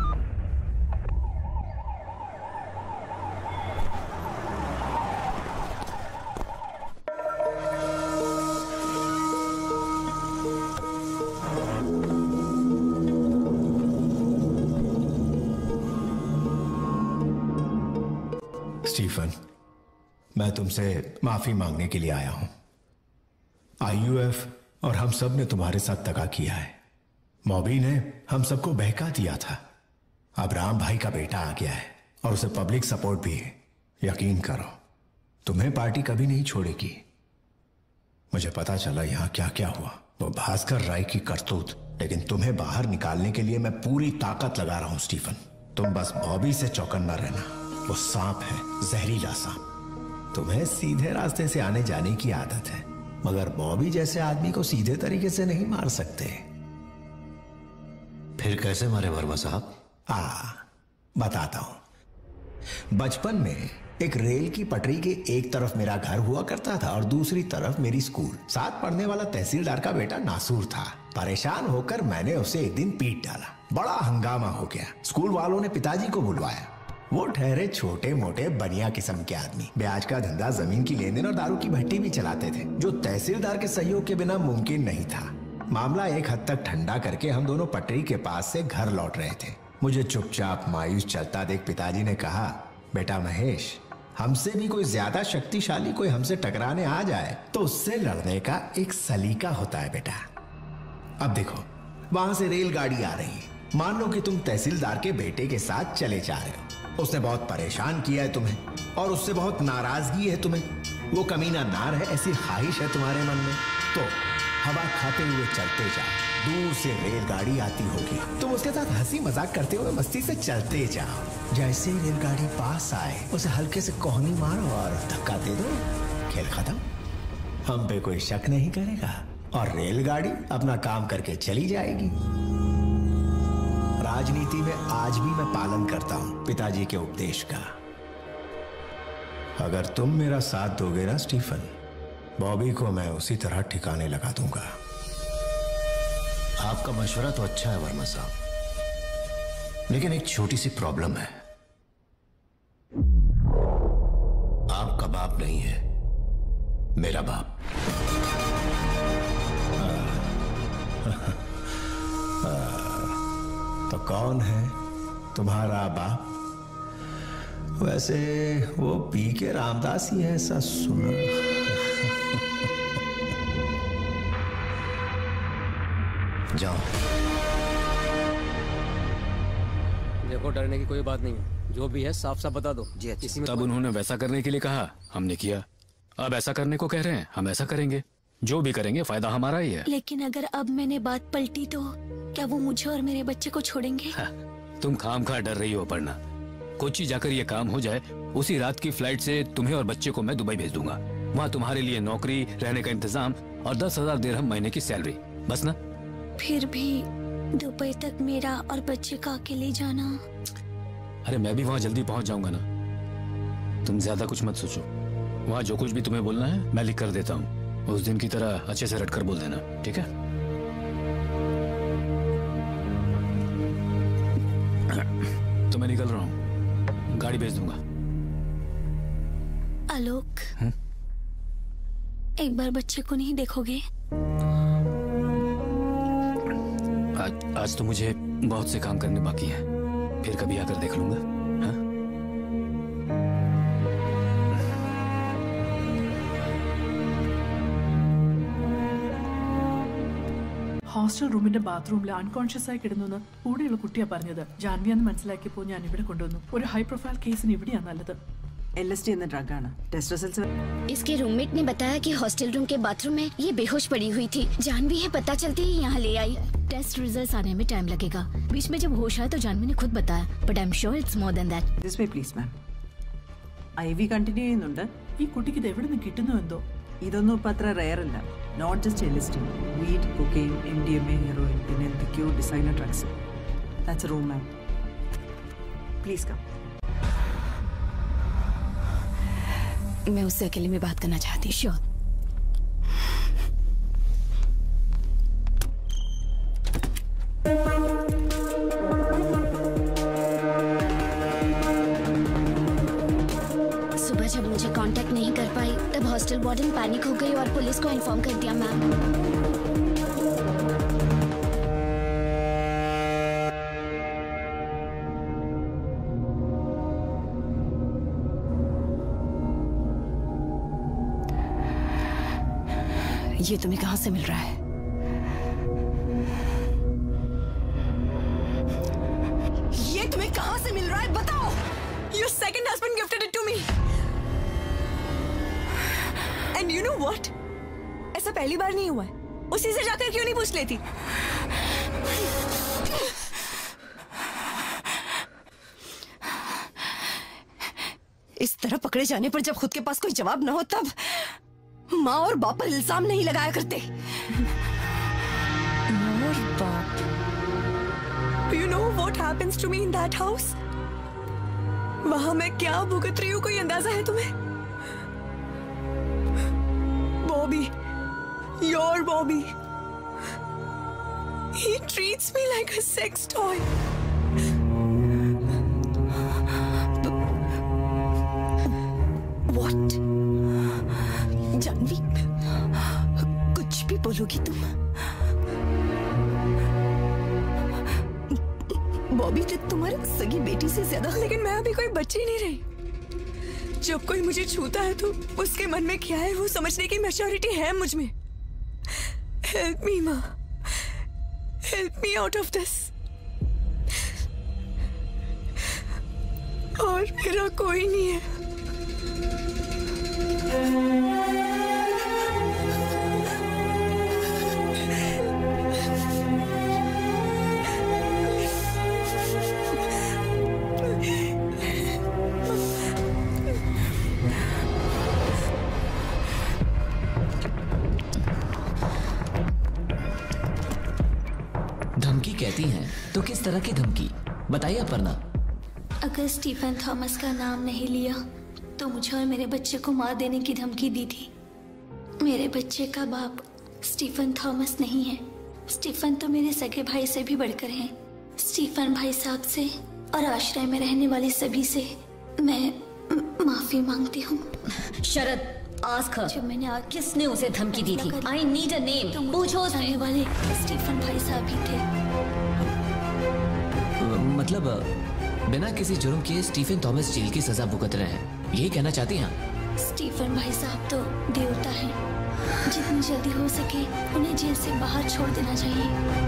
स्टीफन, मैं तुमसे माफी मांगने के लिए आया हूं। आईयूएफ और हम सब ने तुम्हारे साथ दगा किया है। मॉबी ने हम सबको बहका दिया था। अब राम भाई का बेटा आ गया है और उसे पब्लिक सपोर्ट भी है। यकीन करो, तुम्हें पार्टी कभी नहीं छोड़ेगी। मुझे पता चला यहां क्या क्या हुआ, वो भास्कर राय की करतूत, लेकिन तुम्हें बाहर निकालने के लिए मैं पूरी ताकत लगा रहा हूं स्टीफन। तुम बस बॉबी से चौकन्ना रहना। वो सांप है, जहरीला सांप। तुम्हें सीधे रास्ते से आने जाने की आदत है, मगर बॉबी जैसे आदमी को सीधे तरीके से नहीं मार सकते। फिर कैसे मारे वर्मा साहब? बताता हूं। बचपन में एक रेल की पटरी के एक तरफ मेरा घर हुआ करता था और दूसरी तरफ मेरी स्कूल। साथ पढ़ने वाला तहसीलदार का बेटा नासूर था। परेशान होकर मैंने उसे एक दिन पीट डाला। बड़ा हंगामा हो गया। स्कूल वालों ने पिताजी को बुलवाया। वो ठहरे छोटे मोटे बनिया किस्म के आदमी, ब्याज का धंधा, जमीन की लेन देन और दारू की भट्टी भी चलाते थे, जो तहसीलदार के सहयोग के बिना मुमकिन नहीं था। मामला एक हद तक ठंडा करके हम दोनों पटरी के पास से घर लौट रहे थे। मुझे चुपचाप मायूस चलता देख पिताजी ने कहा, बेटा महेश, हमसे भी कोई ज्यादा शक्तिशाली कोई हमसे टकराने आ जाए तो उससे लड़ने का एक सलीका होता है बेटा। अब देखो, वहां से रेलगाड़ी आ रही है। मान लो कि तुम तहसीलदार के बेटे के साथ चले जा रहे हो। उसने बहुत परेशान किया है तुम्हें और उससे बहुत नाराजगी है तुम्हें। वो कमीना नार है, ऐसी ख्वाहिश है तुम्हारे मन में। तो हवा खाते हुए चलते जाओ। दूर से रेलगाड़ी आती होगी, तुम उसके साथ हंसी मजाक करते हुए मस्ती से चलते जाओ। जैसे ही रेलगाड़ी पास आए, उसे हल्के से कोहनी मारो और धक्का दे दो। खेल खत्म। हम पे कोई शक नहीं करेगा और रेलगाड़ी अपना काम करके चली जाएगी। राजनीति में आज भी मैं पालन करता हूं पिताजी के उपदेश का। अगर तुम मेरा साथ दोगे ना स्टीफन, बॉबी को मैं उसी तरह ठिकाने लगा दूंगा। आपका मशवरा तो अच्छा है वर्मा साहब, लेकिन एक छोटी सी प्रॉब्लम है। आपका बाप नहीं है, मेरा बाप। तो कौन है तुम्हारा बाप? वैसे वो पी के रामदास ही है, ऐसा सुना। जाओ। देखो, डरने की कोई बात नहीं है। जो भी है साफ साफ बता दो। जी इसी में तब उन्होंने वैसा करने के लिए कहा, हमने किया। अब ऐसा करने को कह रहे हैं, हम ऐसा करेंगे। जो भी करेंगे फायदा हमारा ही है। लेकिन अगर अब मैंने बात पलटी तो क्या वो मुझे और मेरे बच्चे को छोड़ेंगे? तुम खामखा डर रही हो पढ़ना। कोची जाकर ये काम हो जाए, उसी रात की फ्लाइट से तुम्हें और बच्चे को मैं दुबई भेज दूंगा। वहाँ तुम्हारे लिए नौकरी, रहने का इंतजाम और 10,000 दिरहम महीने की सैलरी, बस ना। फिर भी दुबई तक मेरा और बच्चे का अकेले जाना। अरे मैं भी वहाँ जल्दी पहुँच जाऊंगा ना। तुम ज्यादा कुछ मत सोचो। वहाँ जो कुछ भी तुम्हें बोलना है मैं लिख कर देता हूँ। उस दिन की तरह अच्छे से रटकर बोल देना, ठीक है? तो मैं निकल रहा हूँ, गाड़ी भेज दूंगा। आलोक, एक बार बच्चे को नहीं देखोगे? आज तो मुझे बहुत से काम करने बाकी हैं। फिर कभी आकर देख लूंगा। हाँ? ഹോസ്റ്റൽ റൂമിന്റെ ബാത്റൂമിൽ അൺകോൺഷ്യസ് ആയി കിടന്നു കൂടെയുള്ള കുട്ടിയാ പറഞ്ഞത്. ജാൻവിയാന്ന് മനസ്സിലാക്കിയപ്പോൾ ഞാൻ ഇവിടെ കൊണ്ടുവന്നു. ഒരു ഹൈ പ്രൊഫൈൽ കേസിന് ഇവിടെയാ നല്ലത്. LSD എന്ന ഡ്രഗാണ്. ടെസ്റ്റ് റിസൾട്ട്സ് इसके रूममेट ने बताया कि हॉस्टल रूम के बाथरूम में ये बेहोश पड़ी हुई थी. जानवी है पता चलते ही यहाँ ले आई. टेस्ट रिजल्ट्स आने में टाइम लगेगा. बीच में जब होश आया तो जानवी ने खुद बताया. But I am sure it's more than that. This way please ma'am. IV continue ചെയ്യുന്നുണ്ട്. ഈ കുട്ടിക്ക് ഇത് എവിടെ നിന്ന് കിട്ടുന്നു എന്തോ. ഇതൊന്നും ഇപ്പം അത്ര റെയർ അല്ല. Not just LSD, weed, cocaine, MDMA, heroin, പിന്നെ എന്തൊക്കെയോ designer drugs. That's a room ma'am. Please come. मैं उससे अकेले में बात करना चाहती हूँ. श्योर. सुबह जब मुझे कांटेक्ट नहीं कर पाई तब हॉस्टल वार्डन पैनिक हो गई और पुलिस को इन्फॉर्म कर दिया मैम. ये तुम्हें कहाँ से मिल रहा है? ये तुम्हें कहाँ से मिल रहा है बताओ? Your second husband gifted it to me. And you know what? ऐसा पहली बार नहीं हुआ है. उसी से जाकर क्यों नहीं पूछ लेती? इस तरह पकड़े जाने पर जब खुद के पास कोई जवाब न हो तब माँ और बाप पर इल्जाम नहीं लगाया करते. माँ और बाप. Do you know what happens to me in that house? वहां मैं क्या भुगत रही हूँ कोई अंदाजा है तुम्हें? Bobby, your Bobby. He treats me like a sex toy. What? Janvi, कुछ भी बोलोगी तुम? बॉबी तो तुम्हारी सगी बेटी से ज्यादा. लेकिन मैं अभी कोई बच्ची नहीं रही. जब कोई मुझे छूता है तो उसके मन में क्या है वो समझने की मैच्योरिटी है मुझ में. हेल्प मी माँ, help me out of this. और मेरा कोई नहीं है. धमकी कहती हैं तो किस तरह की धमकी बताइए अपर्णा. अगर स्टीफन थॉमस का नाम नहीं लिया तो मुझे और मेरे बच्चे को मार देने की धमकी दी थी. मेरे बच्चे का बाप स्टीफन थॉमस नहीं है. स्टीफन तो मेरे सगे भाई से भी बढ़कर हैं. स्टीफन भाई साहब से और आश्रय में रहने वाले सभी से मैं माफी मांगती हूँ. Sharad, ask her. जब मैंने किसने उसे धमकी दी थी? I need a name. तो पूछो उससे. वाले स्टीफन भाई साहब ही थे. मतलब बिना किसी जुर्म के स्टीफन थॉमस जेल की सजा भुगत रहे हैं, यही कहना चाहती हैं? स्टीफन भाई साहब तो देवता हैं. जितनी जल्दी हो सके उन्हें जेल से बाहर छोड़ देना चाहिए.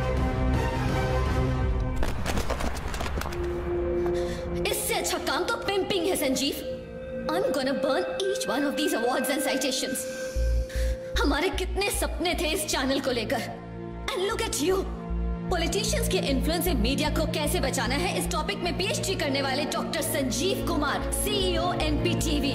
इससे अच्छा काम तो पिंपिंग है Sanjeev. I'm gonna burn each one of these awards and citations. हमारे कितने सपने थे इस चैनल को लेकर. And look at you. Politicians के इन्फ्लुएंस से मीडिया को कैसे बचाना है इस टॉपिक में PhD करने वाले doctor Sanjeev Kumar, CEO NPTV.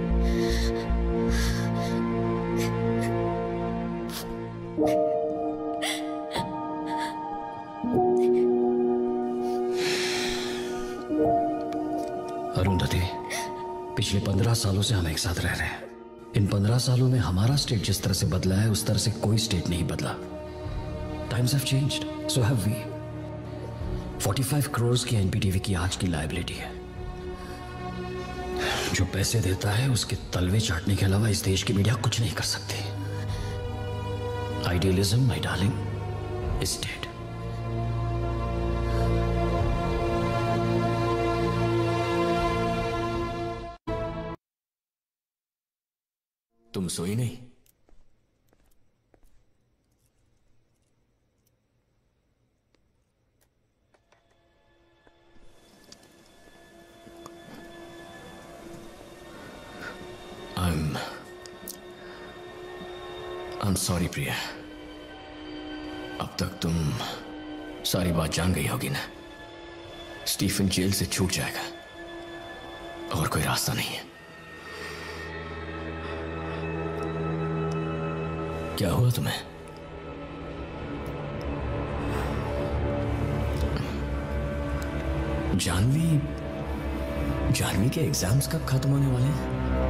Arundhati, पिछले 15 सालों से हम एक साथ रह रहे हैं. इन 15 सालों में हमारा स्टेट जिस तरह से बदला है उस तरह से कोई स्टेट नहीं बदला. Times have changed, so have we. 45 crore की NPTV की आज की लायबिलिटी है. जो पैसे देता है उसके तलवे चाटने के अलावा इस देश की मीडिया कुछ नहीं कर सकती. Idealism, my darling, is dead. तुम सोई नहीं? I'm sorry प्रिया। अब तक तुम सारी बात जान गई होगी ना। स्टीफन जेल से छूट जाएगा और कोई रास्ता नहीं है। क्या हुआ तुम्हें? जानवी के एग्जाम्स कब खत्म होने वाले हैं?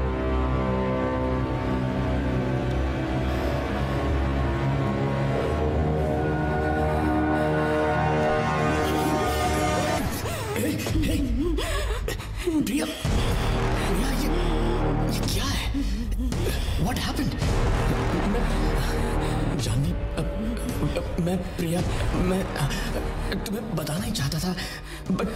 प्रिया, ये क्या है? What happened? जानवी, मैं प्रिया, मैं तुम्हें बताना ही चाहता था, but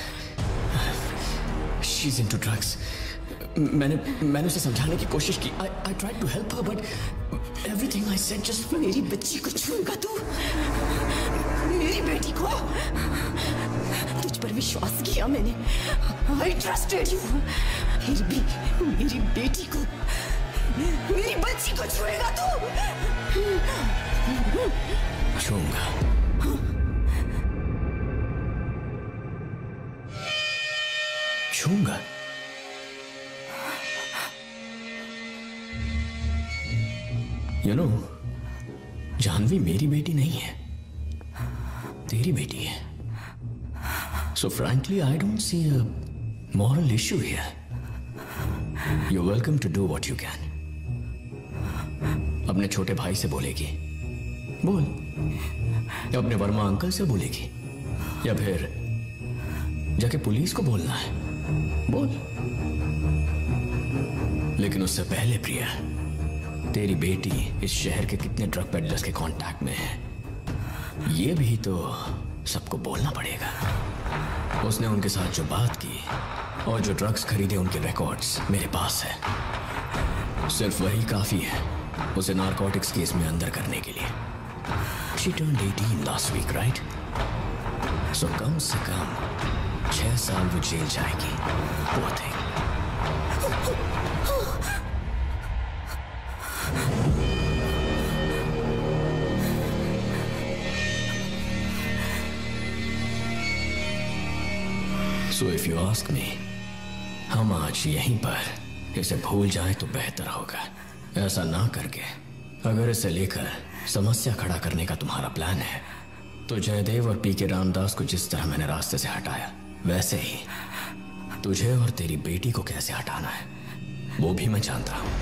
she's into drugs. मैंने उसे समझाने की कोशिश की. I tried to help her, but everything I said just. मेरी बच्ची को छूएगा तू? मेरी बेटी को? तुझ पर विश्वास किया मैंने. I trusted you. फिर भी मेरी बेटी को, मेरी बच्ची को छुएगा तू? छूऊंगा. छूऊंगा. You know, जानवी मेरी बेटी नहीं है, तेरी बेटी है. So frankly, I don't see a moral issue here. You're welcome to do what you can. अपने छोटे भाई से बोलेगी, बोल. या अपने वर्मा अंकल से बोलेगी, या फिर जाके पुलिस को बोलना है, बोल. लेकिन उससे पहले प्रिया, तेरी बेटी इस शहर के कितने ड्रग पेडलर्स के कांटेक्ट में है, ये भी तो सबको बोलना पड़ेगा. उसने उनके साथ जो बात की और जो ड्रग्स खरीदे, उनके रिकॉर्ड्स मेरे पास है. सिर्फ वही काफी है उसे नारकोटिक्स केस में अंदर करने के लिए. She turned 18 last week, right? So कम से कम 6 साल वो जेल जाएगी. Poor thing. So if you ask me, हम आज यहीं पर इसे भूल जाएं तो बेहतर होगा. ऐसा ना करके अगर इसे लेकर समस्या खड़ा करने का तुम्हारा प्लान है, तो जयदेव और पी के रामदास को जिस तरह मैंने रास्ते से हटाया, वैसे ही तुझे और तेरी बेटी को कैसे हटाना है वो भी मैं जानता हूं.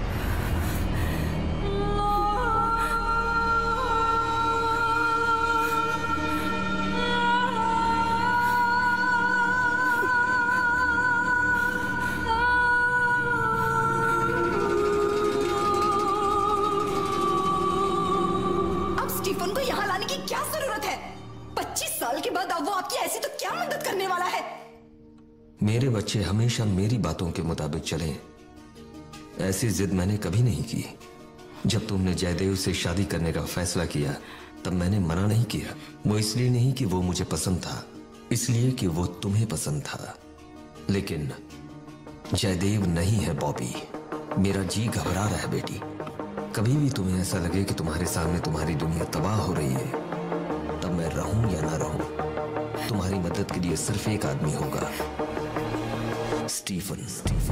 स्टीफन को यहाँ लाने की क्या जरूरत है? 25 साल के बाद अब वो आपकी ऐसी तो क्या मदद करने वाला है? मेरे बच्चे हमेशा मेरी बातों के मुताबिक चले, ऐसी जिद मैंने कभी नहीं की. जब तुमने जयदेव से शादी करने का फैसला किया, तब मैंने मना नहीं किया. वो इसलिए नहीं कि वो मुझे पसंद था, इसलिए कि वो तुम्हें पसंद था. लेकिन जयदेव नहीं है बॉबी. मेरा जी घबरा रहा है बेटी. कभी भी तुम्हें ऐसा लगे कि तुम्हारे सामने तुम्हारी दुनिया तबाह हो रही है, तब मैं रहूं या ना रहूं, तुम्हारी मदद के लिए सिर्फ एक आदमी होगा, स्टीफन.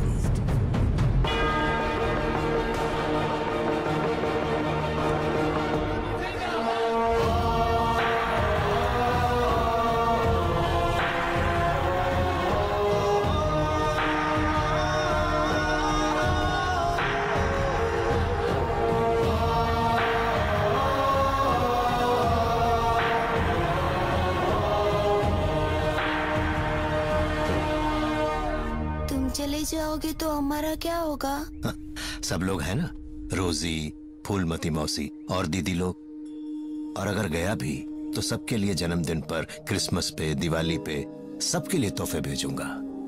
चले जाओगे तो हमारा क्या होगा? सब लोग हैं ना, रोजी, फूलमती मौसी और दीदी लोग. और अगर गया भी तो सबके लिए जन्मदिन पर, क्रिसमस पे, दिवाली पे, सबके लिए तोहफे भेजूंगा.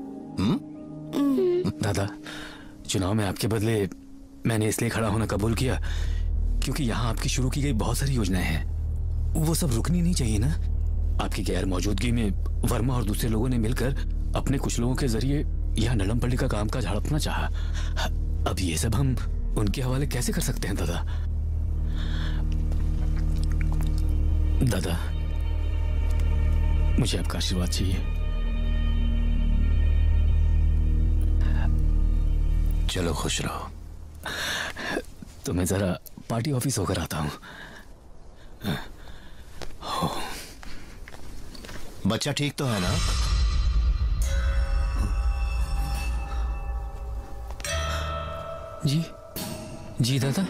दादा, चुनाव में आपके बदले मैंने इसलिए खड़ा होना कबूल किया क्योंकि यहाँ आपकी शुरू की गई बहुत सारी योजनाएं हैं, वो सब रुकनी नहीं चाहिए ना. आपकी गैर मौजूदगी में वर्मा और दूसरे लोगों ने मिलकर अपने कुछ लोगों के जरिए यह नलम पल्ली का कामकाज हड़पना चाहा. अब ये सब हम उनके हवाले कैसे कर सकते हैं दादा? दादा, मुझे आपका आशीर्वाद चाहिए। चलो खुश रहो। तो मैं जरा पार्टी ऑफिस होकर आता हूं। बच्चा ठीक तो है ना? जी जी दादा।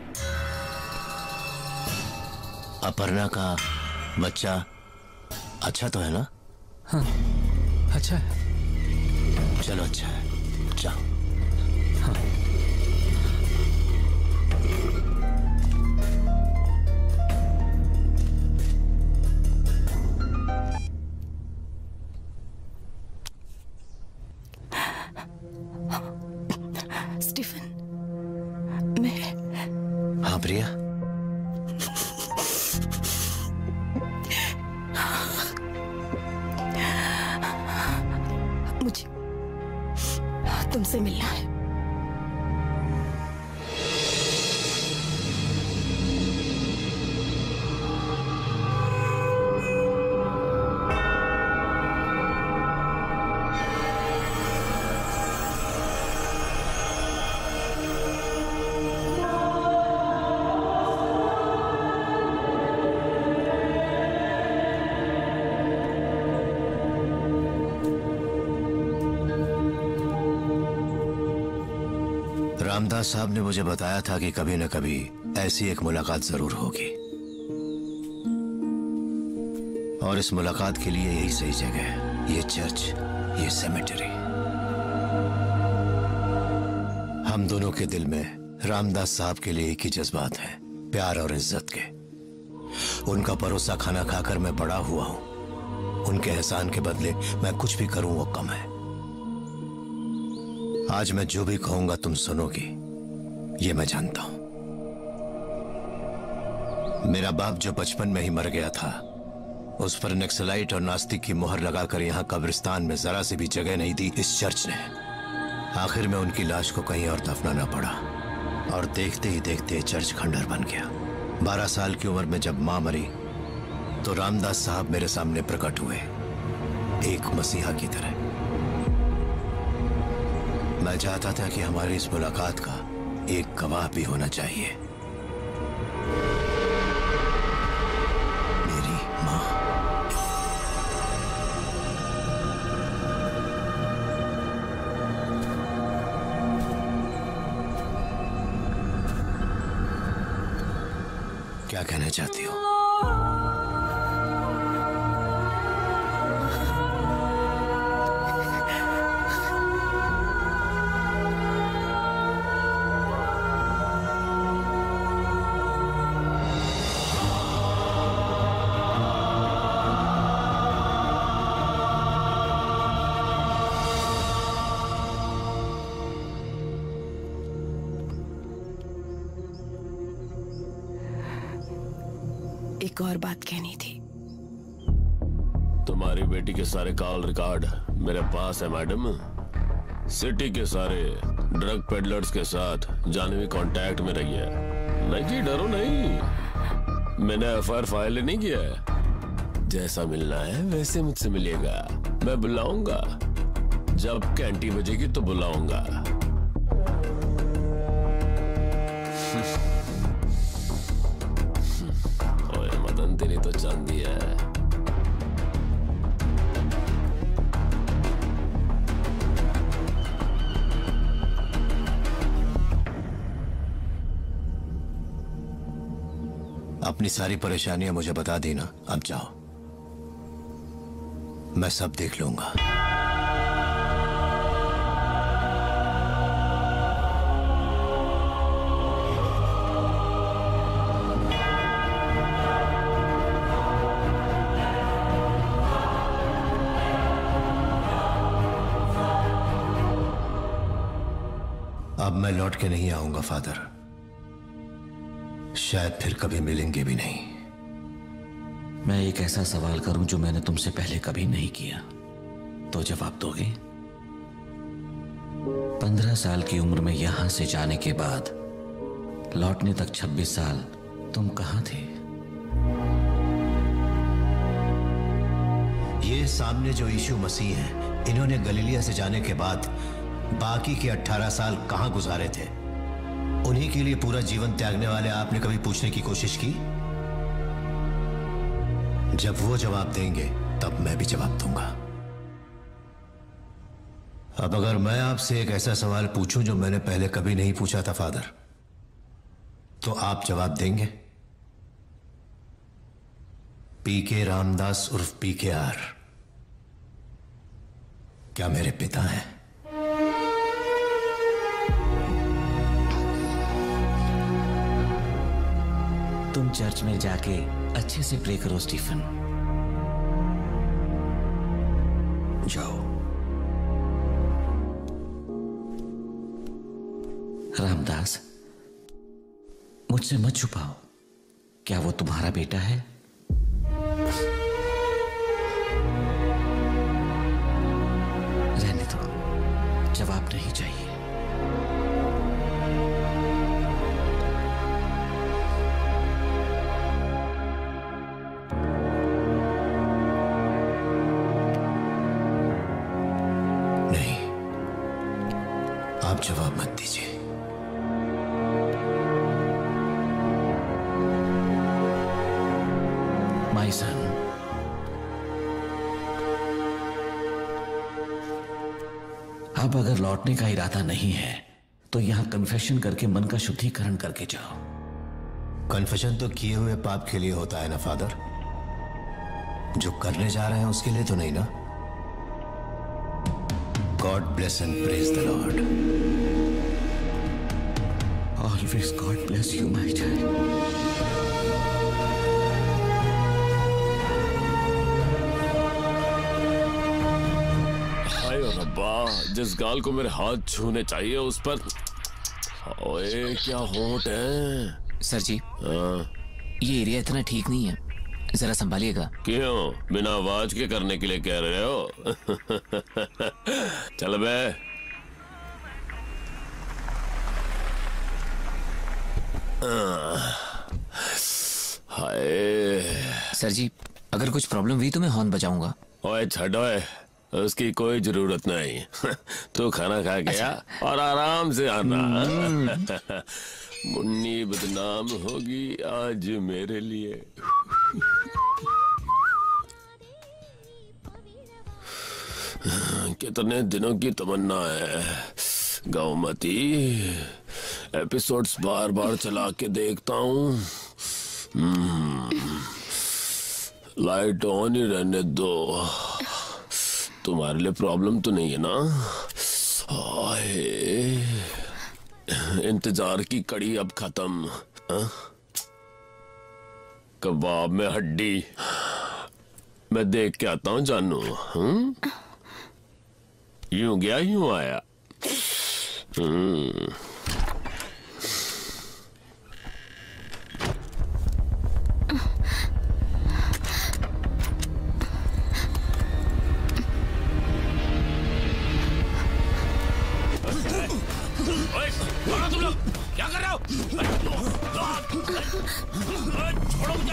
अपर्णा का बच्चा अच्छा तो है ना? हाँ अच्छा है। चलो अच्छा है, जाओ। हाँ। स्टीफन, मैं। हाँ प्रिया। मुझे तुमसे मिलना है। रामदास साहब ने मुझे बताया था कि कभी न कभी ऐसी एक मुलाकात जरूर होगी, और इस मुलाकात के लिए यही सही जगह है, ये चर्च, ये सेमेटरी। हम दोनों के दिल में रामदास साहब के लिए एक ही जज्बात है, प्यार और इज्जत के। उनका परोसा खाना खाकर मैं बड़ा हुआ हूं। उनके एहसान के बदले मैं कुछ भी करूं वो कम है। आज मैं जो भी कहूंगा तुम सुनोगी, ये मैं जानता हूं। मेरा बाप जो बचपन में ही मर गया था, उस पर नक्सलाइट और नास्तिक की मोहर लगाकर यहां कब्रिस्तान में जरा सी भी जगह नहीं दी इस चर्च ने। आखिर में उनकी लाश को कहीं और दफनाना पड़ा, और देखते ही देखते चर्च खंडर बन गया। 12 साल की उम्र में जब मां मरी तो रामदास साहब मेरे सामने प्रकट हुए, एक मसीहा की तरह। मैं चाहता था कि हमारी इस मुलाकात का एक गवाह भी होना चाहिए, मेरी मां। क्या कहना चाहती हो? एक और बात कहनी थी। तुम्हारी बेटी के सारे कॉल रिकॉर्ड मेरे पास है मैडम। सिटी के सारे ड्रग पेडलर्स के साथ जानवी कांटेक्ट में रही है। नहीं जी, डरो नहीं, मैंने एफआईआर फाइल नहीं किया है। जैसा मिलना है वैसे मुझसे मिलेगा। मैं बुलाऊंगा, जब कैंटी बजेगी तो बुलाऊंगा। ओए मदन, तेरी तो चांदी है। अपनी सारी परेशानियां मुझे बता दी ना, अब जाओ, मैं सब देख लूंगा। अब मैं लौट के नहीं आऊंगा फादर, शायद फिर कभी मिलेंगे भी नहीं। मैं एक ऐसा सवाल करूं जो मैंने तुमसे पहले कभी नहीं किया, तो जवाब दोगे? 15 साल की उम्र में यहां से जाने के बाद लौटने तक 26 साल तुम कहां थे? ये सामने जो यीशु मसीह हैं, इन्होंने गलीलिया से जाने के बाद बाकी के 18 साल कहां गुजारे थे? उन्हीं के लिए पूरा जीवन त्यागने वाले आपने कभी पूछने की कोशिश की? जब वो जवाब देंगे तब मैं भी जवाब दूंगा। अब अगर मैं आपसे एक ऐसा सवाल पूछूं जो मैंने पहले कभी नहीं पूछा था फादर, तो आप जवाब देंगे? पीके रामदास उर्फ PKR क्या मेरे पिता हैं? तुम चर्च में जाके अच्छे से प्रे करो स्टीफन। जाओ। रामदास, मुझसे मत छुपाओ, क्या वो तुम्हारा बेटा है? रहने दो, जवाब नहीं चाहिए। नहीं, आप जवाब मत दीजिए। माय सन, अब अगर लौटने का इरादा नहीं है तो यहां कन्फेशन करके मन का शुद्धिकरण करके जाओ। कन्फेशन तो किए हुए पाप के लिए होता है ना फादर? जो करने जा रहे हैं उसके लिए तो नहीं ना? God bless and praise the Lord. Always God bless you my child. रब्बा, जिस गाल को मेरे हाथ छूने चाहिए उस पर ओए क्या होंठ है। सर जी, ये एरिया इतना ठीक नहीं है, जरा संभालिएगा। क्यों, बिना आवाज के करने के लिए कह रहे हो? चल बे। हाय सर जी, अगर कुछ प्रॉब्लम हुई तो मैं हॉर्न बजाऊंगा। ओए छड़ो, उसकी कोई जरूरत नहीं। तू खाना खा गया और आराम से आना। मुन्नी बदनाम होगी आज मेरे लिए। कितने दिनों की तमन्ना है गौमती, एपिसोड्स बार बार चला के देखता हूँ। लाइट ऑन ही रहने दो, तुम्हारे लिए प्रॉब्लम तो नहीं है ना? इंतजार की कड़ी अब खत्म। कबाब में हड्डी, मैं देख के आता हूँ जानू। यूं गया यूं आया। तुम लोग क्या कर रहे हो? छोड़ो मुझे।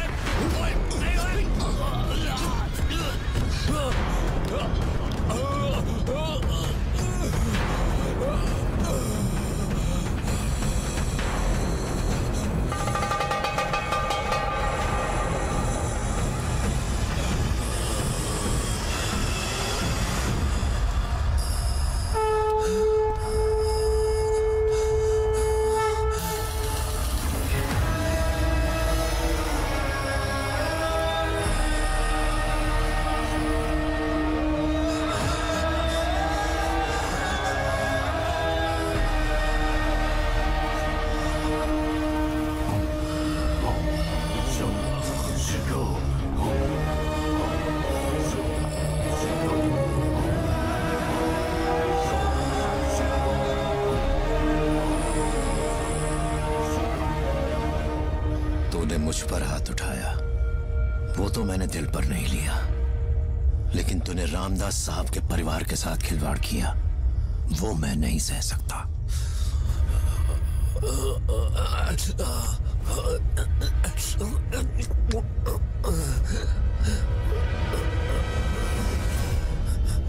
मुझ पर हाथ उठाया, वो तो मैंने दिल पर नहीं लिया, लेकिन तूने रामदास साहब के परिवार के साथ खिलवाड़ किया, वो मैं नहीं सह सकता।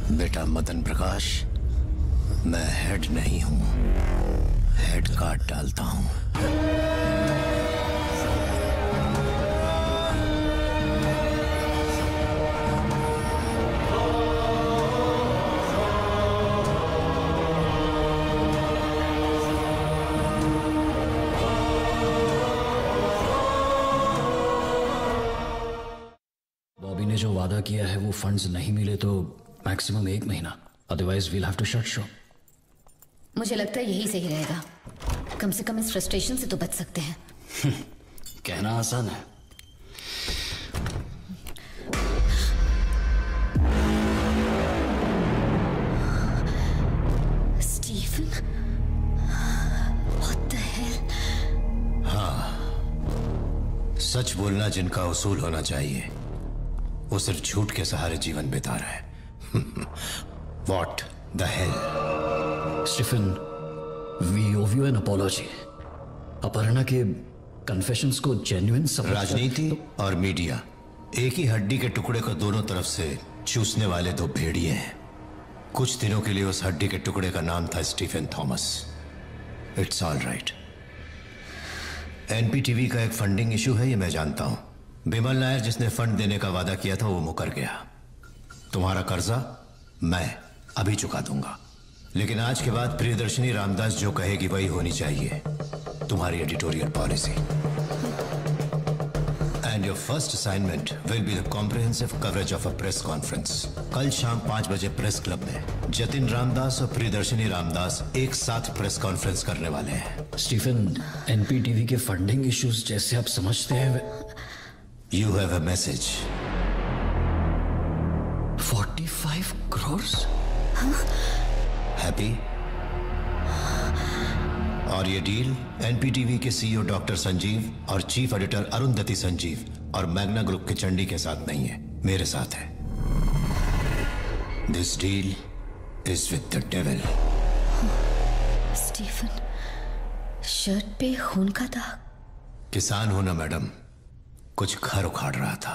बेटा मदन प्रकाश, मैं हेड नहीं हूं, हेड काट डालता हूं। बॉबी ने जो वादा किया है वो फंड्स नहीं मिले तो मैक्सिमम 1 महीना, otherwise we'll have to shut show. मुझे लगता है यही सही रहेगा। कम से कम इस फ्रस्ट्रेशन से तो बच सकते हैं। कहना आसान है। Stephen, what the hell? हाँ, सच बोलना जिनका उसूल होना चाहिए वो सिर्फ झूठ के सहारे जीवन बिता रहा है। What the hell? Stephen, we owe you an apology. Aparna के कन्फेशंस को जेन्युइन समझ राजनीति और मीडिया एक ही हड्डी के टुकड़े को दोनों तरफ से चूसने वाले दो भेड़िए हैं। कुछ दिनों के लिए उस हड्डी के टुकड़े का नाम था Stephen Thomas. It's all right. NPTV का एक फंडिंग इशू है, ये मैं जानता हूं। बिमल नायर जिसने फंड देने का वादा किया था वो मुकर गया। तुम्हारा कर्जा मैं अभी चुका दूंगा, लेकिन आज के बाद प्रियदर्शनी रामदास जो कहेगी वही होनी चाहिए तुम्हारी editorial policy. And your first assignment will be the comprehensive coverage of a press conference. कल शाम 5 बजे प्रेस क्लब में जतिन रामदास और प्रियदर्शनी रामदास एक साथ प्रेस कॉन्फ्रेंस करने वाले हैं। स्टीफन, एनपीटीवी के फंडिंग इश्यूज जैसे आप समझते हैं। You have a message. 45 crores? Happy? और ये डील एनपीटीवी के सीईओ डॉक्टर संजीव और चीफ एडिटर अरुंधति संजीव और मैग्ना ग्रुप के चंडी के साथ नहीं है, मेरे साथ है। This deal is with the devil. Stephen, shirt पे खून का दाग। किसान हो ना मैडम, कुछ घर उखाड़ रहा था।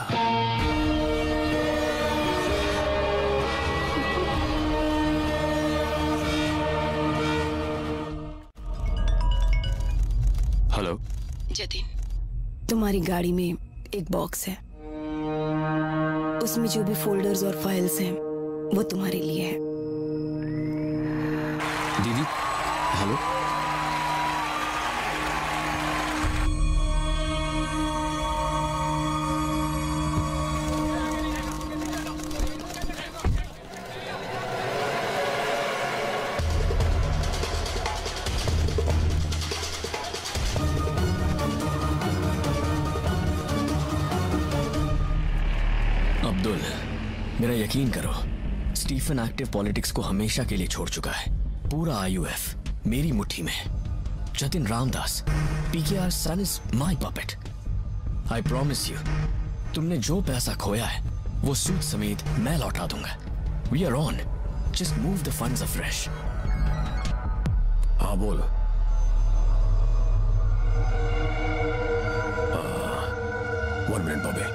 हेलो जतिन, तुम्हारी गाड़ी में एक बॉक्स है, उसमें जो भी फोल्डर्स और फाइल्स हैं वो तुम्हारे लिए है। दीदी, हेलो। अब्दुल, मेरा यकीन करो, स्टीफन एक्टिव पॉलिटिक्स को हमेशा के लिए छोड़ चुका है। पूरा आईयूएफ मेरी मुट्ठी में। Jatin Ramdas, PKR son is my puppet. I promise you, तुमने जो पैसा खोया है वो सूद समेत मैं लौटा दूंगा। We are on, just move the funds afresh. हाँ बोल। One minute Bobby.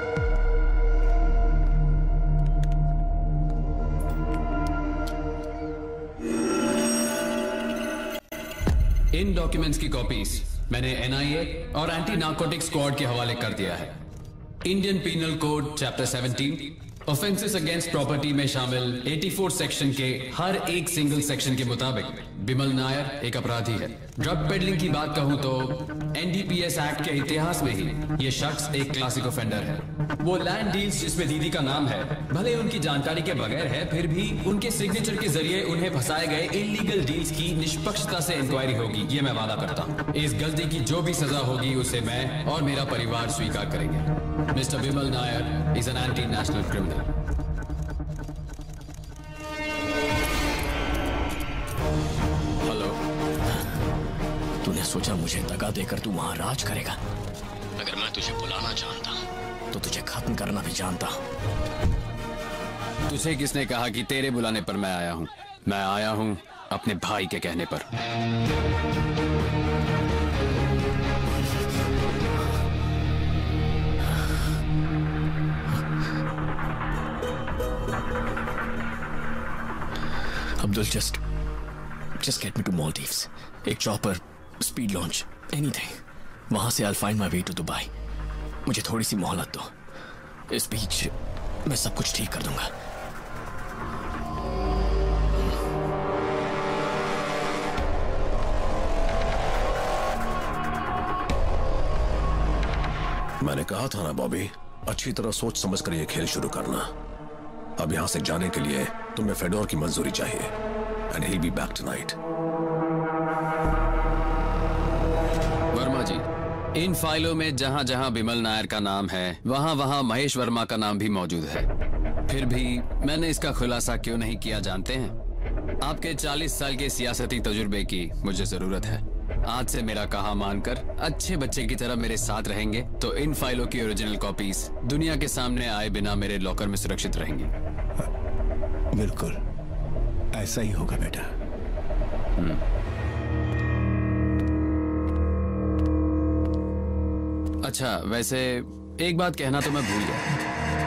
इन डॉक्यूमेंट्स की कॉपीज मैंने एनआईए और एंटी नार्कोटिक स्क्वाड के हवाले कर दिया है। Indian penal code chapter 17 offences against property में शामिल 84 सेक्शन के हर एक सिंगल सेक्शन के मुताबिक बिमल नायर एक अपराधी है। ड्रग पेडलिंग की बात कहूं तो एनडीपीएस एक्ट के इतिहास में ही ये शख्स एक क्लासिक ऑफेंडर है। वो लैंड डील्स जिसमें दीदी का नाम है, भले उनकी जानकारी के बगैर है, फिर भी उनके सिग्नेचर के जरिए उन्हें फंसाए गए इलीगल डील्स की निष्पक्षता से इंक्वायरी होगी, ये मैं वादा करता हूँ। इस गलती की जो भी सजा होगी उसे मैं और मेरा परिवार स्वीकार करेंगे। Mister Bimal Nair is an anti national criminal. Hello, तूने सोचा मुझे दगा देकर तू वहां राज करेगा? अगर मैं तुझे बुलाना जानता तो तुझे खत्म करना भी जानता। तुझे किसने कहा कि तेरे बुलाने पर मैं आया हूं? मैं आया हूं अपने भाई के कहने पर। Abdul, just get me to Maldives. एक chopper, speed launch, anything. वहां से I'll find my way to Dubai. मुझे थोड़ी सी मोहलत दो. इस बीच मैं सब कुछ ठीक कर दूंगा. मैंने कहा था ना बॉबी, अच्छी तरह सोच समझ कर ये खेल शुरू करना. अब यहां से जाने के लिए तुम्हें फेडोर की मंजूरी चाहिए. And he'll be back tonight. Verma ji, इन फाइलों में जहां जहां बिमल नायर का नाम है वहां वहां महेश वर्मा का नाम भी मौजूद है. फिर भी मैंने इसका खुलासा क्यों नहीं किया जानते हैं? आपके 40 साल के सियासती तजुर्बे की मुझे जरूरत है. आज से मेरा कहा मानकर अच्छे बच्चे की तरह मेरे साथ रहेंगे तो इन फाइलों की ओरिजिनल कॉपीज दुनिया के सामने आए बिना मेरे लॉकर में सुरक्षित रहेंगी. बिल्कुल ऐसा ही होगा बेटा. अच्छा, वैसे एक बात कहना तो मैं भूल गया.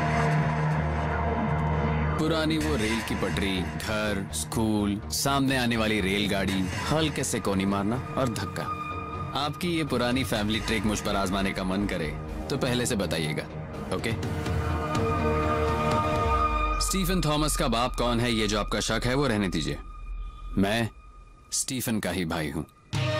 पुरानी वो रेल की पटरी, घर, स्कूल, सामने आने वाली रेलगाड़ी, हल्के से कोनी मारना और धक्का. आपकी ये पुरानी फैमिली ट्रिक मुझ पर आजमाने का मन करे तो पहले से बताइएगा. ओके? स्टीफन थॉमस का बाप कौन है ये जो आपका शक है वो रहने दीजिए. मैं स्टीफन का ही भाई हूं.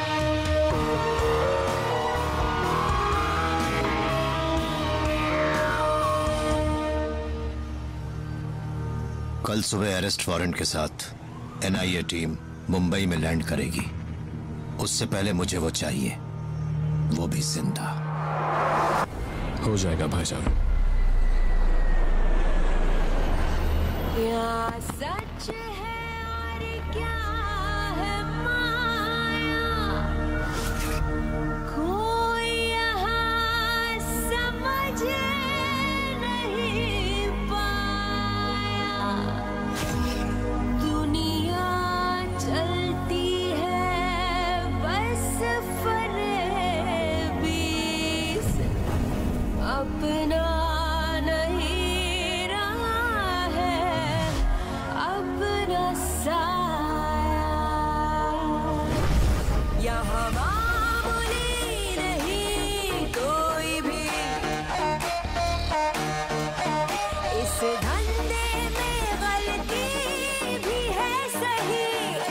कल सुबह अरेस्ट वारंट के साथ एनआईए टीम मुंबई में लैंड करेगी. उससे पहले मुझे वो चाहिए, वो भी जिंदा. हो जाएगा भाईजान. क्या सच है और क्या है माया, कोई यहाँ समझ नहीं पाया. दुनिया चलती है बस फरेबी से, अपना नहीं रहा है अपना साया. यहाँ मामूली नहीं कोई भी, इस धंधे में गलती भी है सही.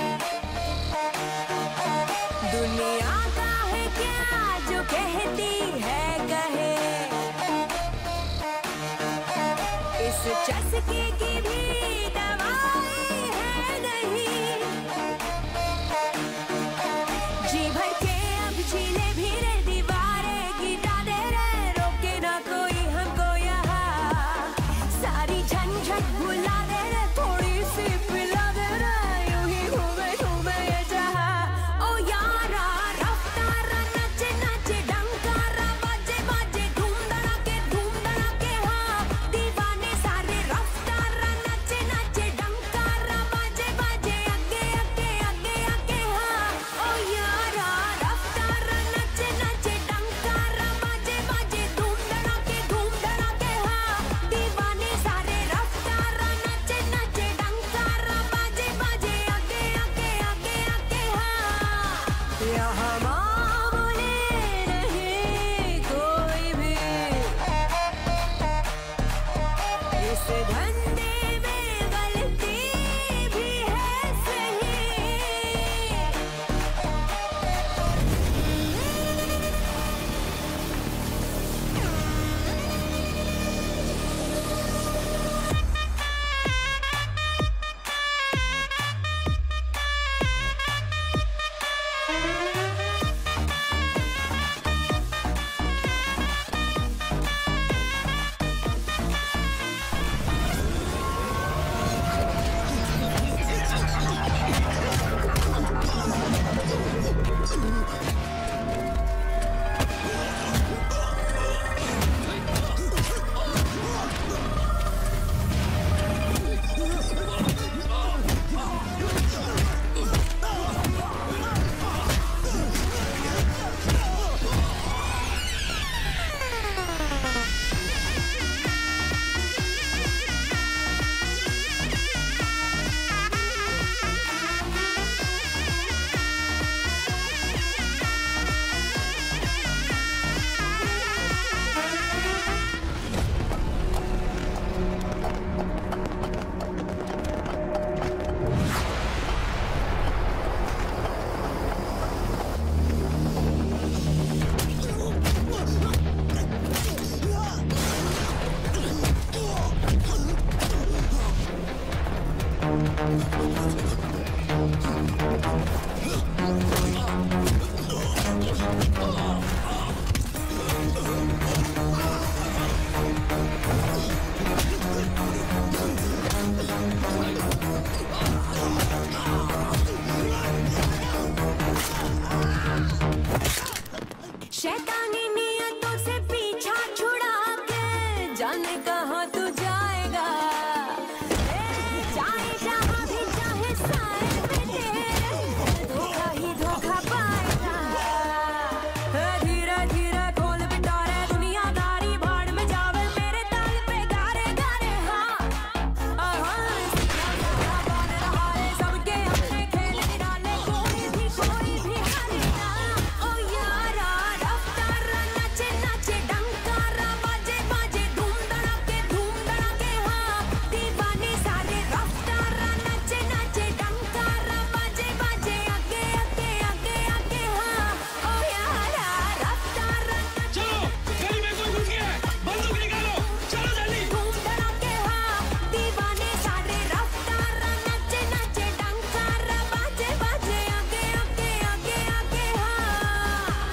दुनिया का है क्या जो कहती है कहे, इस चस्के की भी दवाई है नहीं. जी भर के अब झीले भी रे दीवारें गिरा दे रे, रोके ना कोई हमको यहाँ. सारी झंझट भुला दे रे, थोड़ी सी पिला दे रे, यूं ही घूमे घूमे ये जहाँ. ओ यारा रफ्तारा नचे नचे डंकारा बाजे बाजे धूम धड़ाके हाँ. दीवाने सारे रफ्तारा नचे जाने कहाँ तू जाएगा, चाहे जहाँ भी चाहे साए में तेरे धोखा ही धोखा पाएगा। धीरे धीरे खोल पिटारे दुनियादारी भाड़ में जावे मेरे ताल पे गारे गारे। हाँ बन रहा है सबके अपने खेल निराले, कोई भी हारे ना। ओ यारा रफ्तारा नाचे नाचे डंकारा बाजे बाजे धूम धड़ाके हाँ दीवाने सारे। रफ्तारा नाचे नाचे डंकारा बाजे बाजे आगे आगे आगे आगे हाँ। ओ यारा रफ्तारा चलो गली में कोई घुस गया है, बंदूक निकालो, चलो जल्दी। धूम धड़ाके हाँ दीवाने सारे। रफ्तारा नाचे नाचे डंकारा बाजे बाजे आगे आगे आगे आगे हाँ।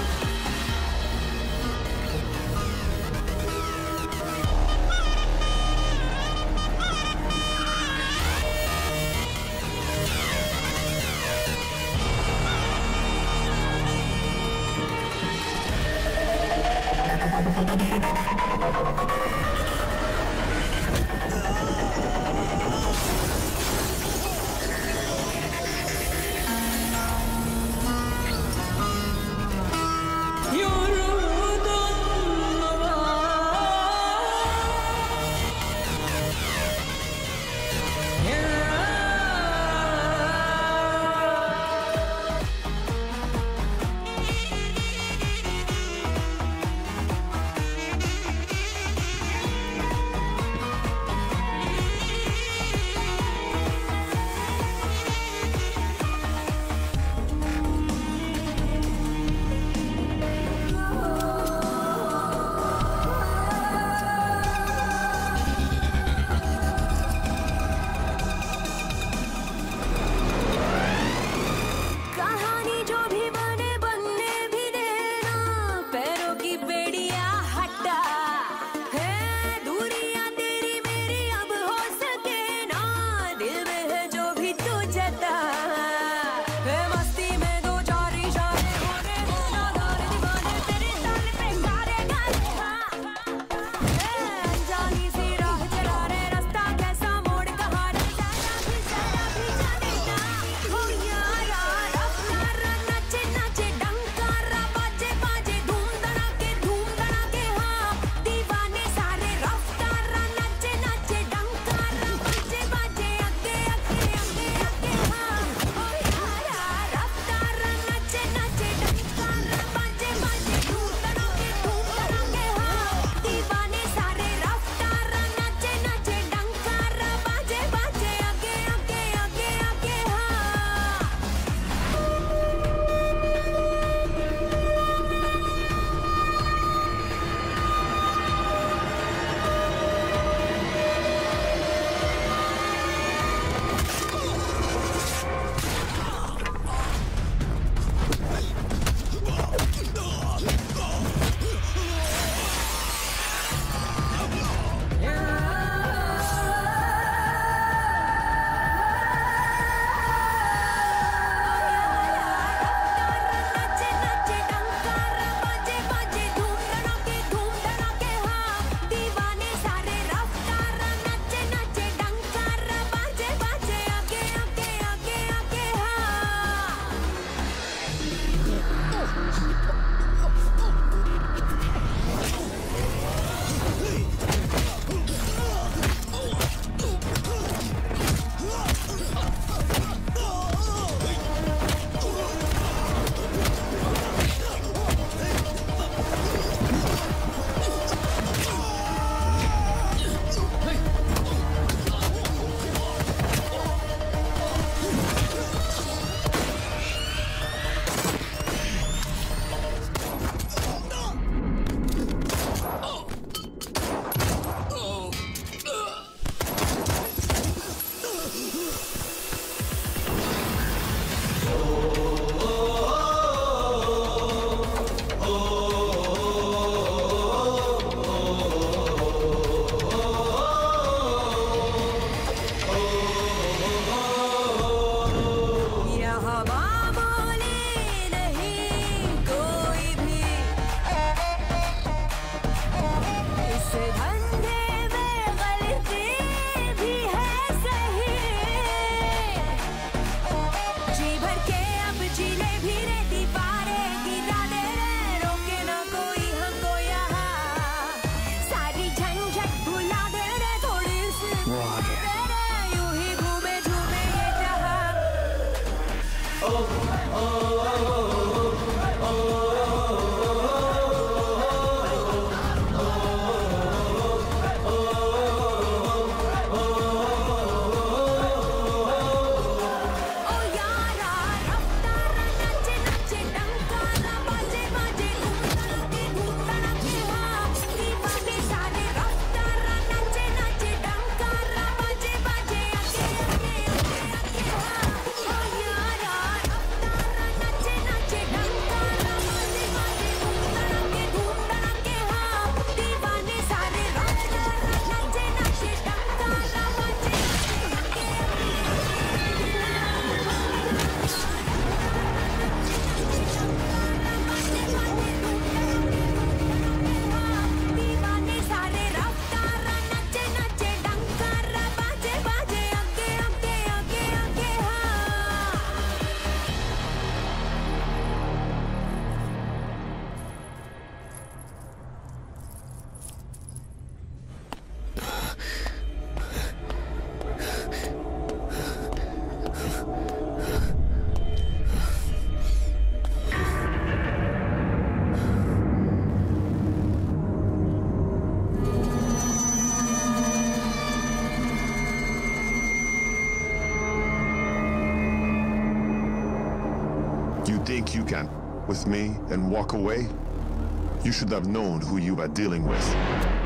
You think you can, with me, and walk away? You should have known who you were dealing with.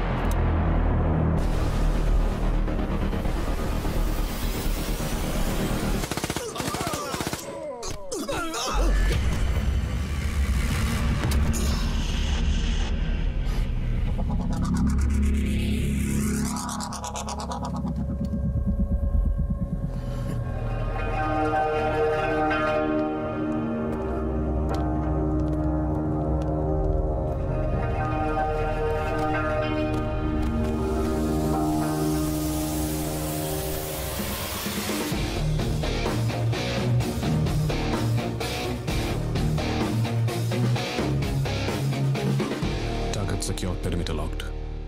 Secure, perimeter locked.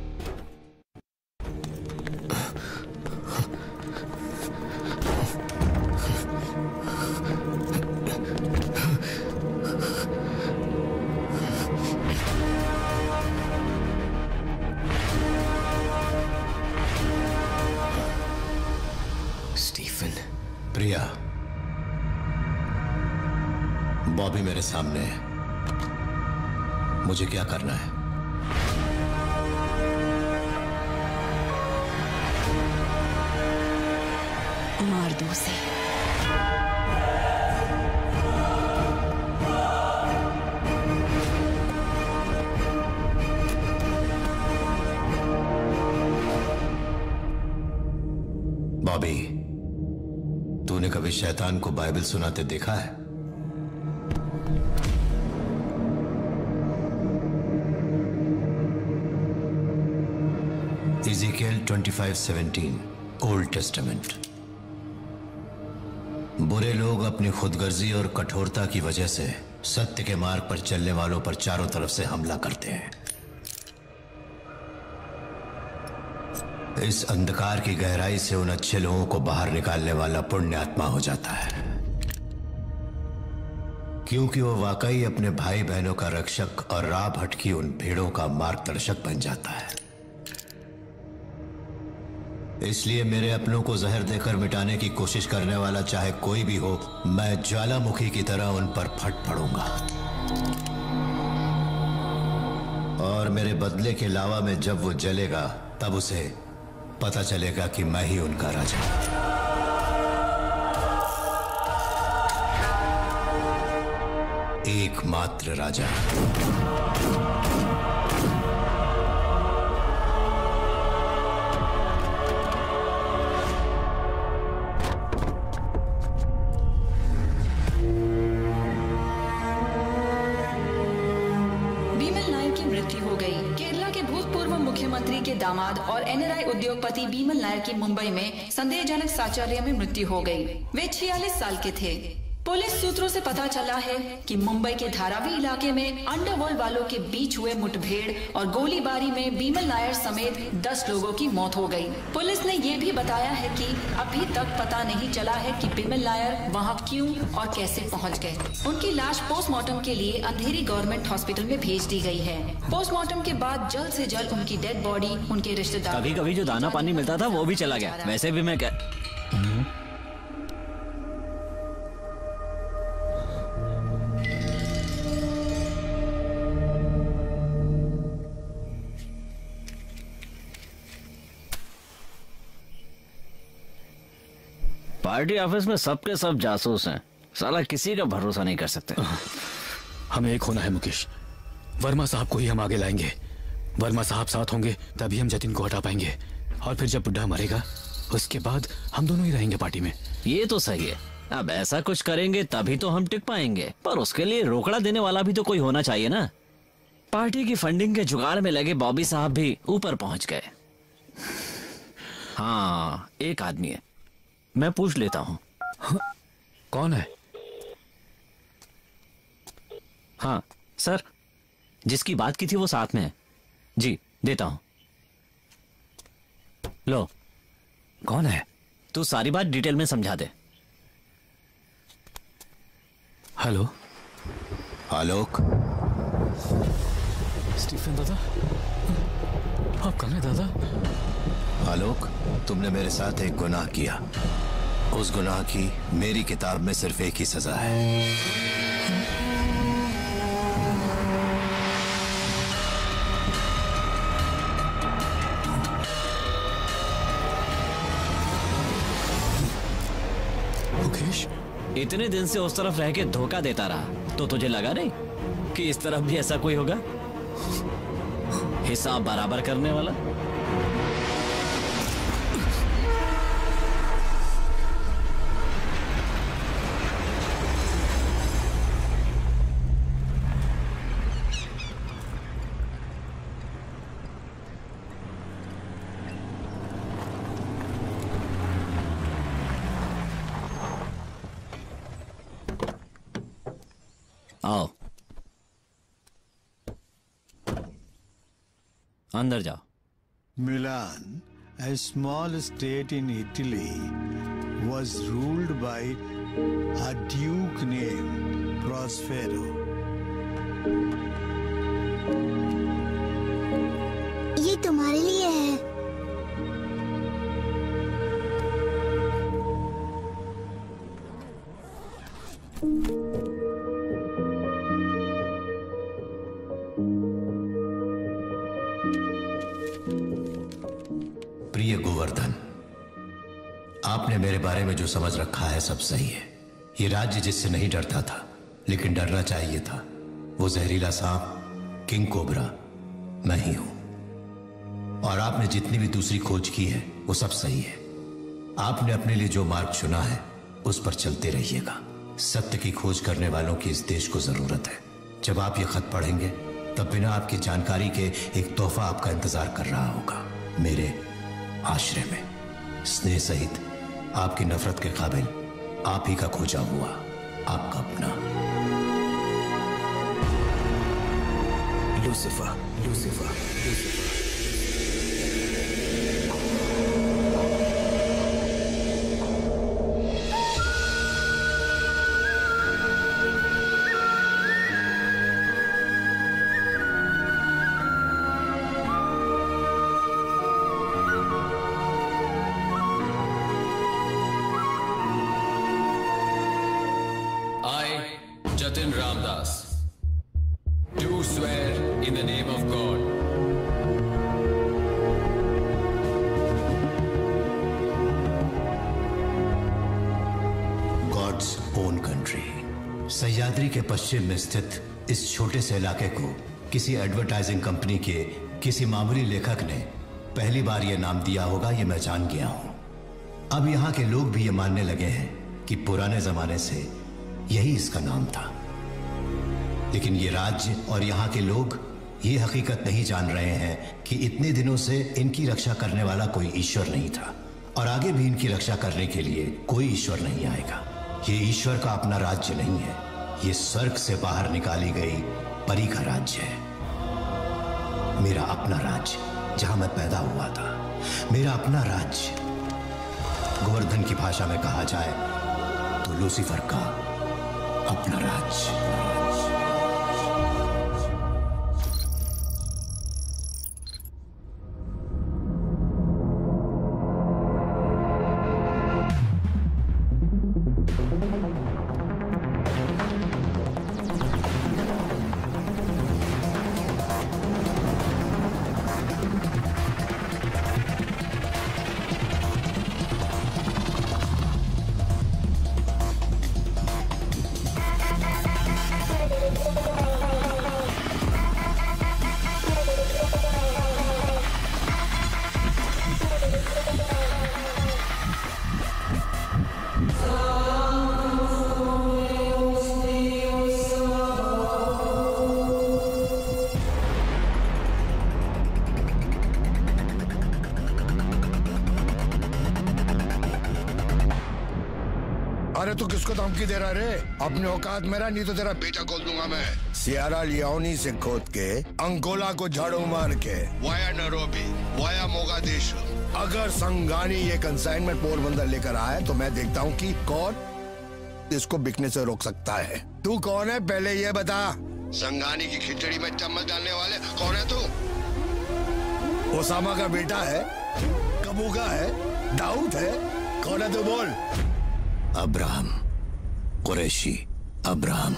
Stephen. Priya, Bobby मेरे सामने है। मुझे क्या करना है? मार दो उसे। बॉबी, तूने कभी शैतान को बाइबल सुनाते देखा है? Ezekiel 25:17 Old Testament. बुरे लोग अपनी खुदगर्जी और कठोरता की वजह से सत्य के मार्ग पर चलने वालों पर चारों तरफ से हमला करते हैं। इस अंधकार की गहराई से उन अच्छे लोगों को बाहर निकालने वाला पुण्य आत्मा हो जाता है, क्योंकि वो वाकई अपने भाई बहनों का रक्षक और राह भटकी उन भेड़ों का मार्गदर्शक बन जाता है। इसलिए मेरे अपनों को जहर देकर मिटाने की कोशिश करने वाला चाहे कोई भी हो, मैं ज्वालामुखी की तरह उन पर फट पड़ूंगा और मेरे बदले के लावा में जब वो जलेगा तब उसे पता चलेगा कि मैं ही उनका राजा हूं। एकमात्र राजा। मुख्यमंत्री के दामाद और एनआरआई उद्योगपति बीमल नायर की मुंबई में संदेहजनक साहचर्य में मृत्यु हो गई। वे 46 साल के थे। पुलिस सूत्रों से पता चला है कि मुंबई के धारावी इलाके में अंडरवर्ल्ड वालों के बीच हुए मुठभेड़ और गोलीबारी में बीमल नायर समेत 10 लोगों की मौत हो गई। पुलिस ने यह भी बताया है कि अभी तक पता नहीं चला है कि बीमल नायर वहां क्यों और कैसे पहुंच गए। उनकी लाश पोस्टमार्टम के लिए अंधेरी गवर्नमेंट हॉस्पिटल में भेज दी गई है। पोस्टमार्टम के बाद जल्द से जल्द उनकी डेड बॉडी उनके रिश्तेदार। कभी कभी जो दाना पानी मिलता था वो भी चला गया। वैसे भी मैं क्या पार्टी ऑफिस में सबके सब जासूस हैं। साला किसी का भरोसा नहीं कर सकते। हमें एक होना है मुकेश। वर्मा साहब को ही हम आगे लाएंगे। वर्मा साहब साथ होंगे तभी हम जतिन को हटा पाएंगे, और फिर जब बुढ़ा मरेगा उसके बाद हम दोनों ही रहेंगे पार्टी में। ये तो सही है। अब ऐसा कुछ करेंगे तभी तो हम टिक पाएंगे, पर उसके लिए रोकड़ा देने वाला भी तो कोई होना चाहिए ना। पार्टी की फंडिंग के जुगाड़ में लगे बॉबी साहब भी ऊपर पहुंच गए। हाँ, एक आदमी है, मैं पूछ लेता हूँ। कौन है? हाँ सर, जिसकी बात की थी वो साथ में है। जी देता हूं। लो। कौन है? तू सारी बात डिटेल में समझा दे। हेलो आलोक। स्टीफन दादा, आप कौन है दादा? आलोक, तुमने मेरे साथ एक गुनाह किया। उस गुनाह की मेरी किताब में सिर्फ एक ही सजा है। इतने दिन से उस तरफ रह के धोखा देता रहा तो तुझे लगा नहीं कि इस तरफ भी ऐसा कोई होगा हिसाब बराबर करने वाला? आओ अंदर जाओ। Milan, a small state in Italy, was ruled by a duke named Prospero. ये तुम्हारे लिए है। प्रिय गोवर्धन, आपने मेरे बारे में जो समझ रखा है सब सही है। ये राज्य जिससे नहीं डरता था लेकिन डरना चाहिए था, वो जहरीला सांप किंग कोबरा मैं ही हूं। और आपने जितनी भी दूसरी खोज की है वो सब सही है। आपने अपने लिए जो मार्ग चुना है उस पर चलते रहिएगा। सत्य की खोज करने वालों की इस देश को जरूरत है। जब आप ये खत पढ़ेंगे तब बिना आपकी जानकारी के एक तोहफा आपका इंतजार कर रहा होगा। मेरे आश्रय में स्नेह सहित आपकी नफरत के काबिल आप ही का खोजा हुआ आपका अपना Lucifer, Lucifer, Lucifer. Jatin Ramdas, do swear in the name of God. God's own country। Sahyadri के पश्चिम में स्थित इस छोटे से इलाके को किसी एडवर्टाइजिंग कंपनी के किसी मामूली लेखक ने पहली बार यह नाम दिया होगा, यह मैं जान गया हूं। अब यहां के लोग भी ये मानने लगे हैं कि पुराने जमाने से यही इसका नाम था। लेकिन ये राज्य और यहाँ के लोग ये हकीकत नहीं जान रहे हैं कि इतने दिनों से इनकी रक्षा करने वाला कोई ईश्वर नहीं था और आगे भी इनकी रक्षा करने के लिए कोई ईश्वर नहीं आएगा। ये ईश्वर का अपना राज्य नहीं है, ये स्वर्ग से बाहर निकाली गई परी का राज्य है। मेरा अपना राज्य जहां मैं पैदा हुआ था, मेरा अपना राज्य। गोवर्धन की भाषा में कहा जाए तो लूसीफर का अपना राज्य। अरे तू किसको धमकी दे रहा रे? अपने औकात मेरा, नहीं तो तेरा बेटा खोल दूंगा मैं। सियारा लियोनी से खोद के अंगोला को झाड़ू मार के वाया नैरोबी वाया मोगादिशु अगर संगानी ये कंसाइनमेंट पोरबंदर लेकर आए तो मैं देखता हूँ कि कौन इसको बिकने से रोक सकता है। तू कौन है पहले ये बता। संगानी की खिचड़ी में चम्मच डालने वाले कौन है तू? ओसामा का बेटा है, कबू का है, दाऊद है, कौन है तू बोल? Abraham Qureshi, Abraham.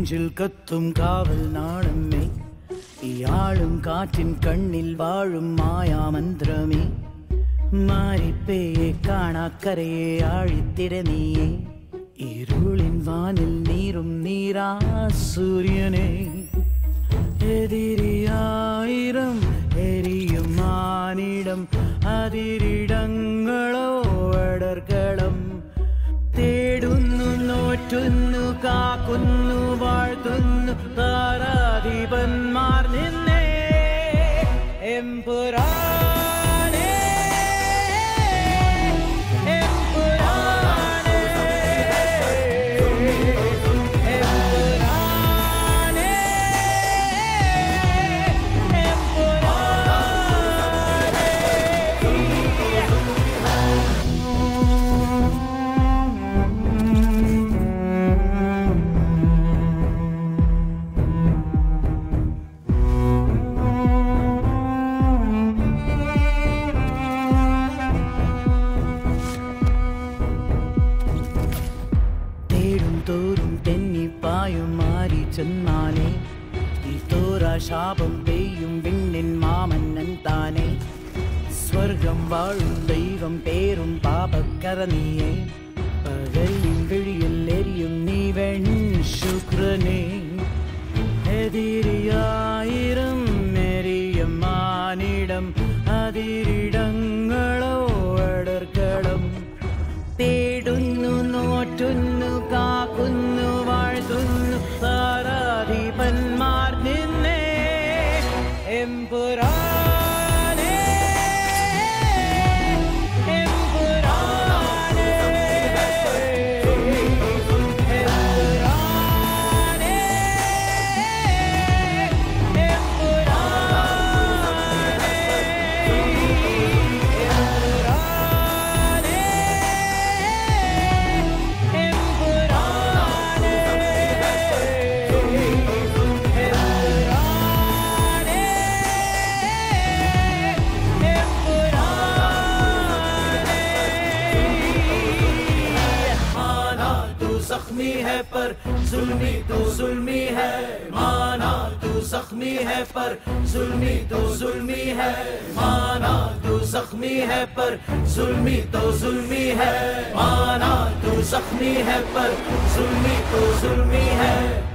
നെഞ്ചിൽ കത്തും കാവൽ നാളമേ, ഇയാളും കാറ്റിൻ കണ്ണിൽ വാഴും മായാമന്ത്രമേ, മാരിപ്പയെ കാണാക്കരയെ ആഴിത്തിരനീയേ, ഇരുളിൻ വാനിൽ നീറും നീരാ സൂര്യനെ, എതിരിയായിരം എരിയും മാനിടം, അതിരിടങ്ങളോ അടർക്കളം, തേടുന്നു നോറ്റുന്നു കാക്കുന്നു വാഴ്ത്തുന്നു താരാധിപന്മാർ നിന്നെ എംപുരാ. ചെന്നാനേ ഈ തോരാ ശാപം പെയ്യും വിണ്ണിൻ മാമന്നൻ താനേ, സ്വർഗം വാഴും ദൈവം പേരും പാപക്കര നീയേ, പകലിൻ വിഴിയിൽ എരിയും നീ വെൺ ശുക്രനേ, എതിരിയായിരം എരിയും മാനിടം, അതിരിടങ്ങളോ അടർക്കളം, തേടുന്നു നോറ്റുന്നു കാക്കുന്നു വാഴ്ത്തുന്നു താരാധിപന്മാർ നിന്നെ എംപുരാ. जख्मी है पर जुल्मी तो जुल्मी है, माना तू जख्मी है पर जुल्मी तो जुल्मी है, माना तू जख्मी है पर जुल्मी तो जुल्मी है, माना तू जख्मी है पर जुल्मी तो जुल्मी है.